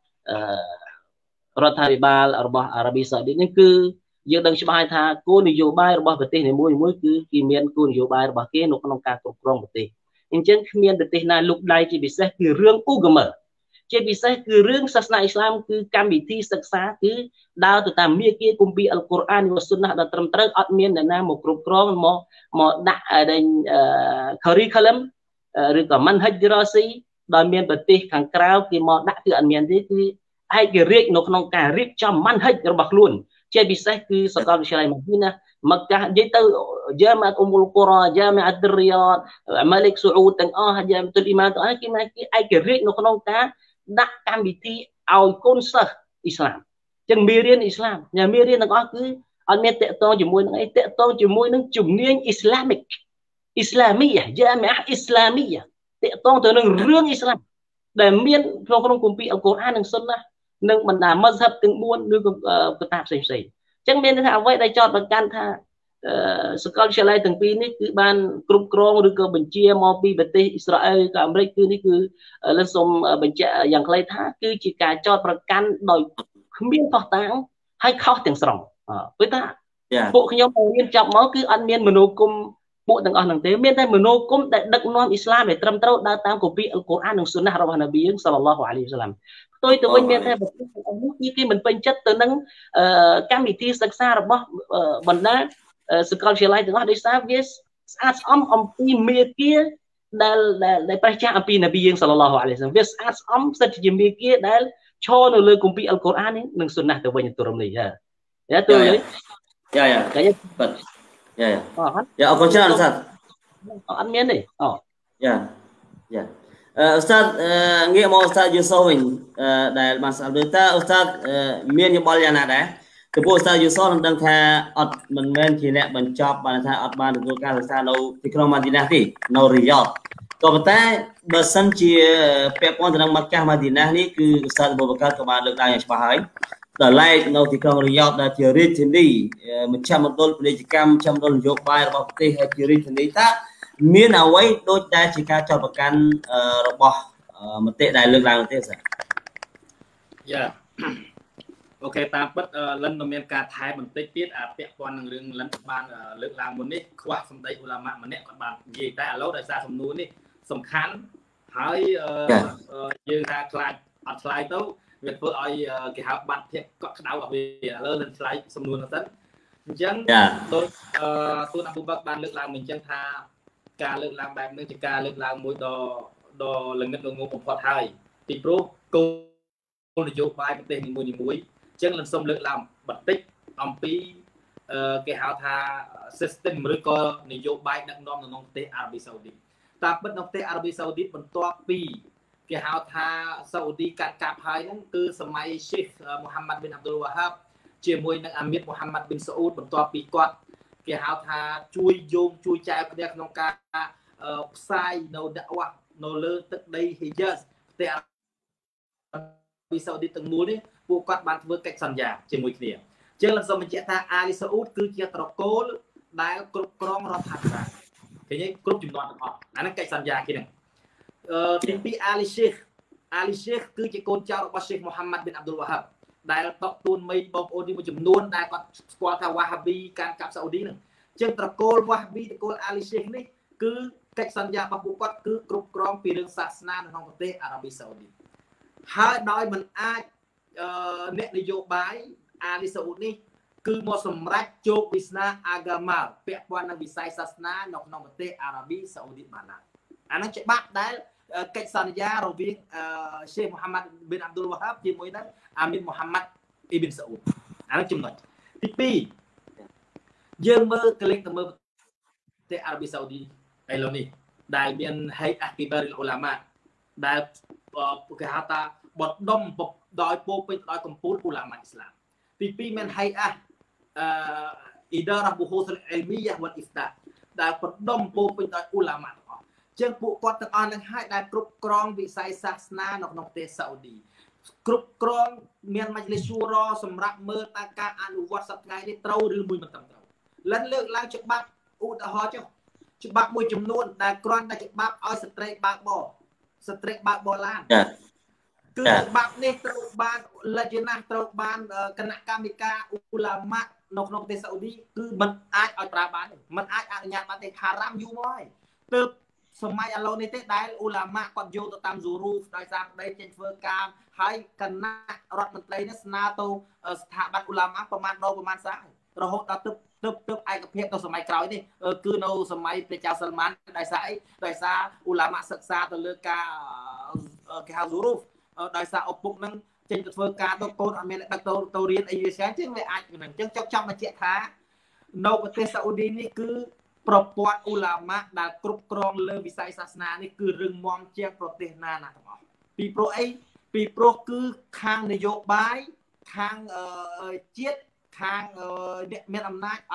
រដ្ឋាភិបាលរបស់អារ៉ាប៊ីសាអូឌីតនេះគឺយើងដឹងច្បាស់ថាគោលនយោបាយរបស់ប្រទេសនីមួយៗគឺគេមានគោលនយោបាយរបស់គេនៅក្នុងការគ្រប់គ្រងប្រទេសអញ្ចឹងគ្មានប្រទេសណាលុបដៃជាពិសេសគឺរឿងអ៊ូហ្គមឺជាពិសេសគឺរឿងសាសនាអ៊ីស្លាមគឺកម្មវិធីសិក្សាគឺដើរទៅតាមមាគ៌ាគម្ពីរអល់កុរអាននិងស៊ុនណាដ៏ត្រឹមត្រូវអត់មានអ្នកណាមកគ្រប់គ្រងមកដាក់ដែល curriculum ឬក៏ manhaj dirasi ដោយមានប្រទេសខាងក្រៅគេមកដាក់គឺអត់មានទេគឺឯករាជ្យនៅក្នុងការរៀបចំ manhaj របស់ខ្លួនជាពិសេសគឺសាកលវិទ្យាល័យម៉ាឌីណាម៉ាកានិយាយទៅយ៉ាម៉ាអ៊ុមុលកូរ៉ាយ៉ាម៉ាអឌរីយ៉ាតម៉ាលិកស៊ូអ៊ូតទាំងអស់យ៉ាម៉ាតុលអ៊ីម៉ានទាំងអស់គេឯករាជ្យនៅក្នុងការដាក់កម្មវិធីឲ្យកូនសិស្សអ៊ីស្លាមចឹងមេរៀនអ៊ីស្លាមមេរៀនទាំងអស់គឺអត់មានតកតងជាមួយនឹងអីតកតងជាមួយនឹងជំនាញអ៊ីស្លាមីយ៉ាយ៉ាម៉ាអ៊ីស្លាមីយ៉ាតតាក់ទងទៅនឹងរឿងអ៊ីស្លាមដែលមានក្នុងគម្ពីរអល់កុរអាននិងសុនណានិងបណ្ដាមស្ហបទាំង4ឬក៏កតាផ្សេងៗអញ្ចឹងមានន័យថាអ្វីដែលចោទប្រកាន់ថាសកលវិទ្យាល័យទាំងពីរនេះគឺបានគ្រប់គ្រងឬក៏បញ្ជាមកពីប្រទេសអ៊ីស្រាអែលក៏អាមេរិកគឺនេះគឺលើសូមបញ្ជាក់យ៉ាងខ្លីថាគឺជាការចោទប្រកាន់ដោយគ្មានផុសតាងហើយខុសទាំងស្រុងព្រោះថាពួកខ្ញុំរៀនចប់មកគឺអត់មានមនោគមពួកទាំងអស់ហ្នឹងទេមានតែមនោគមដែលដឹកនាំអ៊ីស្លាមដែលត្រឹមត្រូវដើរតាមគម្ពីរអល់កុរអាននិងសុនណារបស់នប៊ីសល្លឡោះអាឡៃហ៊ីវសល្លាមផ្ទុយទៅវិញមានតែប្រទេសទាំងអស់នេះគេមិនពេញចិត្តទៅនឹងកម្មវិធីសិក្សារបស់បណ្ដាសាកលវិទ្យាល័យទាំងអស់ដោយសារវាស្អាតស្អំអំពីមេគាដែលប្រឆាំងអំពីនប៊ីយើងសល្លឡោះអាឡៃហ៊ីវសល្លាមវាស្អាតស្អំសិតជាមេគាដែលឈរនៅលើគម្ពីរអល់កុរអាននេះនិងសុនណាទៅវិញទៅរំនេះយ៉ាទៅលើយ៉ាបាទយ៉ាអរគុណច្រើនឧស្សាហ៍អត់មានទេយ៉ាឧស្សាហ៍ងាកមកឧស្សាហ៍យូសូវិញដែលបានស្ដាប់ឮតើឧស្សាហ៍មានយោបល់យ៉ាងណាដែរចំពោះឧស្សាហ៍យូសូនឹងដឹងថាអត់មិនមែនជាអ្នកបញ្ចប់បានថាអត់បានទទួលការសិក្សានៅទីក្រុងម៉ាឌីណាទេនៅរីយ៉តក៏ប៉ុន្តែបើសិនជាពាក់ព័ន្ធទៅនឹងម៉ាកាម៉ាឌីណានេះគឺឧស្សាហ៍បូបកាក៏បានលើកឡើងយ៉ាងច្បាស់ហើយដល់ឡែកនៅទីក្រុងរីយ៉តដែលជារាជធានីមជ្ឈមណ្ឌលពាណិជ្ជកម្មមជ្ឈមណ្ឌលនយោបាយរបស់ប្រទេសហើយជារាជធានីតើមានអ្វីដូចដែលជាការចោទប្រកាន់របស់មតិដែលលើកឡើងទេសាយ៉ាអូខេតាមពិតលិនមានការថែបន្តិចទៀតពាក់ព័ន្ធនឹងរឿងលិនបានលើកឡើងមុននេះខ្វះសម្ដីឧឡាម៉ាម្នាក់គាត់បាននិយាយតែឥឡូវដោយសារសំណួរនេះសំខាន់ហើយយើងថាខ្លាចអត់ឆ្លើយទៅវាធ្វើឲ្យគេហៅបាត់ភាពកក់ក្ដៅរបស់វាឥឡូវលិនឆ្លើយសំណួរហ្នឹងទៅអញ្ចឹងដូចទូនអប៊ូបកបានលើកឡើងមកអញ្ចឹងថាការលើកឡើងបែបនេះជាការលើកឡើងមួយដ៏ល្ងឹតល្ងងបំផុតហើយពីព្រោះគោលនយោបាយប្រទេសនីមួយៗអញ្ចឹងលិនសូមលើកឡើងបន្តិចអំពីគេហៅថា system ឬក៏នយោបាយដឹកនាំនៅក្នុងប្រទេសអារ៉ាប៊ីសាអូឌីតតាមពិតនៅប្រទេសអារ៉ាប៊ីសាអូឌីតបន្ទាប់ពីគេហៅថាសាអូឌីកាត់កាប់ហើយហ្នឹងគឺសម័យ Sheikh Mohammed bin Abdul Wahab ជាមួយនឹង Amir Mohammed bin Saud បន្ទាប់ពីគាត់គេហៅថាជួយយោងជួយចែកគ្នាក្នុងការផ្សាយនៅដាក់វ៉ានៅលើទឹកដី Hijaz ប្រទេសអារ៉ាប៊ីសាអូឌីតទាំងមូលនេះពួកគាត់បានធ្វើកិច្ចសន្យាជាមួយគ្នាអញ្ចឹងលោកសូមបញ្ជាក់ថាអាលីសាអ៊ូតគឺជាត្រកូលដែលគ្រប់គ្រងរដ្ឋាភិបាលឃើញទេគ្រប់ចំនួនទាំងអស់អាហ្នឹងកិច្ចសន្យាគេហ្នឹងទី2អាលីសេខគឺជាកូនចៅរបស់ Sheikh Mohammed bin Abdul Wahab ដែលតកទួនមេបងប្អូននេះមួយចំនួនដែលគាត់ស្គាល់ថាវ៉ាហាប៊ីការកាប់សាអូឌីហ្នឹងអញ្ចឹងត្រកូលវ៉ាហាប៊ីត្រកូលអាលីសេខនេះគឺកិច្ចសន្យារបស់ពួកគាត់គឺគ្រប់គ្រងពីរឿងសាសនានៅក្នុងប្រទេសអារ៉ាប៊ីសាអូឌីហើយដោយមិនអាចអ្នកនយោបាយអាលីសាអ៊ូតនេះគឺមកសម្រេចជោគវាសនាអាហ្កាម៉ាល់ពាក់ព័ន្ធនឹងវិស័យសាសនានៅក្នុងប្រទេសអារ៉ាប៊ីសាអូឌីបានឡើយអានោះច្បាប់ដែលកិច្ចសន្យារវាងSheikh Mohammed bin Abdul Wahab ជាមួយនឹង Amir Mohammed ibn Saud អានោះចំណុចទី2យើងមើលកលិកទៅមើលប្រទេសអារ៉ាប៊ីសាអូឌីឥឡូវនេះដែលមានហេតុអគីបារីលអ៊ូឡាម៉ាដែលគេហៅថាបដុំដោយពោពេញដោយកម្ពុជាឧឡាម៉ាអ៊ីស្លាមទី2មានហេតុអ៊ីដារ៉ាប៊ូហ៊ូសអ៊ីលមីយ៉ាវ៉ាអ៊ីហ្តាដែលបដុំពោពេញដោយឧឡាម៉ាទាំងអស់ជាងពួកគាត់ទាំងអស់នឹងហើយដែលគ្រប់គ្រងវិស័យសាសនានៅក្នុងប្រទេសសាអូឌីគ្រប់គ្រងមានមជ្ឈលិសស៊ូរ៉សម្រាប់មើលតើការអនុវត្តសប្តាហ៍នេះត្រូវឬមួយមិនត្រឹមត្រូវលិនលើកឡើងច្បាប់ឧទាហរណ៍ចុះច្បាប់មួយចំនួនដែលគ្រាន់តែច្បាប់ឲ្យស្ត្រីបើកបរឡានគឺច្បាប់នេះត្រូវបានលក្ខណៈត្រូវបានគណៈកម្មការឧឡាម៉ានៅក្នុងប្រទេសសាអូឌីគឺមិនអាចឲ្យប្រើបានទេមិនអាចអនុញ្ញាតបានទេហារ៉ាមយូរមកហើយទើបសម័យឥឡូវនេះទេដែលឧឡាម៉ាគាត់យកទៅតាមស៊ូរូហ្វដោយសារប្តីចេញធ្វើការហើយគណៈរដ្ឋមន្ត្រីនេះស្នើទៅស្ថាប័នឧឡាម៉ាប្រមាណសាររហូតដល់ទើបឯកភាពទៅសម័យក្រោយនេះគឺនៅសម័យព្រះចៅសល្មានដោយសារឧឡាម៉ាសិក្សាទៅលើការគេហៅស៊ូរូហ្វដោយសារឪពុកនឹងចេញទៅធ្វើការទៅកូនអត់មានដឹកទៅរៀនអីវាចឹងវាអាចមិនចឹងចង់បញ្ជាក់ថានៅប្រទេសសាអូឌីនេះគឺប្រព័ន្ធឧឡាម៉ាដែលគ្រប់គ្រងលើវិស័យសាសនានេះគឺរឹងមាំជាងប្រទេសណាទាំងអស់ពីព្រោះអីពីព្រោះគឺខាងនយោបាយខាងជាតិខាងអ្នកមានអំណាចអត់អាច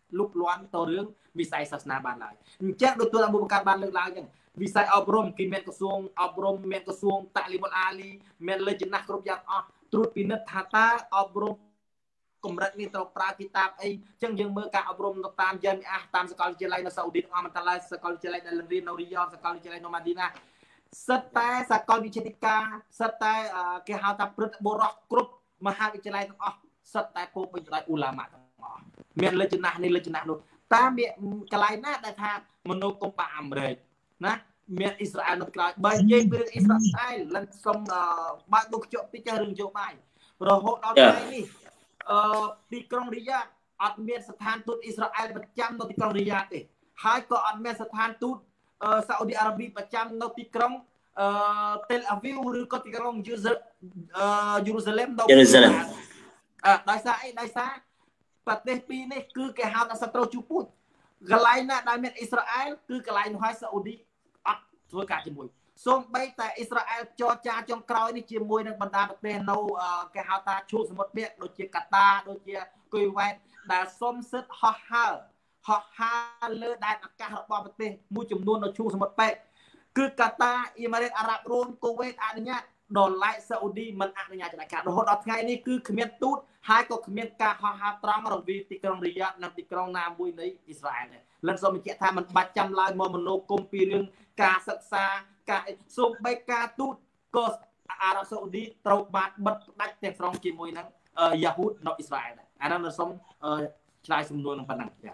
លុបលាន់ទៅរឿងវិស័យសាសនាបានឡើយអញ្ចឹងដូចទូអប៊ូបកាបានលើកឡើងអញ្ចឹងវិស័យអប់រំគឺមានក្រសួងអប់រំមានក្រសួងតាលីមុលអាលីមានលេចណាស់គ្រប់យ៉ាងអស់ត្រួតពិនិត្យថាតើអប់រំកម្រិតនេះត្រូវប្រើគីតាបអីអញ្ចឹងយើងមើលការអប់រំទៅតាមយ៉ាមីអាតាមសាកលវិទ្យាល័យនៅសាអូឌីអមតាឡាសាកលវិទ្យាល័យដែលរៀននៅរីយ៉តសាកលវិទ្យាល័យនៅម៉ាឌីណាសិតតែសាកលវិទ្យាធិការសិតតែគេហៅថាព្រឹទ្ធបុរសគ្រប់មហាវិទ្យាល័យទាំងអស់សិតតែពោពេញដោយអ៊ូឡាម៉ាទាំងអស់មានលេចណាស់នេះលេចណាស់នោះតាមមានកន្លែងណាដែលថាមនោគមបាអាមេរិកណាមានអ៊ីស្រាអែលនៅក្រៅបើនិយាយពីរឿងអ៊ីស្រាអែលលិនសុំបើកមុខខ្ជក់តិចរឿងនយោបាយរហូតដល់ថ្ងៃនេះទីក្រុងរីយ៉ាតអត់មានស្ថានទូតអ៊ីស្រាអែលប្រចាំនៅទីក្រុងរីយ៉ាតទេហើយក៏អត់មានស្ថានទូតសាអូឌីអារ៉ាប៊ីប្រចាំនៅទីក្រុងTel Aviv ឬក៏ទីក្រុងJerusalem ដោយសារអីដោយសារប្រទេសពីរនេះគឺគេហៅថាសត្រូវជួពូជកន្លែងណាដែលមានអ៊ីស្រាអែលគឺកន្លែងនោះហើយសាអូឌីអត់ធ្វើការជាមួយសូម្បីតែអ៊ីស្រាអែលចរចាចុងក្រោយនេះជាមួយនឹងបណ្ដាប្រទេសនៅគេហៅថាឈូសមុទ្រមាសដូចជាកាតាដូចជាគុយវ៉ែតដែលសុំសិទ្ធិហោះហើរលើដែនអាកាសរបស់ប្រទេសមួយចំនួននៅឈូសមុទ្រពេកគឺកាតាអ៊ីម៉ារ៉េតអារ៉ាប់រួមកូវេតអនុញ្ញាតដល់ឡែកសាអូឌីមិនអនុញ្ញាតចំណាយការរហូតដល់ថ្ងៃនេះគឺគ្មានទូតហើយក៏គ្មានការហោះហើរត្រង់រវាងទីក្រុងរីយ៉ាតនិងទីក្រុងណាមួយនៃអ៊ីស្រាអែលដែរលិនសូមបញ្ជាក់ថាមិនបាច់ចាំឡើយមកមនោគមពីរឿងការសិក្សាការសូម្បីការទូតក៏អារ៉ាប់សាអូឌីត្រូវបានបិទផ្ដាច់ទាំងស្រុងជាមួយនឹងយ៉ាហូតនៅអ៊ីស្រាអែលដែរអានោះសូមឆ្លើយសំណួរនឹងប៉ុណ្ណឹងចា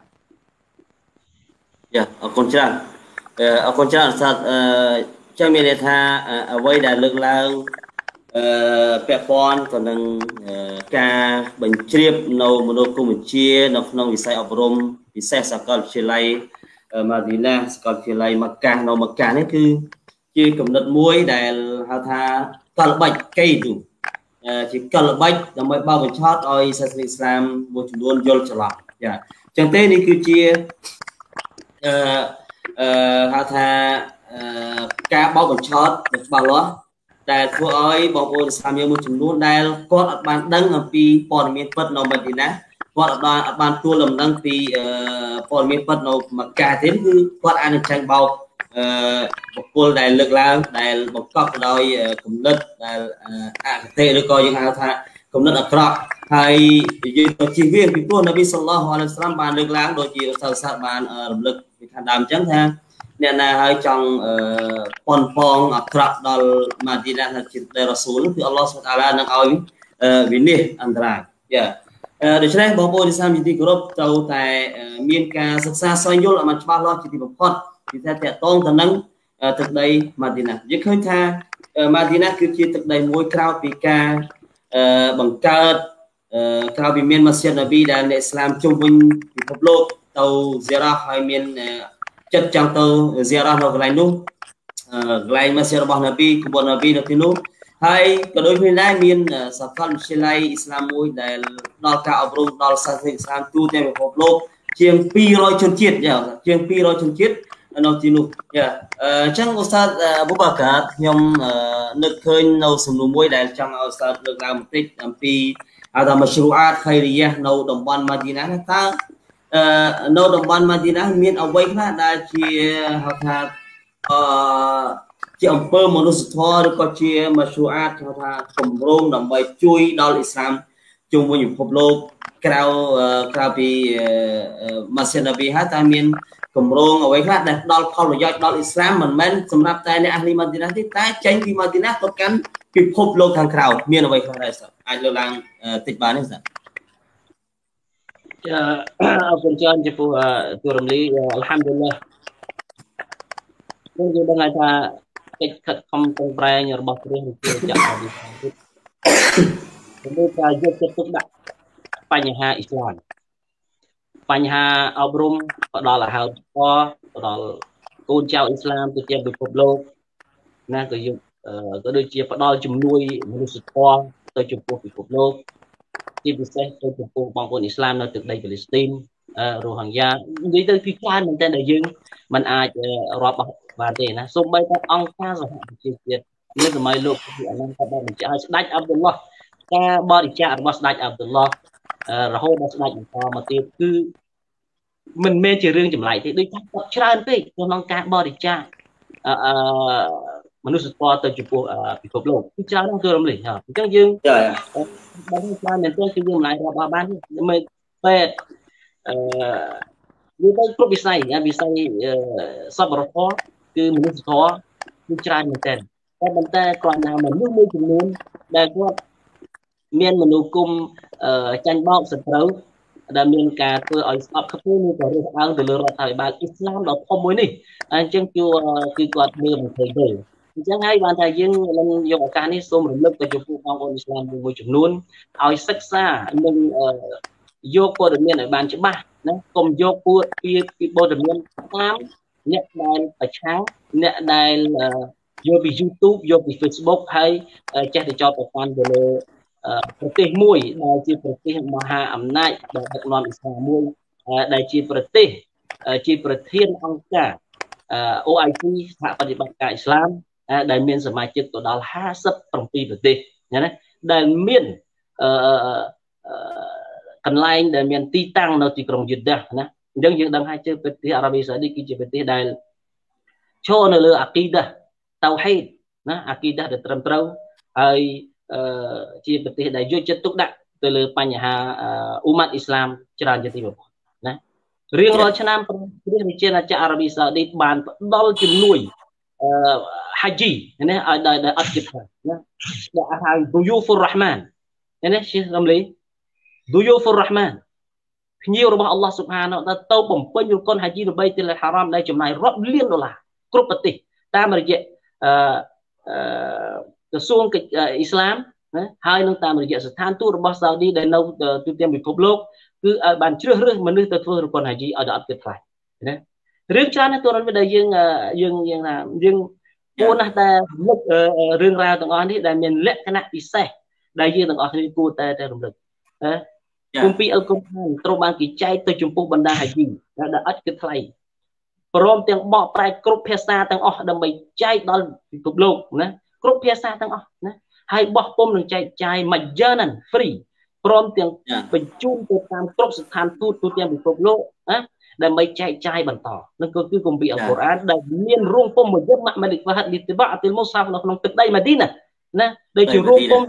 អរគុណច្រើនអរគុណច្រើនសាស្ត្រចាំមានន័យថាអ្វីដែលលើកឡើងពាក់ព័ន្ធទៅនឹងការបញ្ជ្រាបនៅមនោគមវិជ្ជានៅក្នុងវិស័យអប់រំពិសេសសាកលវិទ្យាល័យម៉ាឌីណាសាកលវិទ្យាល័យម៉ាកាសនៅម៉ាកាសនេះគឺជាគំនិតមួយដែលហៅថាកលបាច់កេទូជាកលបាច់ដើម្បីបោកបញ្ឆោតឲ្យសាសនាអ៊ីស្លាមមួយចំនួនយល់ច្រឡំចាអញ្ចឹងទេនេះគឺជាហៅថាការបោកបញ្ឆោតច្បាស់លាស់ដែលធ្វើឲ្យបងប្អូនអ៊ីស្លាមយើងមួយចំនួនដែលគាត់អត់បានដឹងអំពីព័ត៌មានពិតនៅម៉ាឌីណាគាត់អត់បានទួលលំនឹងពីព័ត៌មានពិតនៅម៉ាកាទេគឺគាត់អាចនឹងចាញ់បោកបុគ្គលដែលលើកឡើងដែលបង្កប់ដោយគំនិតដែលអគតិឬក៏យើងហៅថាគំនិតអាក្រក់ហើយយើងទៅជៀសវាងពីព្រោះនប៊ីសល្លឡោះអាឡៃហ៊ីវសល្លាមបានលើកឡើងដូចជាឧស្សាហ៍សាស្ត្របានរំលឹកពីខាងដើមអញ្ចឹងថាអ្នកណាហើយចង់ប៉ុនប៉ងអាក្រក់ដល់ម៉ាឌីណាជារ៉ាស៊ូលគឺអល់ឡោះស៊ុបហានតាអាឡានឹងឲ្យវិនិច្ឆ័យអន្តរាយដូច្នេះបងប្អូនឥស្លាមជាទីគោរពត្រូវតែមានការសិក្សាស្វែងយល់ឲ្យបានច្បាស់លាស់ជាទីបំផុតពីថាតកតងទៅនឹងទឹកដីម៉ាឌីណាយើងឃើញថាម៉ាឌីណាគឺជាទឹកដីមួយក្រៅពីការបង្កើតក្រៅពីមានម៉ាស្យិដនប៊ីដែលអ្នកឥស្លាមជុំវិញពិភពលោកទៅហ្ស៊ីរ៉ាហើយមានចិត្តចង់ទៅហ្ស៊ីរ៉ានៅកន្លែងនោះកន្លែងម៉ាស្យិដរបស់នប៊ីក្បួននប៊ីនៅទីនោះហើយក៏ដូចគ្នាដែរមានសាកលវិទ្យាល័យអ៊ីស្លាមមួយដែលដល់ការអប់រំដល់សាសនិកអ៊ីស្លាមទូទាំងពិភពលោកជាង200ជនជាតិជាង200ជនជាតិនៅទីនោះអញ្ចឹងឧស្សាហ៍អប៊ូបាកាខ្ញុំនឹកឃើញនៅសំណួរមួយដែលចង់ឲ្យឧស្សាហ៍លើកឡើងបន្តិចអំពីហៅថាមជ្ឈរូអាតខៃរីយ៉ានៅតំបន់ម៉ាឌីណាតើនៅតំបន់ម៉ាឌីណាមានអ្វីខ្លះដែលជាហៅថាជាអង្គើមនុស្សធម៌ឬក៏ជាមជ្ឈរូអាតហៅថាគម្រោងដើម្បីជួយដល់អ៊ីស្លាមជុំវិញពិភពលោកក្រៅពីម៉ាស្យិដនប៊ីហើយតើមានគម្រោងអ្វីខ្លះដែលផ្ដល់ផលប្រយោជន៍ដល់អ៊ីស្លាមមិនមែនសម្រាប់តែអ្នកអាហ្លីម៉ាឌីណាទេតែចេញពីម៉ាឌីណាទៅកាន់ពិភពលោកខាងក្រៅមានអ្វីខ្លះដែរសិនអាចលើកឡើងតិចបានទេសិនអរគុណច្រើនចំពោះទូរំលីអល់ហាំឌុលឡាខ្ញុំយល់ដឹងថាកិច្ចខិតខំប្រឹងប្រែងរបស់ព្រះជាចាក់ឲ្យខ្ញុំថាយកចិត្តទុកដាក់បញ្ហាអ៊ីស្លាមបញ្ហាអប់រំផ្ដល់អាហារផ្ដល់កូនចៅអ៊ីស្លាមទៅជាពិភពលោកណាក៏យកក៏ដូចជាផ្ដល់ជំនួយមនុស្សធម៌ទៅចំពោះពិភពលោកជាពិសេសទៅចំពោះបងប្អូនអ៊ីស្លាមនៅទឹកដីប៉ាឡេស្ទីនរ៉ូហិងយ៉ានិយាយទៅគឺច្រើនមែនទែនដែលយើងមិនអាចរាប់បានទេណាសូម្បីតែអង្គការសហប្រជាជាតិនៅសម័យលោកពីអានក៏បានបញ្ជាក់ឲ្យស្ដេចអាប់ឌុលឡោះការបរិច្ចាគរបស់ស្ដេចអាប់ឌុលឡោះរហូតដល់ស្ដេចបន្តមកទៀតគឺ mình mê chỉ riêng chùm lại thì đôi chắc tập tràn thế cho nó cả bò đi cha manusia sport chụp bị cột lộn cái tràn nó cơ làm lì hả chẳng dương bán tràn mình tôi chỉ dùng lại ra bán mình về như tôi club bisa sabar khó cứ manusia khó cái tràn mình tênแต่ ก่อนหน้ามันមួយចំនួនដែលគាត់មានមនុស្សគុំចាញ់បោកសត្រូវដែលមានការធ្វើឲ្យស្អប់ខ្ពើមឬក៏រើសអើងទៅលើរដ្ឋាភិបាលអ៊ីស្លាមដ៏ធំមួយនេះអញ្ចឹងគឺគាត់មើលមិនឃើញទេអញ្ចឹងហើយបានថាយើងនឹងយកឱកាសនេះសូមរំលឹកទៅចំពោះបងប្អូនអ៊ីស្លាមមួយចំនួនឲ្យសិក្សានិងយកព័ត៌មានឲ្យបានច្បាស់ណាកុំយកពីព័ត៌មានតាមអ្នកដែលប្រឆាំងអ្នកដែលយកពី YouTube យកពី Facebook ហើយចេះតែចោទប្រកាន់ទៅលើប្រទេសមួយដែលជាប្រទេសមហាអំណាចដែលដឹកនាំអ៊ីស្លាមមួយដែលជាប្រទេសជាប្រធានអង្គការ OIC សហប្រតិបត្តិការអ៊ីស្លាមដែលមានសមាជិកទៅដល់57ប្រទេសណាដែលមានកន្លែងដែលមានទីតាំងនៅទីក្រុងយេដាណាអញ្ចឹងយើងដឹងហើយជាប្រទេសអារ៉ាប៊ីសាអូឌីគឺជាប្រទេសដែលឈរនៅលើអាគីដាតៅហីដណាអាគីដាដែលត្រឹមត្រូវហើយជាប្រទេសដែលយកចិត្តទុកដាក់ទៅលើបញ្ហាអ៊ូម៉ាត់អ៊ីស្លាមច្រើនជាទីបំផុតណារៀងរាល់ឆ្នាំព្រះរាជាណាចក្រអារ៉ាប៊ីសាអូឌីបានផ្ដល់ជំនួយហាជីណាឲ្យដល់អត់ចិត្តណាដែលហៅ Duyufur Rahman ណាជារំលេង Duyufur Rahman ភ្ញៀវរបស់អល់ឡោះស៊ុបហានទៅបំពេញរកុនហាជីនៅបៃតុលហារ៉ាមដែលចំណាយរាប់លានដុល្លារគ្រប់ប្រទេសតាមរយៈក្រសួងអ៊ីស្លាមណាហើយនឹងតាមរយៈស្ថានទូតរបស់សាអូឌីដែលនៅទូទាំងពិភពលោកគឺឲ្យបានជ្រើសរើសមនុស្សទៅធ្វើរកុនហាជីឲ្យដល់អត់គិតថ្លៃណារឿងច្រើនណាស់ទូរនដែលយើងគួរណាស់តែរំលឹករឿងរ៉ាវទាំងអស់នេះដែលមានលក្ខណៈពិសេសដែលយើងទាំងអស់គ្នាគួរតែរំលឹកណាគម្ពីរអល់កុរអានត្រូវបានគេចែកទៅចំពោះបណ្ដាហាជីដែលអត់គិតថ្លៃព្រមទាំងបកប្រែគ្រប់ភាសាទាំងអស់ដើម្បីចែកដល់ពិភពលោកណាគ្រប់ភាសាទាំងអស់ណាហើយបោះពុំនឹងចែកចាយ Majanan free ព្រមទាំងបញ្ជូនទៅតាមគ្រប់ស្ថានទូតទូទាំងពិភពលោកណាដើម្បីចែកចាយបន្តនោះគឺគម្ពីរអល់កុរអានដែលមានរងពុំមួយយប់ម៉ាលិកវ៉ាហាត់លីតិបាអតិលមូសាហ្វនៅក្នុងទឹកដីម៉ាឌីណាណាដែលជារងពុំ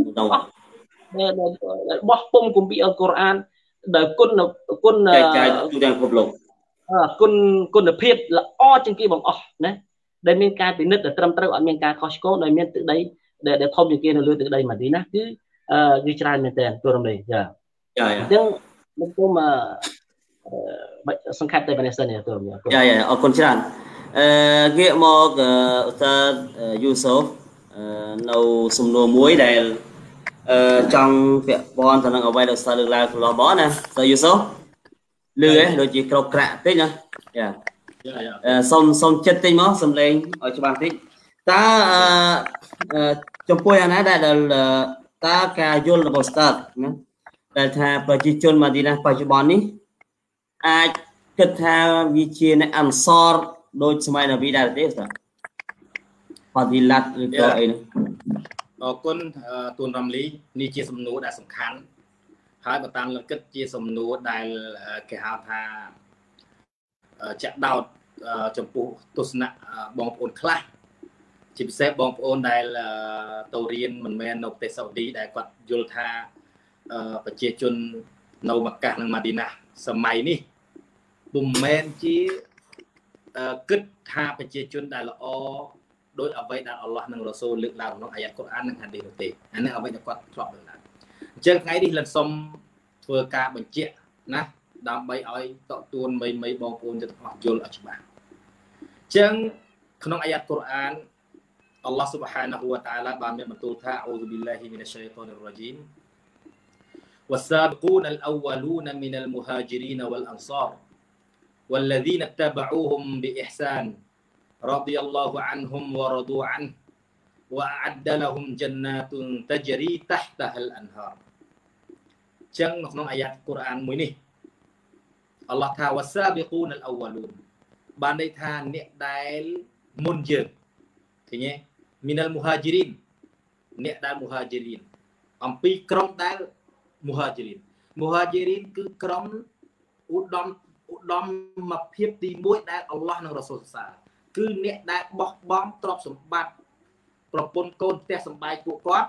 បោះពុំគម្ពីរអល់កុរអានដែលគុណចែកចាយទូទាំងពិភពលោកគុណភាពល្អជាងគេបងអស់ណាដែលមានការពិនិត្យដែលត្រឹមត្រូវអត់មានការខុសឆ្គងដោយមានទឹកដីដែលធំជាងគេនៅលើទឹកដីម៉ាឌីណាគឺច្រើនមែនតើទូរំលែកចាអញ្ចឹងខ្ញុំសូមសង្ខេបតែប៉ុណ្ណេះសិនទូរំលែកចាអរគុណច្រើនងាកមកឧស្សាហ៍យូសូហ្វនៅសំណួរមួយដែលចង់ពាក់ព័ន្ធទៅនឹងអ្វីដែលឧស្សាហ៍លើកឡើងកន្លងមកណាទៅយូសូហ្វលឺដូចជាក្រោកក្រាក់តិចណាចាសុំចិត្តតិចមកសំឡេងឲ្យច្បាស់តិចតើចំពោះអាណាដែលតើការយល់របស់ស្តាតណាដែលថាប្រជាជនម៉ាឌីណាបច្ចុប្បន្ននេះអាចគិតថាវាជាអ្នកអន្សរដូចសម័យនប៊ីដែរទេស្តាផាឌីឡាត់ឬក៏អីនោះអរគុណទូនរំលីនេះជាសំណួរដែលសំខាន់ហើយបើតាមលក្ខិតជាសំណួរដែលគេហៅថាចាក់ដោតចំពោះទស្សនៈបងប្អូនខ្លះជាពិសេសបងប្អូនដែលទៅរៀនមិនមែននៅប្រទេសសាអូឌីដែលគាត់យល់ថាប្រជាជននៅម៉ាកាសនិងម៉ាឌីណាសម័យនេះពុំមែនជាគិតថាប្រជាជនដែលល្អដោយអ្វីដែលអល់ឡោះនិងរ៉ូសូលលើកឡើងក្នុងអាយ៉ាត់កុរអាននិងហាឌីសនោះទេអានេះអ្វីដែលគាត់ធ្លាប់លើកឡើងអញ្ចឹងថ្ងៃនេះលិនសុំធ្វើការបញ្ជាក់ណាដើម្បីឲ្យតទួនមីបងប្អូនទាំងអស់យល់ឲ្យច្បាស់អញ្ចឹងក្នុងអាយ៉ាត់កុរអានអល់ឡោះស៊ុបហានាហ៊ូវតាអាឡាបានមានបន្ទូលថាអ៊ូស៊ុប៊ីឡាហ៊ីមីនអชชัយฏอនិររ៉ជីមوالسابقون الأولون من المهاجرين والأنصار والذين اتبعوهم بإحسان رضي الله عنهم ورضوا عنه وأعد لهم جنات تجري تحتها الأنهار ចឹងនៅក្នុងអាយ៉ាត់កុរអានមួយនេះអល់ឡោះថា والسابقون الأولون បានន័យថាអ្នកដែលមុនយើងឃើញទេ minal muhajirin អ្នកដែល muhajirin អំពីក្រុមដែល muhajirin គឺក្រុមឧឧត្តមមកភាពទី1ដែលអល់ឡោះនិងរ៉ាស៊ូលសាគឺអ្នកដែលបោះបង់ទ្រព្យសម្បត្តិប្រពន្ធកូនផ្ទះសម្បែងពួកគាត់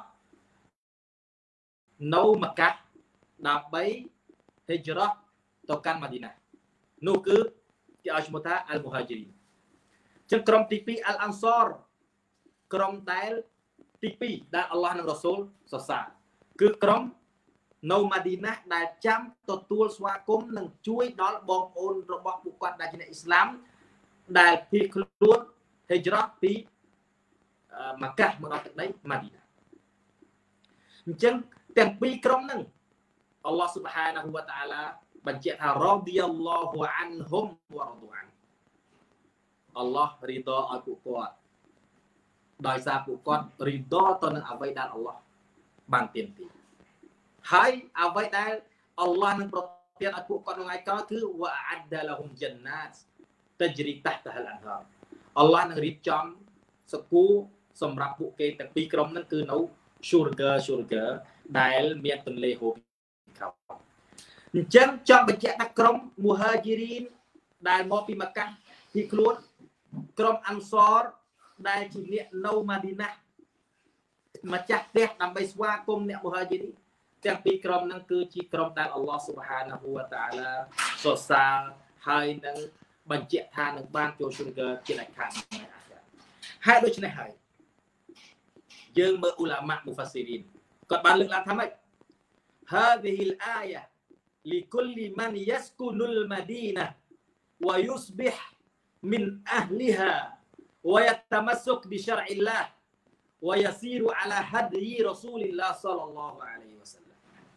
នៅម៉ាកាដើម្បីហិជ្រ៉ាទៅកាន់ម៉ាឌីណានោះគឺគេឲ្យឈ្មោះថាអលមូហាជីរីនចឹងក្រុមទី2អលអង់សរក្រុមដែលទី2ដែលអល់ឡោះនិងរ៉ាស៊ូលសរសើរគឺក្រុមនៅម៉ាឌីណាដែលចាំទទួលស្វាគមន៍និងជួយដល់បងប្អូនរបស់ពួកគាត់ដែលជាអ្នកអ៊ីស្លាមដែលភៀសខ្លួនហិជ្រ៉ាពីម៉ាកាមកដល់ទឹកដីម៉ាឌីណាអញ្ចឹងទាំងពីរក្រុមហ្នឹងអល់ឡោះស៊ុបហានាហ៊ូវតាអាឡាបញ្ជាក់ថារ៉ាឌីយ៉ាឡោហ៊ូអានហ៊ុមវ៉ារ៉ាឌូអានអល់ឡោះរីដឲ្យពួកគាត់ដោយសារពួកគាត់រីដទៅនឹងអ្វីដែលអល់ឡោះបានទាមទារហើយអ្វីដែលអល់ឡោះនឹងប្រទានឲ្យពួកគាត់ថ្ងៃក្រោយគឺវ៉ាអាដឡាហ៊ុមជន្ណាតតជ្រីតាហ្តាហលអនហាអល់ឡោះនឹងរៀបចំសកូសម្រាប់ពួកគេទាំងពីរក្រុមហ្នឹងគឺនៅ Shurga ដែលមានទន្លេហូបក្រោមអញ្ចឹងចង់បញ្ជាក់ថាក្រុមមូហាជីរីនដែលមកពីម៉ាកាពីខ្លួនក្រុមអាន់សរដែលជាអ្នកនៅម៉ាឌីណាម្ចាស់ផ្ទះដើម្បីស្វាគមន៍អ្នកមូហាជីរីនទាំងពីរក្រុមហ្នឹងគឺជាក្រុមដែលអល់ឡោះស៊ុបហានាហ៊ូវតាអាឡាសរសើរហើយនឹងបញ្ជាក់ថានឹងបានចូល Shurga ជាដាច់ខាតហើយដូច្នេះហើយយើងមើលឧឡាម៉ាមូហ្វាស៊ីរីនគាត់បានលើកឡើងថាម៉េច هذه الآية لكل من يسكن المدينة ويصبح من أهلها ويتمسك بشرع الله ويسير على هدي رسول الله صلى الله عليه وسلم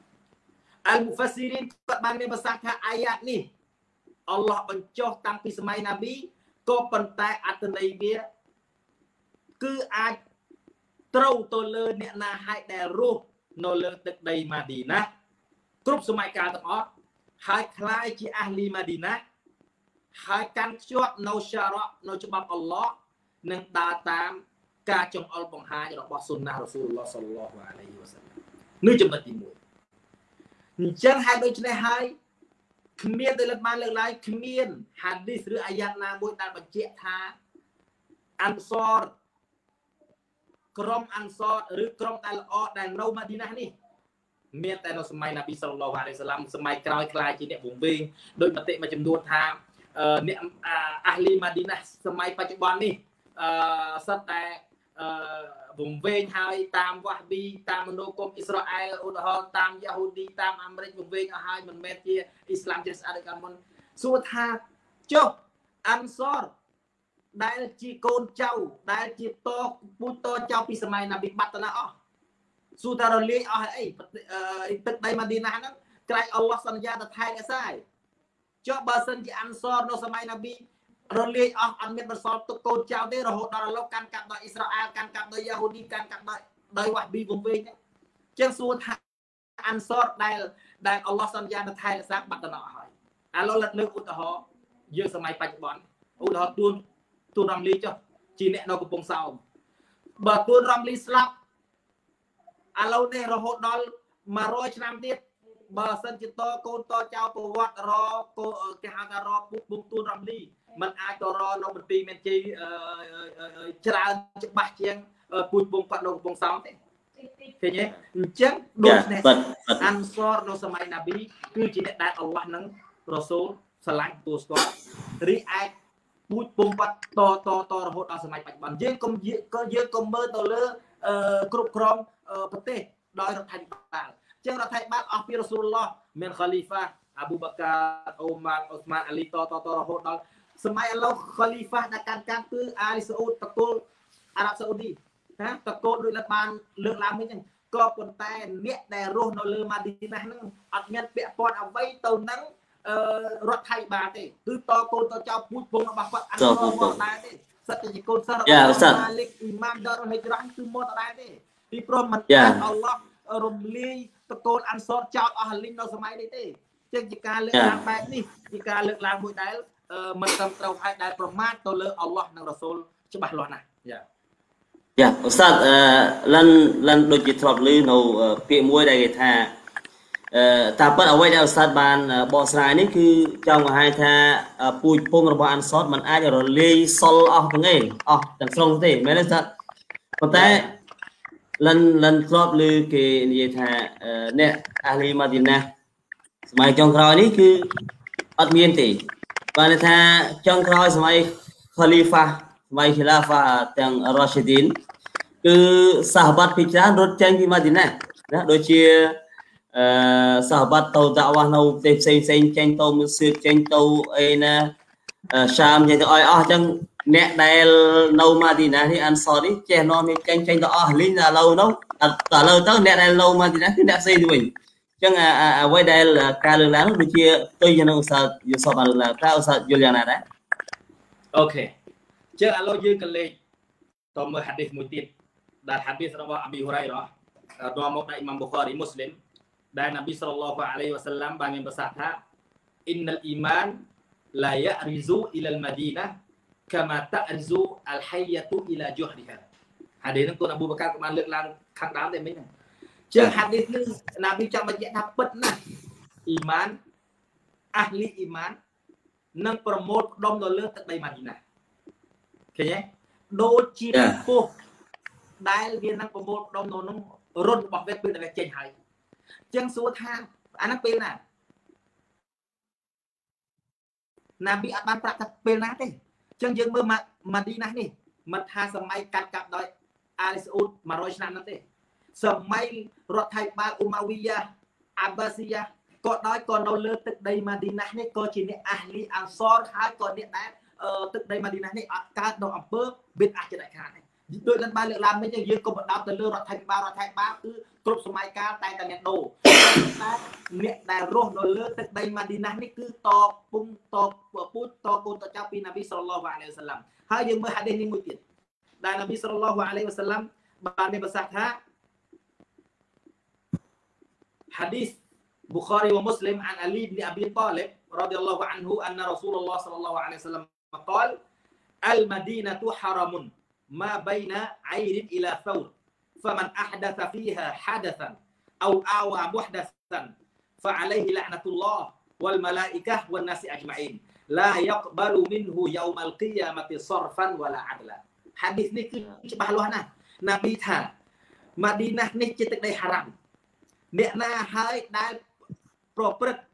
المفسرين គាត់បានមានប្រសាសន៍ថាអាយ៉ាតនេះអល់ឡោះបញ្ចុះតាំងពីសម័យណាប៊ីក៏ប៉ុន្តែអត្ថន័យវាគឺអាចត្រូវទៅលើអ្នកណាហើយដែលរស់នៅលើទឹកដីម៉ាឌីណាគ្រប់សម័យកាលទាំងអស់ហើយคล้ายជាអាហ្លីម៉ាឌីណាហើយកាន់ខ្ជាប់នៅសារ៉ានៅច្បាប់អល់ឡោះនិងដើរតាមការចង្អុលបង្ហាញរបស់ស៊ុនណារ៉ាស៊ូលឡោះសល្លឡោះអាឡៃហ៊ីវ៉ាសាឡាមនេះចំណុចទី1អញ្ចឹងហើយដូច្នេះហើយគ្មានដែលបានលើកឡើងគ្មានហាឌីសឬអាយ៉ាតណាមួយដែលបញ្ជាក់ថាអាន់សរក្រុមអាន់សរឬក្រុមដែលល្អដែលនៅម៉ាឌីណានេះមានតែនៅសម័យណាប៊ីសល្លឡោះអាឡៃហ៊ីវ៉ាសាឡាមសម័យក្រោយខ្លាចជាអ្នកវង្វេងដោយមតិមួយចំនួនថាអ្នកអាហ្លីម៉ាឌីណាសម័យបច្ចុប្បន្ននេះសិតតែវង្វេងហើយតាមវ៉ាហ្ប៊ីតាមមនោគមអ៊ីស្រាអែលឧទាហរណ៍តាមយ៉ាហូឌីតាមអាមេរិកវង្វេងអស់ហើយមិនមែនជាអ៊ីស្លាមជាស្អាតដូចកាលមុនសួរថាចុះអាន់សរដែលជាកូនចៅដែលជាតពូជតចៅពីសម័យណាប៊ីបាត់ទៅណាអស់សួរថារលាយអស់អីទឹកដីម៉ាឌីណាហ្នឹងក្រែងអល់ឡោះសន្យាទៅថែរក្សាចុះបើសិនជាអាន់សរនៅសម័យណាប៊ីរលាយអស់អត់មានបន្សល់ទុកកូនចៅទេរហូតដល់ឥឡូវកាន់កាប់ដោយអ៊ីស្រាអែលកាន់កាប់ដោយយ៉ាហូឌីកាន់កាប់ដោយវ៉ាហ្ប៊ីវង្វេងចឹងសួរថាអាន់សរដែលអល់ឡោះសន្យាទៅថែរក្សាបាត់ទៅណាអស់ហើយឥឡូវលើកឧទាហរណ៍យើងសម័យបច្ចុប្បន្នឧទាហរណ៍ទួនរំលីចុះជាអ្នកនៅកំពង់សោមបើទួនរំលីស្លាប់ឥឡូវនេះរហូតដល់100ឆ្នាំទៀតបើសិនជាតកូនតចៅប្រវត្តិរគេហៅថារពុកបុកទួនរំលីมันអាចទៅរនៅមន្ទីរមានជ័យច្រើនច្បាស់ជាងពូជបងគាត់នៅកំពង់សោមទេឃើញទេអញ្ចឹងដូចនេះអាន់សរនៅសម័យណាប៊ីគឺជាអ្នកដែលអល់ឡោះនឹងរ៉ាស៊ូលស្រឡាញ់ទទួលស្គាល់រីឯពូជបងគាត់តរហូតដល់សម័យបច្ចុប្បន្នយើងកុំមើលទៅលើគ្រប់គ្រងប្រទេសដោយរដ្ឋាភិបាលចឹងរដ្ឋាភិបាលអស់ពីរ៉ាស៊ូលឡោះមានខាលីហ្វាអាប៊ូបាកាអូម៉ារអូស្មានអាលីតរហូតដល់សម័យឥឡូវខាលីហ្វាដែលកាន់កាប់គឺអាលីសាអ៊ូតតកូលអារ៉ាប់សាអ៊ូឌីណាតកូលដូចបានលើកឡើងវិញចឹងក៏ប៉ុន្តែអ្នកដែលរស់នៅលើម៉ាឌីណាហ្នឹងអត់មានពាក់ព័ន្ធអ្វីទៅនឹងរដ្ឋាភិបាលទេគឺតកូនតចៅពូជពងរបស់គាត់អត់មកដែរទេសិតតែជាកូនសិស្សរបស់ម៉ាលិកអ៊ីម៉ាមដរហិជ្រ៉ាគឺមកដែរទេពីព្រោះមិនបានអល់ឡោះរំលាយតកូលអាន់សរចោតអស់លីងនៅសម័យនេះទេចឹងជាការលើកឡើងបែបនេះជាការលើកឡើងមួយដែលមិនត្រឹមត្រូវហើយដែលប្រមាថទៅលើអល់ឡោះនិងរ៉ាស៊ូលច្បាស់លាស់ណាស់យ៉ាឧស្សាហ៍លិនដូចជាធ្លាប់ឮនៅពាក្យមួយដែលគេថាតាពិតអ្វីដែលឧស្សាហ៍បានបកស្រាយនេះគឺចង់បង្ហាញថាពូជពងរបស់អានសតมันអាចរលាយសុលអស់ទាំងឯងអស់ទាំងស្រុងទេមែនទេស្ដាប់ប៉ុន្តែលិនធ្លាប់ឮគេនិយាយថាអ្នកអាលីម៉ាឌីណាសម័យចុងក្រោយនេះគឺអត់មានទេបានថាចុងក្រោយសម័យខលីហ្វាសម័យខីឡាហ្វាទាំងរ៉ាស៊ីឌីនគឺសាហបាត់ភាគច្រើនរត់ចេញពីម៉ាឌីណាណាដូចជាសាហបាត់ទៅដាក់វ៉ាស់នៅប្រទេសផ្សេងចេញទៅមុសៀចេញទៅអីណាសាមចេញទៅឲ្យអស់អញ្ចឹងអ្នកដែលនៅម៉ាឌីណានេះអានសតនេះចេះនាំនេះចេញទៅអស់លីងដល់ឥឡូវនោះដល់ឥឡូវទៅអ្នកដែលនៅម៉ាឌីណាគឺអ្នកផ្សេងទៅវិញអញ្ចឹងអ្វីដែលការលើកឡើងនោះដូចជាផ្ទុយយ៉ាងនោះឧស្សាហ៍យល់សពបានលើកឡើងតើឧស្សាហ៍យល់យ៉ាងណាដែរអូខេអញ្ចឹងឥឡូវយើងក៏លេខតមើលហាឌីសមួយទៀតដែលហាឌីសរបស់អាប៊ីហ៊ុរ៉ៃរ៉ានាំមកដោយអ៊ីម៉ាំប៊ូខារីមូស្លីមដែលនប៊ីសល្លឡោះអាឡៃហ៊ីវ៉ាសល្លាមបានមានប្រសាសន៍ថាអ៊ីនណលអ៊ីម៉ានឡាយ៉ារីស៊ូអ៊ីឡាល់ម៉ាឌីណាកាម៉ាតាអ៊ស៊ូអលហៃយ៉ាតុអ៊ីឡាជូហឌីហាហាឌីសហ្នឹងគុណអប៊ូបកាក៏បានលើកឡើងខាងដើមដែរមិញហ្នឹងជាងហាឌីសនេះនប៊ីចង់បញ្ជាក់ថាពិតណាស់អ៊ីម៉ានអាហ្លីអ៊ីម៉ាននឹងប្រមូលផ្ដុំទៅលើទឹកដីម៉ាឌីណាឃើញទេដូចជាពោះដែលវានឹងប្រមូលផ្ដុំនៅក្នុងរុនរបស់វាពេលដែលចេញហើយចឹងសួរថាអាហ្នឹងពេលណាណាប៊ីអត់បានប្រាប់ថាពេលណាទេចឹងយើងមើលម៉ាឌីណានេះមិនថាសម័យកាត់កាប់ដោយអាលីស៊ូត100ឆ្នាំហ្នឹងទេសម័យរដ្ឋាភិបាលអ៊ូម៉ាវីយ៉ាអាបាស៊ីយ៉ាក៏ដោយក៏នៅលើទឹកដីម៉ាឌីណានេះក៏ជាអ្នកអាហ្លីអានសរហើយក៏អ្នកដែលទឹកដីម៉ាឌីណានេះអត់កើតនៅអំពើបិទអាចដាច់ខាតទេដូចនឹងបានលើកឡើងវិញយើងក៏បដោតទៅលើរដ្ឋាភិបាលគឺគ្រប់សម័យកាលតែអ្នកដូរតែអ្នកដែលរស់នៅលើទឹកដីម៉ាឌីណានេះគឺតពុំតពូជតកូនតចៅពីនប៊ីសល្លឡោះអាឡៃហ៊ីវ៉ាសល្លាមហើយយើងមើលហាឌីសនេះមួយទៀតដែលនប៊ីសល្លឡោះអាឡៃហ៊ីវ៉ាសល្លាមបានមានប្រសាសន៍ថាហាឌីសប៊ូខារីវ៉ាមុស្លីមអានអាលីប៊ីនអាប៊ីតាលិបរ៉ាឌីយ៉ាឡោះអានហ៊ូអនរ៉ាស៊ូលឡោះសល្លឡោះអាឡៃហ៊ីវ៉ាសល្លាម قال المدينة حرم ما بين عير إلى ثور فمن أحدث فيها حدثا أو آوى محدثا فعليه لعنة الله والملائكة والناس أجمعين لا يقبل منه يوم القيامة صرفا ولا عدلا حديثនេះគឺច្បាស់លាស់ណាស់ណាប៊ីថាម៉ាឌីណានេះជាទឹកដីហារ៉ាមអ្នកណាហើយដែលប្រព្រឹត្ត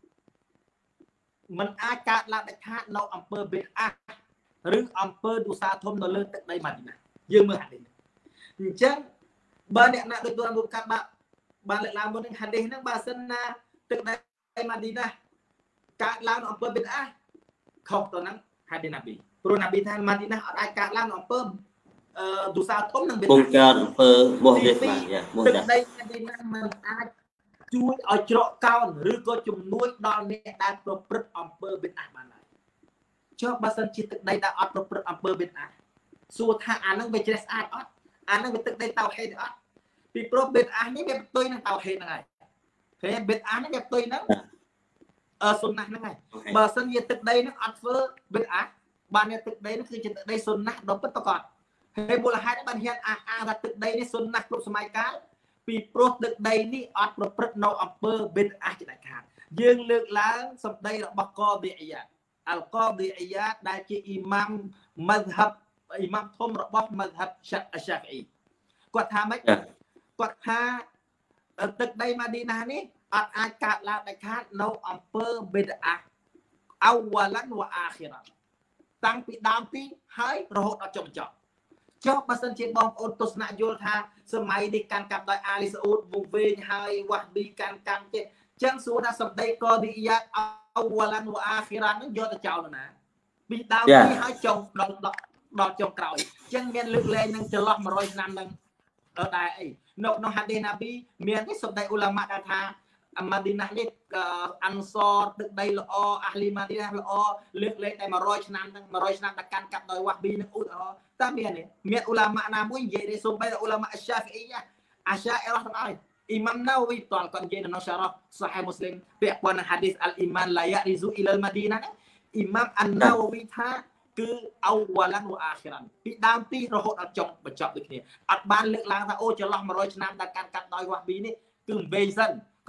មិនអាចកើតឡើងដាច់ខាតនៅអំពើបិទអាឬអំពើឧស្សាហ៍ធំនៅលើទឹកដីម៉ាឌីណាយើងមើលហាឌីសអញ្ចឹងបើអ្នកណាដូចទូរ៉ាមកាត់បានលើកឡើងមុននឹងហាឌីសហ្នឹងបើសិនណាទឹកដីម៉ាឌីណាកើតឡើងអំពើបិទអាខុសទៅនឹងហាឌីសណាប៊ីព្រោះណាប៊ីថាម៉ាឌីណាអត់អាចកើតឡើងអំពើឧស្សាហ៍ធំនឹងបិទអាបង្កើតអំពើបោះនេះបាទទឹកដីម៉ាឌីណាមិនអាចជួយឲ្យច្រកកោនឬក៏ជំនួយដល់អ្នកដែលប្រព្រឹត្តអំពើបិទអាបានឡើយចុះបើសិនជាទឹកដីដែលអត់ប្រព្រឹត្តអំពើបិទអាសួរថាអានឹងវាជ្រះស្អាតអត់អានឹងវាទឹកដីតៅហេតអត់ពីព្រោះបិទអានេះវាផ្ទុយនឹងតៅហេតហ្នឹងហើយឃើញបិទអានេះវាផ្ទុយនឹងសុនណាស់ហ្នឹងហើយបើសិនជាទឹកដីហ្នឹងអត់ធ្វើបិទអាបានតែទឹកដីហ្នឹងគឺជាទឹកដីសុនណាស់ដ៏ពិតប្រាកដហើយមូលហេតុបានហ៊ានអាថាទឹកដីនេះសុនណាស់គ្រប់សម័យកាលពីព្រោះទឹកដីនេះអត់ប្រព្រឹត្តនៅអំពើបិទអាជាដាច់ខាតយើងលើកឡើងសម្ដីរបស់កឌីអ៊ីយ៉ាអលកឌីអ៊ីយ៉ាដែលជាអ៊ីម៉ាំម៉ាហ្ហាប់អ៊ីម៉ាំធំរបស់ម៉ាហ្ហាប់ឆាហ្វាអ៊ីគាត់ថាម៉េចគាត់ថាទឹកដីម៉ាឌីណានេះអត់អាចកើតឡើងដាច់ខាតនៅអំពើបិទអាអវវឡានវអាខិរ៉ាតាំងពីដើមទីហើយរហូតដល់ចុងបញ្ចប់ចុះបើសិនជាបងប្អូនទស្សនៈយល់ថាសម័យនេះកាន់កាប់ដោយអាលីស៊ូតវងវែងហើយវ៉ាស់ប៊ីកាន់ទៀតចឹងសួរថាសម្ដីកឌីយ៉ាអវឡានវអាខិរ៉ានឹងយកទៅចោលណាពីដើមទីហើយចុងដល់ចុងក្រោយចឹងមានលើកលែងនឹងចន្លោះ100ឆ្នាំនឹងដែរអីនៅហាឌីសណាប៊ីមានទេសម្ដីអ៊ូឡាម៉ាដែលថាម៉ាឌីណានេះអានសរទឹកដីល្អអាហ្លីម៉ាឌីណាល្អលើកលែងតែ100ឆ្នាំហ្នឹង100ឆ្នាំតែកាន់កាប់ដោយវ៉ាស់ប៊ីនឹងឧទាហរណ៍តើមានអ៊ូឡាម៉ាណាមួយនិយាយទេសូម្បីតែអ៊ូឡាម៉ាអស្សាហ្វីអ៊ីអាសាអ៊ីរ៉ាទាំងអស់អ៊ីម៉ាំណាវីតលគាត់និយាយនៅសារ៉ាហ្វសាហីមូស្លីមពាក់ព័ន្ធនឹងហាឌីសអលអ៊ីម៉ានឡាយ៉ារីស៊ូអ៊ីលម៉ាឌីណាអ៊ីម៉ាំអានណាវីថាគឺអវវឡានវអាខិរ៉ានពីដើមទីរហូតដល់ចុងបញ្ចប់ដូចគ្នាអត់បានលើកឡើងថាអូចន្លោះ100ឆ្នាំដែលកាន់កាប់ដោយវ៉ាស់ប៊ីនេះគឺវែងសិន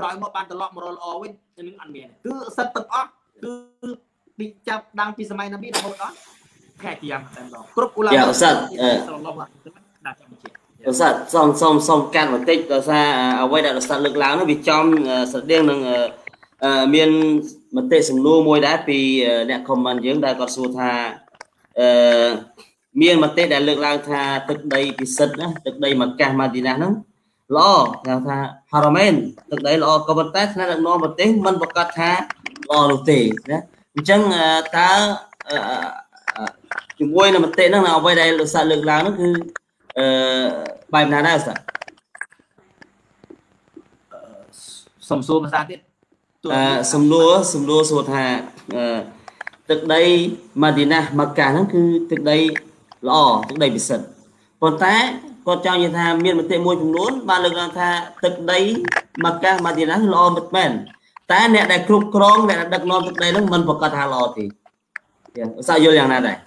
ក្រោយមកបានត្រឡប់មករលអវិញនឹងអត់មានគឺសិតទាំងអស់គឺពីចាប់ដាំងពីសម័យណាប៊ីរហូតដល់ថ្ងៃទីយ៉ាងតែម្ដងគ្រប់ឧឡាមាសាឡឡោះដាក់ចាំជាឧស្សាហ៍សុំកាត់បន្តិចដោយសារអ្វីដែលឧស្សាហ៍លើកឡើងនោះវាចំស្រដៀងនឹងមានមតិសំណួរមួយដែរពីអ្នក comment យើងដែលគាត់សួរថាមានមតិដែលលើកឡើងថាទឹកដីពិសិដ្ឋណាទឹកដីម៉ាកាសម៉ាឌីណាហ្នឹងល្អគេថាហារ៉ាមែនទឹកដីល្អក៏ប៉ុន្តែថ្នាក់ដឹកនាំប្រទេសមិនប្រកាសថាល្អនោះទេណាអញ្ចឹងតើជាមួយនឹងមតិហ្នឹងអ្វីដែលលោកសាស្ត្រលើកឡើងនោះគឺបែបណាដែរសាស្ត្រសំសួរភាសាទៀតសំណួរសួរថាទឹកដីម៉ាឌីណាម៉ាកាហ្នឹងគឺទឹកដីល្អទឹកដីពិសិដ្ឋប៉ុន្តែគាត់ចង់និយាយថាមានមតិមួយចំនួនបានលើកឡើងថាទឹកដីម៉ាកាម៉ាឌីណាល្អមែនតែអ្នកដែលគ្រប់គ្រងអ្នកដែលដឹកនាំទឹកដីហ្នឹងមិនប្រកាសថាល្អទេឧស្សាហ៍យល់យ៉ាងណាដែរ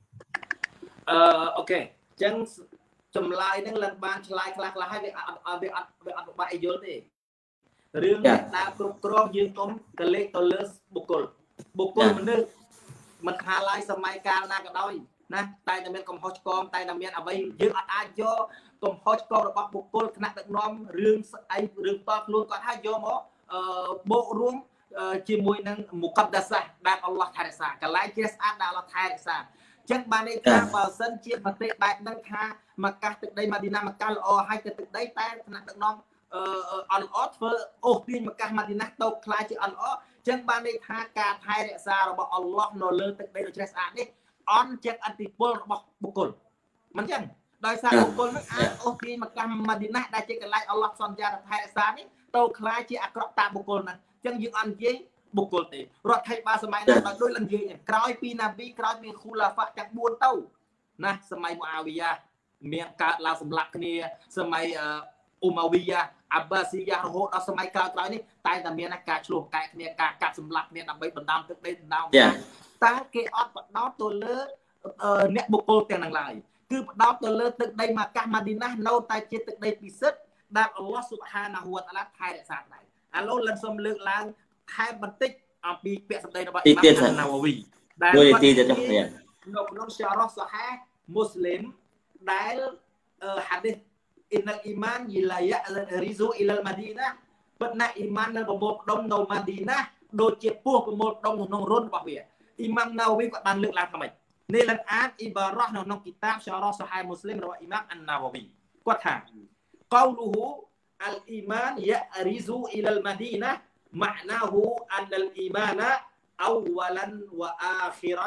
អូខេអញ្ចឹងចម្លើយហ្នឹងឡើងបានឆ្លើយខ្លះហើយវាអត់បាយយល់ទេរឿងដែលគ្រប់គ្រងយើងកុំកលេសទៅលើបុគ្គលមនុស្សមិនថាឡាយសម័យកាលណាក៏ដោយណាតែតែមានកំហុសឆ្គងតែតែមានអ្វីយើងអត់អាចយកកំហុសឆ្គងរបស់បុគ្គលថ្នាក់ដឹកនាំរឿងស្អីរឿងតខ្លួនគាត់ហើយយកមកបូករួមជាមួយនឹងមុខដាសាដែលអល់ឡោះថែរក្សាកន្លែងជាស្អាតដែលអល់ឡោះថែរក្សាចឹងបានន័យថាបើសិនជាមតិបែបហ្នឹងថាម៉ាកាសទឹកដីម៉ាឌីណាម៉ាកាល្អហើយទៅទឹកដីតែថ្នាក់ដឹកនាំអត់ល្អធ្វើអូសទាញម៉ាកាសម៉ាឌីណាទៅខ្លាចជាអត់ល្អចឹងបានន័យថាការថែរក្សារបស់អល់ឡោះនៅលើទឹកដីដ៏ជ្រះស្អាតនេះអន់ជាអតិពលរបស់បុគ្គលមិនចឹងដោយសារបុគ្គលនឹងអាចអូសទាញម៉ាកាសម៉ាឌីណាដែលជាកន្លែងអល់ឡោះសន្យាថែរក្សានេះទៅខ្លាចជាអាក្រក់តាមបុគ្គលហ្នឹងចឹងយើងអត់និយាយបុគ្គលទេរដ្ឋថៃបាសម័យណាដោយដូចលនិយាយក្រោយពីណាប៊ីក្រោយមានខូឡាហ្វាទាំង4ទៅណាសម័យមូអាវីយ៉ាមានកើតឡើងសម្លាប់គ្នាសម័យអ៊ូម៉ាវីយ៉ាអាបាស៊ីយ៉ារហូតដល់សម័យក្រោយនេះតែតែមានការឆ្លោះកែគ្នាការកាប់សម្លាប់គ្នាដើម្បីបណ្ដាំទឹកដីបណ្ដាំតែគេអត់បដោតទៅលើអ្នកបុគ្គលទាំងហ្នឹងឡើយគឺបដោតទៅលើទឹកដីម៉ាកាសម៉ាឌីណានៅតែជាទឹកដីពិសិដ្ឋដែលអល់ឡោះស៊ុបហានាហ៊ូវតាអាឡាថែរក្សាដែរឥឡូវលិនសូមលើកឡើងថែមបន្តិចអំពីពាក្យសម្ដីរបស់អ៊ីម៉ាមណាវ៉ាវីដែលនៅក្នុងសារ៉ាហ្សាហេមូស្លីមដែលហាឌីសអ៊ីនអលអ៊ីម៉ានយីឡាយ៉ារីស៊ូអ៊ីលម៉ាឌីណាប៉ុន្តែអ៊ីម៉ាននៅប្រមូលផ្ដុំនៅម៉ាឌីណាដូចជាពោះប្រមូលផ្ដុំក្នុងរុនរបស់វាអ៊ីម៉ាមណាវ៉ាវីក៏បានលើកឡើងថាម៉េចនេះលិនអានអ៊ីបារ៉ាស់នៅក្នុងគីតាបសារ៉ាហ្សាហេមូស្លីមរបស់អ៊ីម៉ាមអានណាវ៉ាវីគាត់ថាកោលូហ៊ូអលអ៊ីម៉ានយ៉ារីស៊ូអ៊ីលម៉ាឌីណាمعناه أن الإيمان أولا وآخرا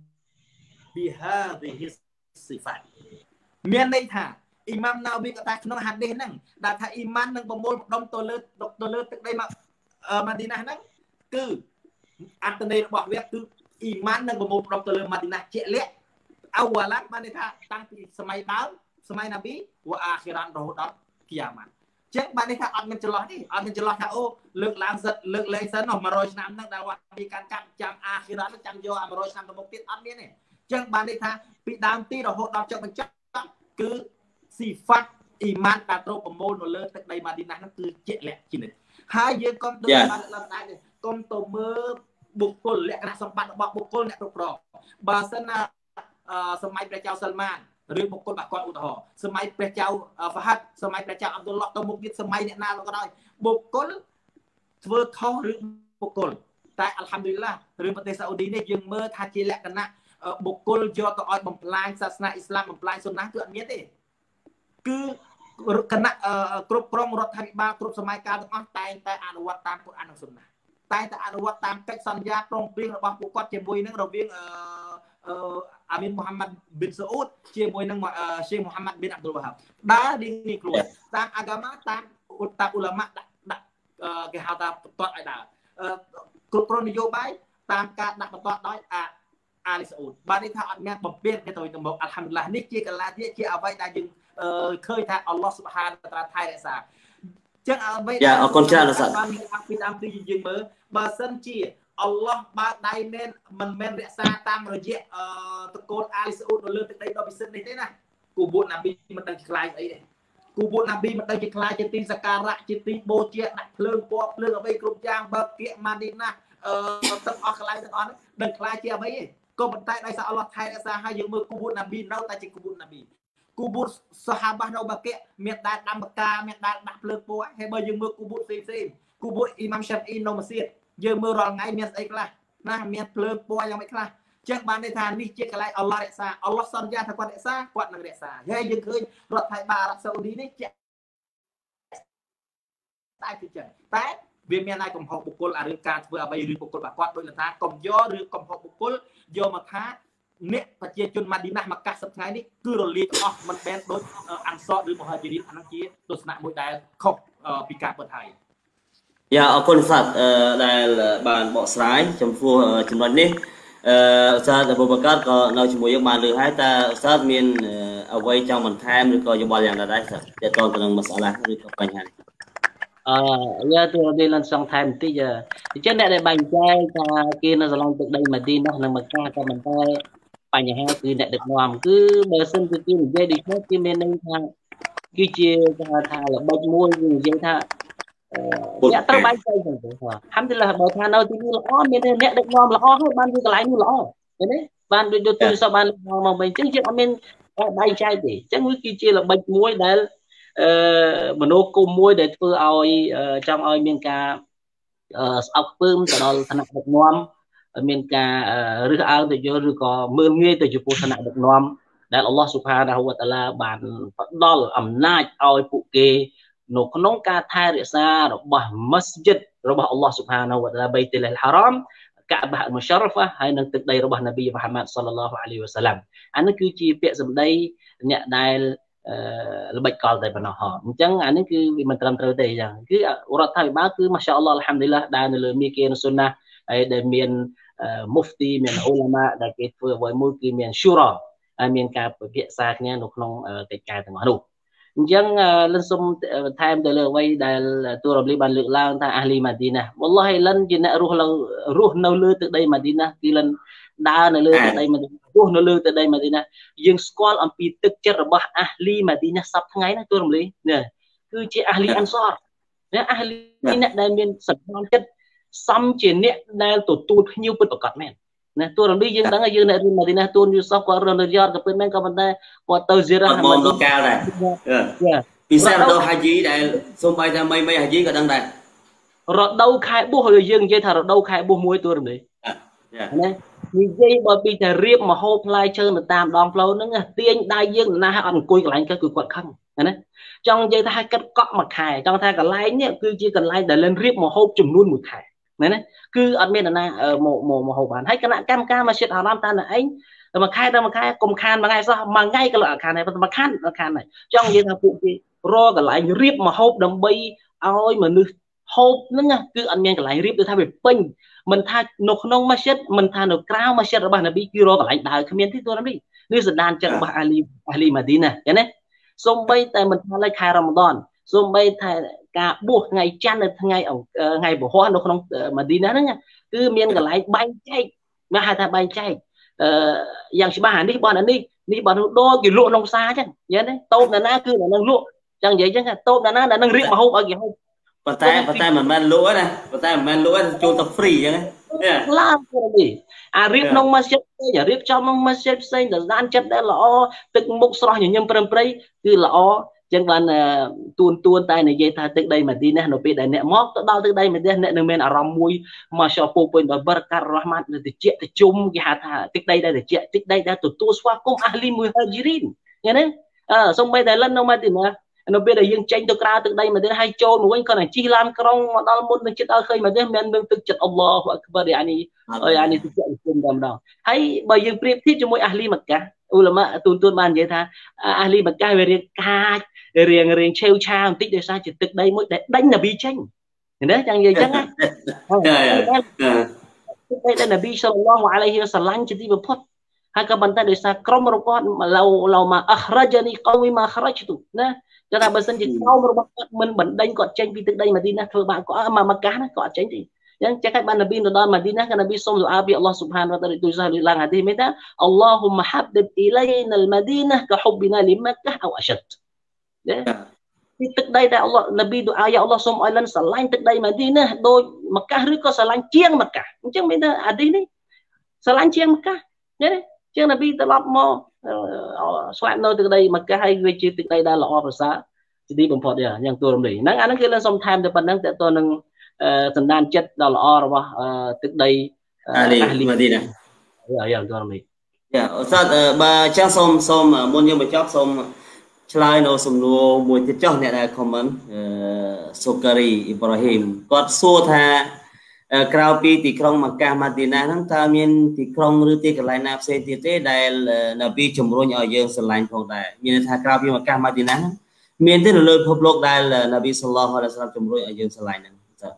بهذه الصفات មានន័យថាអ៊ីម៉ាមណាវីក៏តែក្នុងហាឌីសហ្នឹងដែលថាអ៊ីម៉ាននឹងប្រមូលផ្ដុំទៅលើទឹកដីម៉ាឌីណាហ្នឹងគឺអត្ថន័យរបស់វាគឺអ៊ីម៉ាននឹងប្រមូលផ្ដុំទៅលើម៉ាឌីណាជាក់លាក់អវឡានបានន័យថាតាំងពីសម័យដើមសម័យណាប៊ីវ៉ាអាខិរ៉ានរហូតដល់គីយ៉ាម៉ាត់ចឹងបាននេះថាអត់មានចន្លោះទេអត់មានចន្លោះថាអូលើកឡើងសិតលើកលែងសិន100ឆ្នាំហ្នឹងដែលពីការកាប់ចាំអាខិរ៉ាត់ចាំយក100ឆ្នាំទៅមុខទៀតអត់មានទេចឹងបាននេះថាពីដើមទីរហូតដល់ចុងបញ្ចប់គឺស៊ីហ្វាត់អ៊ីម៉ានដែលត្រូវប្រមូលនៅលើទឹកដីម៉ាឌីណាហ្នឹងគឺជាក់លាក់ជានិច្ចហើយយើងកុំទៅបានឡើងដែរកុំទៅមើលបុគ្គលលក្ខណៈសម្បត្តិរបស់បុគ្គលអ្នកគ្រប់គ្រងបើសិនណាសម័យព្រះចៅសលម៉ានឬបុគ្គលបាក់គាត់ឧទាហរណ៍សម័យព្រះចៅហ្វាហាត់សម័យព្រះចៅអាប់ឌុលឡោះទៅមុខទៀតសម័យអ្នកណាក៏ដោយបុគ្គលធ្វើខុសឬបុគ្គលតែអល់ហាំឌុលឡារឿងប្រទេសសាអូឌីនេះយើងមើលថាជាលក្ខណៈបុគ្គលយកទៅឲ្យបំផ្លាញសាសនាអ៊ីស្លាមបំផ្លាញសុនណាគឺអត់មានទេគឺគណៈគ្រប់គ្រងរដ្ឋាភិបាលគ្រប់សម័យកាលទាំងអស់តែងតែអនុវត្តតាមគុរអាននិងសុនណាតែងតែអនុវត្តតាមកិច្ចសន្យាព្រមព្រៀងរបស់ពួកគាត់ជាមួយនឹងរវាងអាមីនមូហាម៉ាត់ប៊ីនសាអ៊ូតជាមួយនឹងសេខមូហាម៉ាត់ប៊ីនអាប់ឌុលវ៉ាហាបដើរនេះខ្លួនតាមអាហ្គាម៉ាតាមឧឡាម៉ាដាក់គេហៅថាបន្តឲ្យដើរគ្រប់គ្រងនយោបាយតាមការដាក់បន្តដោយអាលីសាអ៊ូតបាននេះថាអត់មានបំពេញគេទៅមកអល់ហាំឌុលឡានេះជាកលាជាអ្វីដែលយើងឃើញថាអល់ឡោះស៊ុបហានតាអាឡាថែរក្សាចឹងអ្វីដែលអរគុណច្រើនសាស្ត្របានពីដើមទីយើងមើលបើសិនជាអល់ឡោះបើដៃមិនមែនរក្សាតាមរយៈតកូលអាលីសាអ៊ូតនៅលើទឹកដីដ៏ពិសិដ្ឋនេះទេណាគូបួតណាប៊ីមិនដឹងខ្លាយអីទេគូបួនណាប៊ីមិនទៅជាខ្លាចជាទីសក្ការៈជាទីបូជាដាក់ភ្លើងពណ៌ភ្លើងអ្វីគ្រប់យ៉ាងបើគៀកម៉ាឌីណាទាំងអស់កន្លែងទាំងអស់នេះដឹងខ្លាចជាអ្វីទេក៏ប៉ុន្តែដោយសារអល់ឡោះថែរក្សាឲ្យយើងមើលគូបួនណាប៊ីនៅតែជាគូបួនណាប៊ីគូបួនសាហាបានៅបាកៀមានដែលដាំបកាមានដែលដាក់ភ្លើងពណ៌ហើយបើយើងមើលគូបួនផ្សេងគូបួនអ៊ីម៉ាំសាហ្វីអ៊ីនៅម៉ាស៊ីតយើងមើលរាល់ថ្ងៃមានស្អីខ្លះណាមានភ្លើងពណ៌យ៉ាងម៉េចខ្លះចឹងបានន័យថានេះជាកន្លែងអល់ឡោះរក្សាអល់ឡោះសន្យាថាគាត់រក្សាគាត់នឹងរក្សាហើយយើងឃើញរដ្ឋាភិបាលអារ៉ាប់សាអូឌីនេះជាតែគឺចឹងតែវាមានតែកំហុសបុគ្គលអារឿងការធ្វើអ្វីឬបុគ្គលរបស់គាត់ដូចថាកុំយកឬកំហុសបុគ្គលយកមកថាអ្នកប្រជាជនម៉ាឌីណាមកកាស10ថ្ងៃនេះគឺរលាយទាំងអស់មិនបែនដូចអាន់សរឬមហាជីរីនអានោះជាទស្សនៈមួយដែលខុសពីការពិតហើយយ៉ាអរគុណសាទដែលបានបកស្រាយចំពោះចំណុចនេះសាទអបូបកាត់ក៏នៅជាមួយយើងបានលើហើយតើសាទមានអ្វីចង់បន្ថែមឬក៏យោបល់យ៉ាងណាដែរសាទតើតទៅនឹងមសាឡាឬក៏បញ្ហានេះយ៉ាទៅđây lần xong thêm một tí giờ thì chắcអ្នកដែលបែងចែកថាគេនៅស្រឡាញ់ទឹកដីម៉ាឌីណានិងមក្កាក៏មិនតែបញ្ហាគឺអ្នកដឹកនាំគឺបើសិនគឺគេនិយាយដូចនេះគេមានន័យថាគឺជាថាល្បិចមួយគឺនិយាយថាអ្នកត្រូវបែងចែកចឹងទៅហាំទីឡាបើថានៅទីនេះល្អមានអ្នកដឹកនាំល្អហើយបានវាកន្លែងនោះល្អឃើញទេបានដូចទូរស័ព្ទបានមកវិញចឹងយើងអត់មានបែងចែកទេចឹងវាគឺជាល្បិចមួយដែលមនោគមមួយដែលធ្វើឲ្យចង់ឲ្យមានការស្អប់ខ្ពើមទៅដល់ឋានៈដឹកនាំមានការរើសអើងទៅយកឬក៏មើលងាយទៅចំពោះឋានៈដឹកនាំដែលអល់ឡោះស៊ុបហានាហ៊ូវតាឡាបានផ្ដល់អំណាចឲ្យពួកគេនៅក្នុងការថែរក្សារបស់មស្ជីដរបស់អល់ឡោះស៊ុបហានាហ៊ូវតាឡាបៃតុលហារ៉ាមកាបាមុស្សារហ្វាហើយនឹងទឹកដីរបស់នប៊ីមូហាម៉ាត់សល្លឡោះអាឡៃហ៊ីវ៉ាសាឡាំអានេះគឺជាពាក្យសម្ដីអ្នកដែលល្បិចកលតែប៉ុណ្ណោះអញ្ចឹងអានេះគឺវាមិនត្រឹមត្រូវទេអញ្ចឹងគឺរដ្ឋាភិបាលគឺម៉ាសាអល់ឡោះអល់ហាំឌុលីឡាដែលនៅលើមីគេសុនណាហើយដែលមានមុហ្វទីមានអ៊ូឡាម៉ាដែលគេធ្វើអ្វីមួយគឺមានស៊ូរ៉ាហើយមានការពិភាក្សាគ្នានៅក្នុងកិច្ចការទាំងអស់នោះអញ្ចឹងលិនសូមបន្ថែមទៅលើអ្វីដែលទូរ៉ាបលីបានលើកឡើងថាអាហ្លីម៉ាឌីណាវ៉ាឡោះលិនជាអ្នករស់នៅលើទឹកដីម៉ាឌីណាគឺលិនដើរនៅលើទឹកដីម៉ាឌីណារស់នៅលើទឹកដីម៉ាឌីណាយើងស្គាល់អំពីទឹកចិត្តរបស់អាហ្លីម៉ាឌីណាសប្តាហ៍ថ្ងៃណាទូរ៉ាបលីនេះគឺជាអាហ្លីអានសរណាអាហ្លីអ្នកដែលមានសន្តានចិត្តសំជាអ្នកដែលទទួលភ្ញៀវពិតប្រាកដមែនណាទូរ៉ាបលីយើងដឹងហើយយើងអ្នករៀនម៉ាឌីណាទូនយូសហ្វគាត់រស់នៅយ៉ាតក៏ពិតមែនក៏ប៉ុន្តែគាត់ទៅស៊ីរ៉ាម៉ាឌីកាលដែរពិសេសរដូវហាជីដែលសូម្បីតែមីហាជីក៏ដឹងដែររដូវខែបុស្សយើងនិយាយថារដូវខែបុស្សមួយទូរ៉ាបលីណានិយាយបើពីតែរៀបមហោបផ្លែឈើនៅតាមដងផ្លូវហ្នឹងទាញដៃយើងណាស់អត់អង្គុយកន្លែងគឺគាត់ខឹងណាចង់និយាយថាឲ្យកាត់កក់មួយខែចង់ថាកន្លែងនេះគឺជាកន្លែងដែលលិនរៀបមហោបចំនួនមួយខែណាគឺអត់មានណាមកហូបបានហើយគណៈកម្មការម៉ាស៊ីតអារ៉ាមតាឯងមួយខែដល់មួយខែកុំខានមួយថ្ងៃសោះមួយថ្ងៃក៏អត់ខានដែរប៉ុន្តែមួយខានដែរចង់និយាយថាពួកគេរកកន្លែងរៀបមហូបដើម្បីឲ្យមនុស្សហូបហ្នឹងគឺអត់មានកន្លែងរៀបទៅថាវាពេញមិនថានៅក្នុងម៉ាស៊ីតមិនថានៅក្រៅម៉ាស៊ីតរបស់នប៊ីគឺរកកន្លែងដើរគ្មានទេទូរ៉ាប៊ីនេះសណ្ដានចិត្តរបស់អាហ្លីម៉ាឌីណាឃើញទេសូម្បីតែមិនថាលេខខែរ៉ាម៉ាដនសូម្បីតែការបួសថ្ងៃច័ន្ទនៅថ្ងៃពហុនៅក្នុងម៉ាឌីណាហ្នឹងគឺមានកន្លែងបែងចែកមកហៅថាបែងចែកយ៉ាងច្បាស់អានេះបងអានេះបងដូចគេលក់ក្នុងផ្សារអញ្ចឹងយល់ទេតូបណាគឺនៅនឹងលក់អញ្ចឹងនិយាយអញ្ចឹងតូបណាដែលនឹងរៀបមហូបឲ្យគេហូបប៉ុន្តែមិនមែនលក់ទេណាប៉ុន្តែមិនមែនលក់ទេចូលទៅ free អញ្ចឹងណាឡានព្រមអារៀបក្នុងម៉ាស៊ីនផ្សេងរៀបចំក្នុងម៉ាស៊ីនផ្សេងទៅស្ដានចិត្តដែលល្អទឹកមុខស្រស់ញញឹមព្រឹមព្រៃគឺល្អចឹងបានទួនតែនិយាយថាទឹកដីម៉ាឌីណានៅពេលដែលអ្នកមកទៅដល់ទឹកដីម៉ាឌីណាអ្នកនឹងមានអារម្មណ៍មួយម៉ាសាពោពេញដោយបរកាត់រ៉ាហ្មាត់ត្រជាក់ត្រជុំគេហៅថាទឹកដីដែលត្រជាក់ទឹកដីដែលទទួលស្វាគមន៍អាហ្លីមួយហាជីរីនឃើញទេសូម្បីតែលិននៅម៉ាឌីណានៅពេលដែលយើងចេញទៅក្រៅទឹកដីម៉ាឌីណាហើយចូលមកវិញគាត់នឹងជិះឡានក្រុងមកដល់មុននឹងចិត្តឲ្យឃើញម៉ាឌីណាមាននឹងទឹកចិត្តអល់ឡោះអក្បារអានេះទឹកចិត្តគុំតែម្ដងហើយបើយើងប្រៀបធៀបជាមួយអាហ្លីម៉ាកាអ៊ូឡាម៉ាទួនបាននិយាយថាអាហ្លីម៉ាកាវារៀងកាចរៀងឆេវឆាវបន្តិចដោយសារជាទឹកដីមួយដែលដេញនប៊ីចេញណាចឹងនិយាយចឹងណាទឹកដីដែលនប៊ីសល្លឡោះអាឡៃហ៊ីវ៉ាសាឡាំជាទីបំផុតហើយក៏ប៉ុន្តែដោយសារក្រុមរបស់គាត់ឡូម៉ាអះរ៉ាជានីកូវីម៉ាខ្រាច់ទូណាចឹងថាបើសិនជាក្រុមរបស់គាត់មិនបណ្ដេញគាត់ចេញពីទឹកដីម៉ាឌីណាធ្វើបាបគាត់មកកាសណាគាត់អត់ចេញទេចឹងតែបាននប៊ីទៅដល់ម៉ាឌីណាក៏នប៊ីសូមដុអាពីអល់ឡោះស៊ុបហានវតាអាឡាទូសាលឡើងហាឌីសមេតាអល់ឡោហ៊ុមហាបឌិបអ៊ីឡៃណាល់ម៉ាឌីណាកហ៊ុបប៊ីណាលីម៉ាកាអ៊ូអឆដពីទឹកដីដែលអល់ឡោះនប៊ីឌូអាយ៉ាអល់ឡោះសូមឲ្យលិនស្រឡាញ់ទឹកដីម៉ាឌីណាដូចម៉ាកាសឬក៏ស្រឡាញ់ជាងម៉ាកាសអញ្ចឹងមានថាហាឌីសនេះស្រឡាញ់ជាងម៉ាកាសឃើញទេជាងនប៊ីត្រឡប់មកស្វែងនៅទឹកដីម៉ាកាសហើយវាជាទឹកដីដែលល្អប្រសើរទីបំផុតយ៉ាងទូរំលីហ្នឹងអាហ្នឹងគឺលិនសុំថែមទៅប៉ុណ្ណឹងតើតើនឹងសន្តានចិត្តដ៏ល្អរបស់ទឹកដីអាលីម៉ាឌីណាយ៉ាងទូរំលីយ៉ាអូស្តាតបើចាស់សូមមុនយើងបញ្ចប់សូមឆ្លើយនៅសំណួរមួយទៀតចុះអ្នកដែល comment សូការីអ៊ីប្រាហ៊ីមគាត់សួរថាក្រៅពីទីក្រុងម៉ាកាសម៉ាឌីណាហ្នឹងតើមានទីក្រុងឬទីកន្លែងណាផ្សេងទៀតទេដែលនប៊ីជំរុញឲ្យយើងស្រឡាញ់ផងដែរមានន័យថាក្រៅពីម៉ាកាសម៉ាឌីណាមានទេនៅលើពិភពលោកដែលនប៊ីសល្លឡោះអាឡៃហ៊ីវ៉ាសល្លាមជំរុញឲ្យយើងស្រឡាញ់ហ្នឹង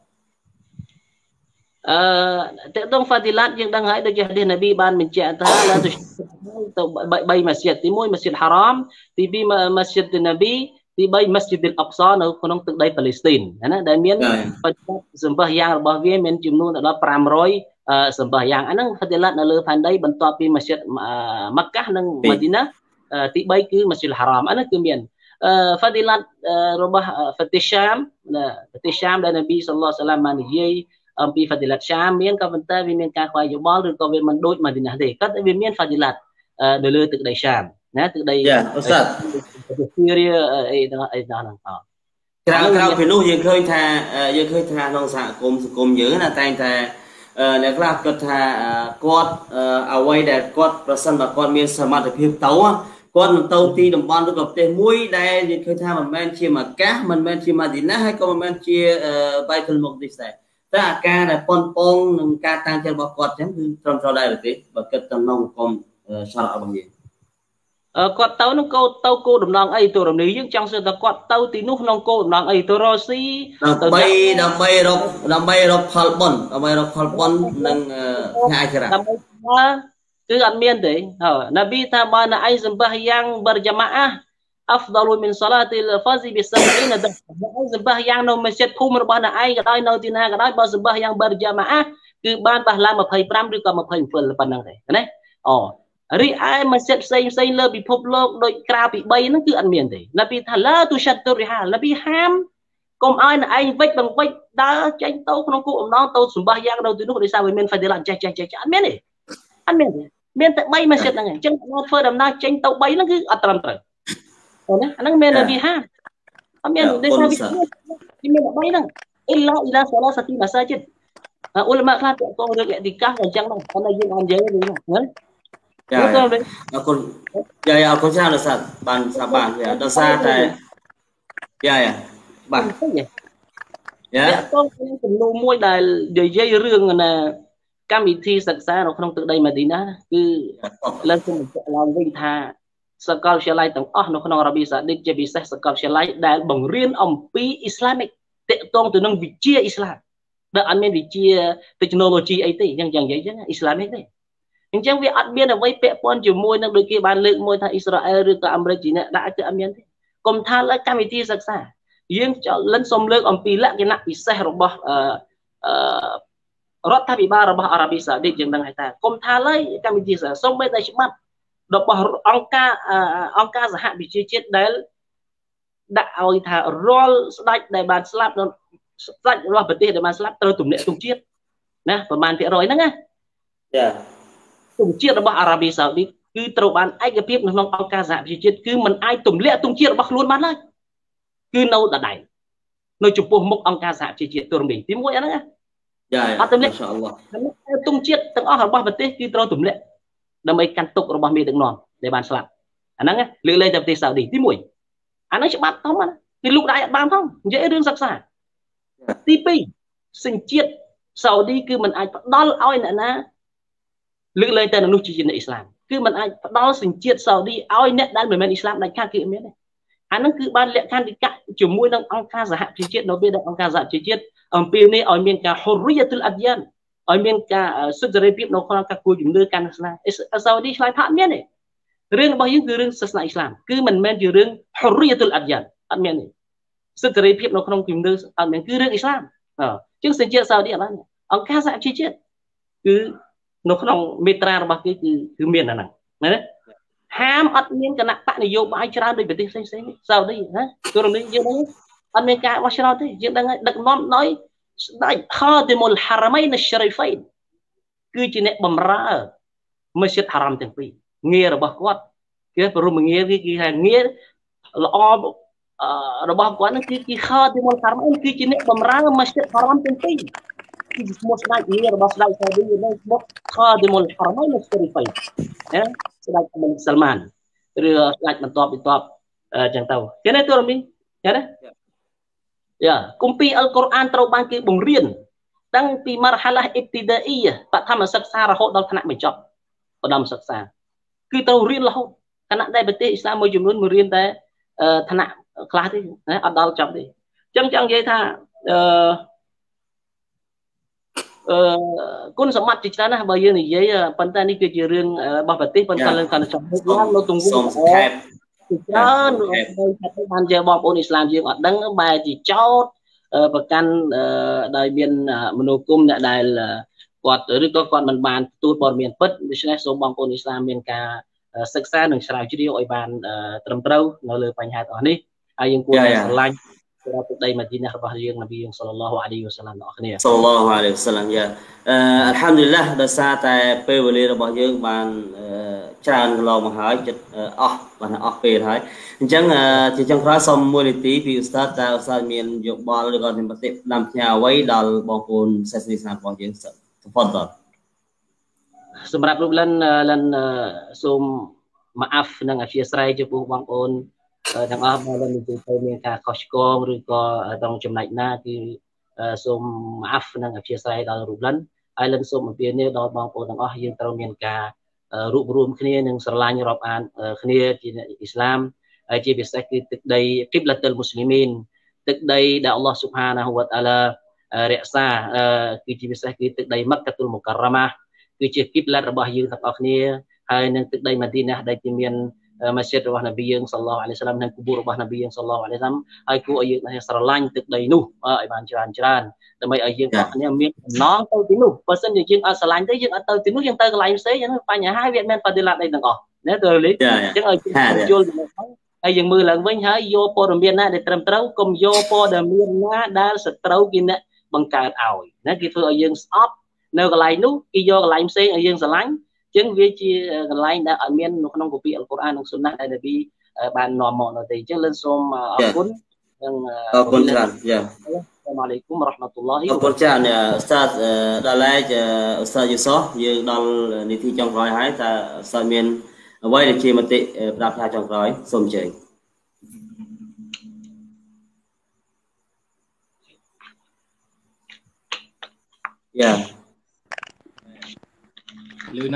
តើដងហ្វាឌីឡាតយើងដឹងហើយដូចជានប៊ីបានបញ្ជាក់ថាឡើងទៅ3ម៉ាស្ជីតទី1ម៉ាស្ជីតហារ៉ាមទី2ម៉ាស្ជីតនប៊ីទី3ម៉ាស្ជីតអុកសានៅក្នុងទឹកដីប៉ាឡេស្ទីនណាដែលមានបច្ចុប្បន្នសម្ភារយ៉ាងរបស់វាមានចំនួនដល់500សម្ភារយ៉ាងអាហ្នឹងហ្វាឌីឡាតនៅលើផែនដីបន្ទាប់ពីម៉ាស្ជីតម៉ាកាសនិងម៉ាឌីណាទី3គឺម៉ាស្ជីតហារ៉ាមអាហ្នឹងគឺមានហ្វាឌីឡាតរបស់ហ្វាទីសាមដែលនប៊ីសល្លឡោះសាឡាមបាននិយាយអំពីហ្វាឌីឡាតសាមមានក៏ប៉ុន្តែវាមានការខ្វល់យោបល់ឬក៏វាមិនដូចម៉ាឌីណាទេគាត់វាមានហ្វាឌីឡាតនៅលើទឹកដីសាមណាទឹកដីអូស្តាតស៊ីរីអីហ្នឹងក្រៅពីនោះយើងឃើញថាក្នុងសហគមន៍សង្គមយើងណាតែងតែអ្នកខ្លះគាត់ថាគាត់អ្វីដែលគាត់ប្រសិនបើគាត់មានសមត្ថភាពទៅគាត់នឹងទៅទីតំបន់ឬក៏ប្រទេសមួយដែលយើងឃើញថាមិនមែនជាម៉ាកាសមិនមែនជាម៉ាឌីណាហើយក៏មិនមែនជាបៃតុលមុកឌីសដែរតែអាការដែលប៉ុនប៉ងនឹងការតាំងចិត្តរបស់គាត់អញ្ចឹងគឺត្រឹមត្រូវដែរទេបើគិតទៅក្នុងសង្គមសារៈរបស់យើងគាត់ទៅនឹងគោលដំណងអីទូរំលីយើងចង់សួរថាគាត់ទៅទីនោះក្នុងគោលដំណងអីទៅរកស៊ីដើម្បីរកផលបុណ្យនិងថ្ងៃអាខិរ៉ាគឺអត់មានទេនប៊ីថាបើណៃសម្បះយ៉ាងបរយ៉ាម៉ាអាأفضل من صلاة الفجر ب70 درجة សម្បះយ៉ាងនៅមស្ជីតភូមិរបស់ណៃក៏ដោយនៅទីណាក៏ដោយបើសម្បះយ៉ាងបរយ៉ាម៉ាអាគឺបានបះឡើង25ឬក៏27ប៉ុណ្ណឹងទេណារីឯមស្ជីតផ្សេងលើពិភពលោកដូចក្រៅពី3ហ្នឹងគឺអត់មានទេនប៊ីថាឡាទុชัตតុរិហានប៊ីហាមកុំឲ្យណឯងវិចបង្វិចដើរចេញទៅក្នុងគោលបំណងទៅសម្បះយ៉ាងនៅទីនោះដោយសារវាមានហ្វាឌីឡាចេះអត់មានទេមានតែ3មស្ជីតហ្នឹងឯងអញ្ចឹងធ្វើដំណើរចេញទៅ3ហ្នឹងគឺអត់ត្រឹមត្រូវណាអាហ្នឹងមាននប៊ីហាអត់មានដូចថាវាមាន3ហ្នឹងអ៊ីឡាសាឡាសាទីម៉ាសាជិតអ៊ុលម៉ាខ្លះតទៅរឿងអេទីកាសអញ្ចឹងហ្នឹងតែយើងអត់និយាយទេណាអរគុណអរគុណច្រើនលោកសាស្ត្របានស្ដាប់បានដោយសារតែបាទទៅចំនួនមួយដែលនិយាយរឿងណាកម្មវិធីសិក្សានៅក្នុងទឹកដីម៉ាឌីណាគឺឡើងខ្ញុំបញ្ជាក់ឡើងវិញថាសាកលវិទ្យាល័យទាំងអស់នៅក្នុងអារ៉ាប៊ីសាអូឌីតជាពិសេសសាកលវិទ្យាល័យដែលបង្រៀនអំពីអ៊ីស្លាមិកតាក់ទងទៅនឹងវិជ្ជាអ៊ីស្លាមដែលអត់មានវិជ្ជា technology អីទេអញ្ចឹងនិយាយអញ្ចឹងអ៊ីស្លាមិកទេអញ្ចឹងវាអត់មានអ្វីពាក់ព័ន្ធជាមួយនឹងដូចគេបានលើកមួយថាអ៊ីស្រាអែលឬក៏អាមេរិកជាអ្នកដាក់គឺអត់មានទេកុំថាលើកម្មវិធីសិក្សាយើងលិនសូមលើកអំពីលក្ខណៈពិសេសរបស់រដ្ឋាភិបាលរបស់អារ៉ាប៊ីសាអូឌីតយើងដឹងថាកុំថាឡើយកម្មវិធីសិក្សាសូម្បីតែច្បាប់របស់អង្គការសហវិជាជាតិដែលដាក់ឲ្យថារាល់ស្ដេចដែលបានស្លាប់ស្ដេចរបស់ប្រទេសដែលបានស្លាប់ត្រូវទំនាក់ទំនងជាតិណាប្រមាណភាគរយហ្នឹងណាទំនាក់ជាតិរបស់អារ៉ាប៊ីសាអូឌីតគឺត្រូវបានឯកភាពនៅក្នុងអង្គការសហវិជាជាតិគឺមិនអាចទម្លាក់ទំនាក់ជាតិរបស់ខ្លួនបានឡើយគឺនៅដដែលនៅចំពោះមុខអង្គការសហវិជាជាតិទូរមីទី1អាហ្នឹងអត់ទម្លាក់អ៊ីនសាអល់ឡោះទំនាក់ជាតិទាំងអស់របស់ប្រទេសគឺត្រូវទម្លាក់ដើម្បីកាន់ទុករបស់មេដឹកនាំដែលបានស្លាប់អាហ្នឹងលើកលែងតែប្រទេសសាអូឌីទី1អាហ្នឹងច្បាប់ធំណាគឺលោកដៃអត់បានផងនិយាយរឿងសិក្សាទី2សញ្ជាតិសាអូឌីគឺមិនអាចផ្ដល់ឲ្យអ្នកណាលើកលែងតែនោះជាអ្នកអ៊ីស្លាមគឺមិនអាចផ្ដល់សញ្ជាតិសាអូឌីឲ្យអ្នកដែលមិនមែនអ៊ីស្លាមដាច់ខាតគឺអត់មានទេអាហ្នឹងគឺបានលក្ខន្តិកៈជាមួយនឹងអង្គការសហប្រជាជាតិនៅពេលដែលអង្គការសហប្រជាជាតិអំពីនេះឲ្យមានការហុរីយតុលអាឌយ៉ានឲ្យមានការសិទ្ធិសេរីភាពនៅក្នុងការគួរជំនឿកាន់សាសនាសាអូឌីឆ្លើយថាអត់មានទេរឿងរបស់យើងគឺរឿងសាសនាអ៊ីស្លាមគឺមិនមែនជារឿងហុរីយតុលអាឌយ៉ានអត់មានទេសិទ្ធិសេរីភាពនៅក្នុងជំនឿអត់មានគឺរឿងអ៊ីស្លាមជាងសញ្ជាតិសាអូឌីអត់បានអង្គការសហប្រជាជាតិគឺនៅក្នុងមេត្រារបស់គេគឺមានអាហ្នឹងណាហាមអត់មានគណៈបកនយោបាយច្រើនដូចប្រទេសផ្សេងៗសៅឌីណាទូរនេះយើងអត់មានការបោះឆ្នោតទេយើងដឹងដឹកនាំដោយស្ដេចខាឌីមុលហារ៉ាមៃនស្រីហ្វៃនគឺជាអ្នកបម្រើមស្ជីតហារ៉ាមទាំងពីរងាររបស់គាត់គេព្រមងារគេថាងារល្អរបស់គាត់នឹងគឺជាខាឌីមុលហារ៉ាមៃនគឺជាអ្នកបម្រើមស្ជីតហារ៉ាមទាំងពីរគឺឈ្មោះស្ដេចងាររបស់ស្ដេចសាឌីនៅឈ្មោះខាឌីមុលហារ៉ាមៃនស្រីហ្វៃនណាស្ដេចបិនសាល់ម៉ានឬស្ដេចបន្ទាប់ចឹងទៅចឹងណាទូរមីចឹងណាយ៉ាគម្ពីរអល់កុរអានត្រូវបានគេបង្រៀនតាំងពីមរហាឡាអ៊ីបទីដាអ៊ីបឋមសិក្សារហូតដល់ថ្នាក់បញ្ចប់ឧត្តមសិក្សាគឺត្រូវរៀនរហូតខណៈដែលប្រទេសអ៊ីស្លាមមួយចំនួនមករៀនតែថ្នាក់ខ្លះទេណាអត់ដល់ចប់ទេចឹងចង់និយាយថាគុណសម្បត្តិជាច្រើនណាស់បើយើងនិយាយប៉ុន្តែនេះគឺជារឿងរបស់ប្រទេសប៉ុន្តែលើកាន់តែចំហឡើងនៅទង្វើច្រើនបានជាបងប្អូនអ៊ីស្លាមយើងអត់ដឹងបែរជាចោតប្រកាន់ដោយមានមនោគមអ្នកដែលគាត់ឬក៏គាត់មិនបានទទួលព័ត៌មានពិតដូច្នេះសូមបងប្អូនអ៊ីស្លាមមានការសិក្សានិងស្រាវជ្រាវឲ្យបានត្រឹមត្រូវនៅលើបញ្ហាទាំងអស់នេះហើយយើងគួរតែស្រឡាញ់ព្រះទឹកដីម៉ាឌីណារបស់យើងនប៊ីយើងសល្លឡោះអាឡៃហ៊ីវ៉ាសាឡាមអ្នកគ្នាសល្លឡោះអាឡៃហ៊ីវ៉ាសាឡាមយ៉ាអល់ហាំឌុលីឡាដោយសារតែពេលវេលារបស់យើងបានច្រើនកន្លងមកហើយចិត្តអស់ពេលហើយអញ្ចឹងជាចុងក្រោយសូមមួយនាទីពីឧស្សាហ៍តើឧស្សាហ៍មានយោបល់ឬក៏មានប្រតិដាំផ្ញើអ្វីដល់បងប្អូនសាសនិកស្នារបស់យើងសម្រាប់រូបលិនសូមម៉ាអាហ្វនិងអធិស្ឋានចំពោះបងប្អូនទាំងអស់បើនិយាយទៅមានការខុសឆ្គងឬក៏ต้องចំណែកណាគឺសូមម៉ាអាហ្វនិងអធិស្ឋានដល់រូបលិនហើយលិនសូមអំពាវនាវដល់បងប្អូនទាំងអស់យើងត្រូវមានការរួបរวมគ្នានិងស្រឡាញ់រាប់អានគ្នាជាអ៊ីស្លាមហើយជាពិសេសគឺទឹកដីគីបឡាតុលមូស្លីមីនទឹកដីដែលអល់ឡោះស៊ុបហានាហ៊ូវតាអាឡារក្សាគឺជាពិសេសគឺទឹកដីម៉ាក់កាតុលមុការរ៉ាម៉ាគឺជាគីបឡាតរបស់យើងទាំងអស់គ្នាហើយនឹងទឹកដីម៉ាឌីណាដែលជាមានម៉ាស្ជីតរបស់នប៊ីយើងសល្លឡោះអាឡៃហ៊ីវ៉ាសាឡាមនិងគូបូររបស់នប៊ីយើងសល្លឡោះអាឡៃហ៊ីវ៉ាសាឡាមហើយគួរឲ្យយើងស្រឡាញ់ទឹកដីនោះឲ្យបានច្រើនដើម្បីឲ្យយើងទាំងគ្នាមានបំណងទៅទីនោះបើមិនជាយើងអត់ស្រឡាញ់ទេយើងអត់ទៅទីនោះយើងទៅកន្លែងផ្សេងហ្នឹងបញ្ហាវាមានបដិល័តអីទាំងអស់ណាទៅលេអញ្ចឹងឲ្យយល់ហើយយើងមើលឡើងវិញហើយយកព័ត៌មានណាដែលត្រឹមត្រូវកុំយកព័ត៌មានណាដែលសត្រូវគេអ្នកបង្កើតឲ្យណាគេធ្វើឲ្យយើងស្អប់នៅកន្លែងនោះគេយកកន្លែងផ្សេងឲ្យយើងស្រឡាញ់ចឹងវាជាកន្លែងដែលអត់មាននៅក្នុងគម្ពីរអល់កុរអាននិងស៊ុនណាដែលនប៊ីបាននាំមកនៅទេអញ្ចឹងលិនសូមអរគុណនិងអរគុណច្រើនយ៉ាអាឡៃគុំរ៉ាហ្មាតុលឡោះអរគុណច្រើនឧស្សាហ៍ដល់ឡែកឧស្សាហ៍យូសូយើងដល់នីតិចុងក្រោយហើយតើឧស្សាហ៍មានអ្វីដែលជាមតិប្រាប់ថាចុងក្រោយសូមអញ្ជើញយ៉ាលឺនៅ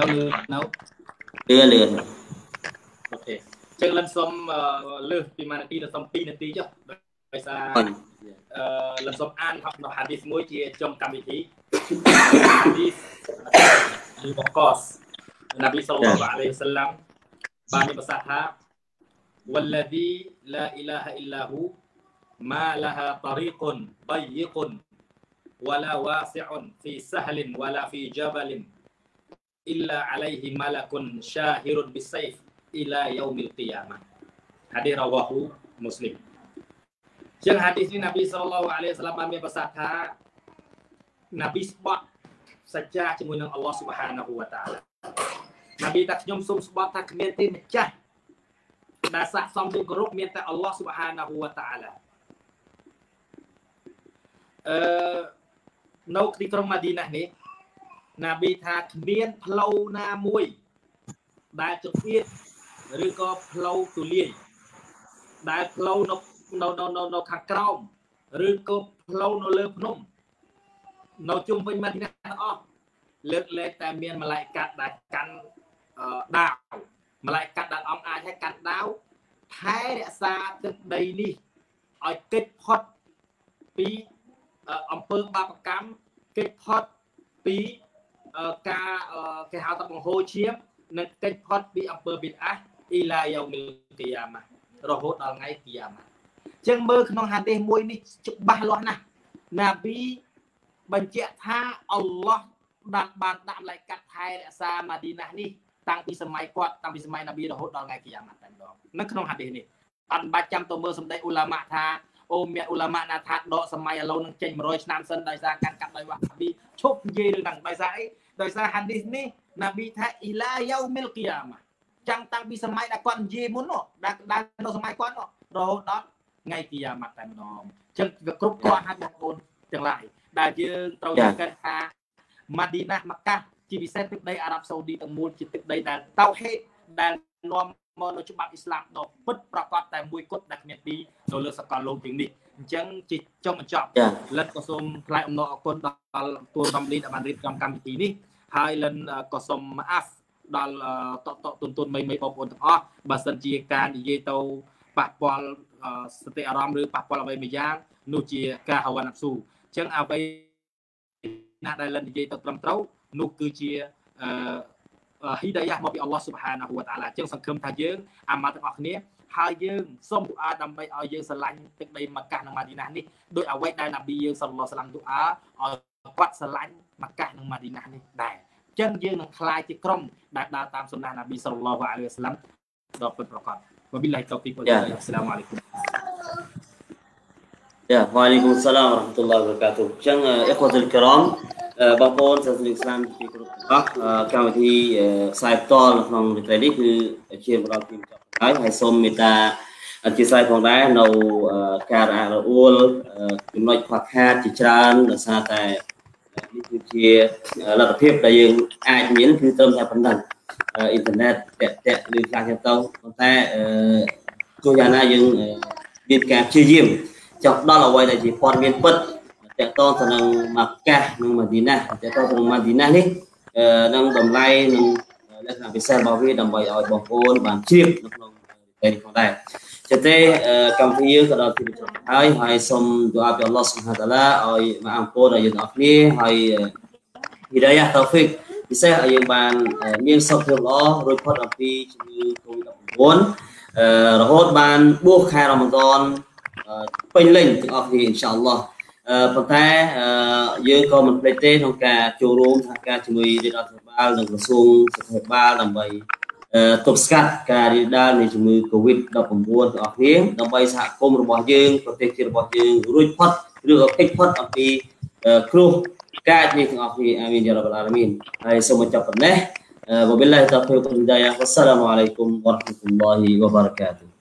អូខេចឹងលិនសុំលើសពី1នាទីដល់សុំ2នាទីចុះដោយសារលិនសុំអាននៅហាឌីសមួយជាចុងកម្មវិធីហាឌីសពីបកសនប៊ីសល្លឡោះអាឡៃហ៊ីវ៉ាសាឡាមបានមានប្រសាសន៍ថា والذي لا إله إلا هو ما لها طريق ضيق ولا واسع في سهل ولا في جبل إلا عليه ملك شاهر بالسيف إلى يوم القيامة hadis rawahu Muslim ជាង hadis នេះនប៊ីសល្លឡោះអាឡៃហ៊ីវ៉ាសាឡាមបានមានប្រសាសន៍ថានប៊ីស្បត់សច្ចាជាមួយនឹងអល់ឡោះស៊ុបហានាហ៊ូវតាអាឡានប៊ីថាខ្ញុំសូមស្បត់ថាគ្មានទេម្ចាស់ដែលស័ក្តិសមនឹងគោរពមានតែអល់ឡោះស៊ុបហានាហ៊ូវតាអាឡានៅទីក្រុងម៉ាឌីណានេះណាប៊ីថាគ្មានផ្លូវណាមួយដែលចង្អៀតឬក៏ផ្លូវទូលាយដែលផ្លូវនៅខាងក្រោមឬក៏ផ្លូវនៅលើភ្នំនៅជុំវិញម៉ាឌីណាទាំងអស់លើកលែងតែមានម៉ាឡៃកាត់ដែលកាន់ដាវម៉ាឡៃកាត់ដែលអង្គអាចឲ្យកាន់ដាវថែរក្សាទឹកដីនេះឲ្យគេចផុតពីអំពើបាបកម្មគេចផុតពីការគេហៅថាបង្ហូរឈាមនិងគេចផុតពីអំពើប៊ីដអាសអ៊ីឡាយោមីលគីយ៉ាម៉ារហូតដល់ថ្ងៃគីយ៉ាម៉ាអញ្ចឹងមើលក្នុងហាឌីសមួយនេះច្បាស់លាស់ណាស់ណាប៊ីបញ្ជាក់ថាអល់ឡោះបានដាក់ម៉ាឡៃកាត់ថែរក្សាម៉ាឌីណានេះតាំងពីសម័យគាត់តាំងពីសម័យនប៊ីរហូតដល់ថ្ងៃគីយ៉ាម៉ាត់តែម្ដងនៅក្នុងហាឌីសនេះអត់បាច់ចាំទៅមើលសម្ដីអ៊ូឡាម៉ាថាអូមានអ៊ូឡាម៉ាណាថាដកសម័យឥឡូវនឹងចេញ100ឆ្នាំសិនដោយសារការកាត់ដោយវ៉ាហាប៊ីឈប់និយាយរឿងហ្នឹងដោយសារអីដោយសារហាឌីសនេះនប៊ីថាអ៊ីឡាយ៉ូមីលគីយ៉ាម៉ាចាំតាំងពីសម័យដែលគាត់និយាយមុននោះដែលនៅសម័យគាត់នោះរហូតដល់ថ្ងៃគីយ៉ាម៉ាត់តែម្ដងអញ្ចឹងវាគ្រប់គ្រាន់ហើយបងប្អូនទាំងឡាយដែលយើងត្រូវយល់ថាម៉ាឌីណាម៉ាកាជាពិសេសទឹកដីអារ៉ាប់សាអូឌីទាំងមូលជាទឹកដីដែលតៅហេតដែលនាំមកនៅច្បាប់អ៊ីស្លាមដ៏ពិតប្រាកដតែមួយគត់ដែលគ្មានពីរនៅលើសកលលោកទាំងនេះអញ្ចឹងជាចុងបញ្ចប់លិនក៏សូមថ្លែងអំណរអគុណដល់ទូរកម្មលីដែលបានរៀបចំកម្មវិធីនេះហើយលិនក៏សូមអាហ្វដល់តតុនមីបងប្អូនទាំងអស់បើសិនជាការនិយាយទៅប៉ះពាល់សតិអារម្មណ៍ឬប៉ះពាល់អ្វីមួយយ៉ាងនោះជាការហៅណាប់ស៊ូអញ្ចឹងអ្វីណាដែលលិននិយាយទៅត្រឹមត្រូវនោះគឺជាហ៊ីដាយ៉ាមកពីអល់ឡោះស៊ុបហានាហ៊ូវតាអាឡាអញ្ចឹងសង្ឃឹមថាយើងអាម៉ាត់ទាំងអស់គ្នាហើយយើងសូមឌូអាដើម្បីឲ្យយើងស្រឡាញ់ទឹកដីម៉ាកាសនិងម៉ាឌីណានេះដោយអ្វីដែលនប៊ីយើងសល្លឡោះសាឡាមឌូអាឲ្យគាត់ស្រឡាញ់ម៉ាកាសនិងម៉ាឌីណានេះដែរអញ្ចឹងយើងនឹងខ្លាយជាក្រុមដែលដើរតាមសុនណះនប៊ីសល្លឡោះអាឡៃហ៊ីវ៉ាសឡាមដ៏ពិតប្រាកដវ៉ាប៊ីឡាហ៊ីតោហ្វីកវ៉ាអស្សឡាមអាឡៃគុំវ៉ាអាឡៃគុំសឡាមវ៉ារ៉ាហ្មាតុលឡាហ៊ីវ៉ាបរកាតុហ៍អញ្ចឹងអ៊ីខ្វាតុលគីរ៉ាមបងប្អូនសាសនិកឥស្លាមជាគ្រប់ទាំងអស់កម្មវិធីផ្សាយផ្ទាល់ក្នុងរាត្រីនេះគឺជាមកដល់ទីបញ្ចប់ហើយសូមមេត្តាអធិស្ឋានផងដែរនៅការរអួលចំណុចខ្វះខាតជាច្រើនដោយសារតែនេះគឺជាលទ្ធភាពដែលយើងអាចមានគឺត្រឹមតែប៉ុណ្ណឹងអ៊ីនធឺណិតតាក់ឬខ្លះទៅប៉ុន្តែទោះយ៉ាងណាយើងមានការព្យាយាមចង់ដល់អ្វីដែលជាព័ត៌មានពិតតកតងទៅនឹងម៉ាកាសនិងម៉ាឌីណាតកតងទៅនឹងម៉ាឌីណានេះនឹងតម្លៃនឹងលក្ខណៈពិសេសរបស់វាដើម្បីឲ្យបងប្អូនបានជ្រាបនៅក្នុងពេលនេះផងដែរចឹងទេកម្មវិធីយើងក៏ដល់ទីបញ្ចប់ហើយសូមទូអាពីអល់ឡោះស៊ុបហានតាឡាឲ្យមកអំពរដល់យើងទាំងអស់គ្នាហើយហ៊ីដាយ៉ាតោហ្វិកពិសេសឲ្យយើងបានមានសុខភាពល្អរួចផុតអំពីជំងឺ COVID-19 រហូតបានបួសខែរ៉ាម៉ាឌនពេញលេញទាំងអស់គ្នាអ៊ីនសាអល់ឡោះប៉ុន្តែយើងក៏មិនភ្លេចទេក្នុងការចូលរួមសហការជាមួយរដ្ឋាភិបាលនិងក្រសួងសុខាភិបាលដើម្បីទប់ស្កាត់ការរីករាលដាលនៃជំងឺ COVID-19 ទាំងអស់គ្នាដើម្បីសហគមន៍របស់យើងប្រទេសជាតិរបស់យើងរួចផុតឬក៏គេចផុតអំពីគ្រោះកាចនេះទាំងអស់គ្នាអាមីនយ៉ារ៉ាប់អាឡាមីនហើយសូមបញ្ចប់ប៉ុណ្ណេះវ៉ាប៊ីឡាហ៊ីតោហ្វីកវ៉ាហិដាយ៉ាវ៉ាស្សឡាមអាឡៃគុំវ៉ារ៉ាហ្មាតុលឡាហ៊ីវ៉ាបារកាតុហ៍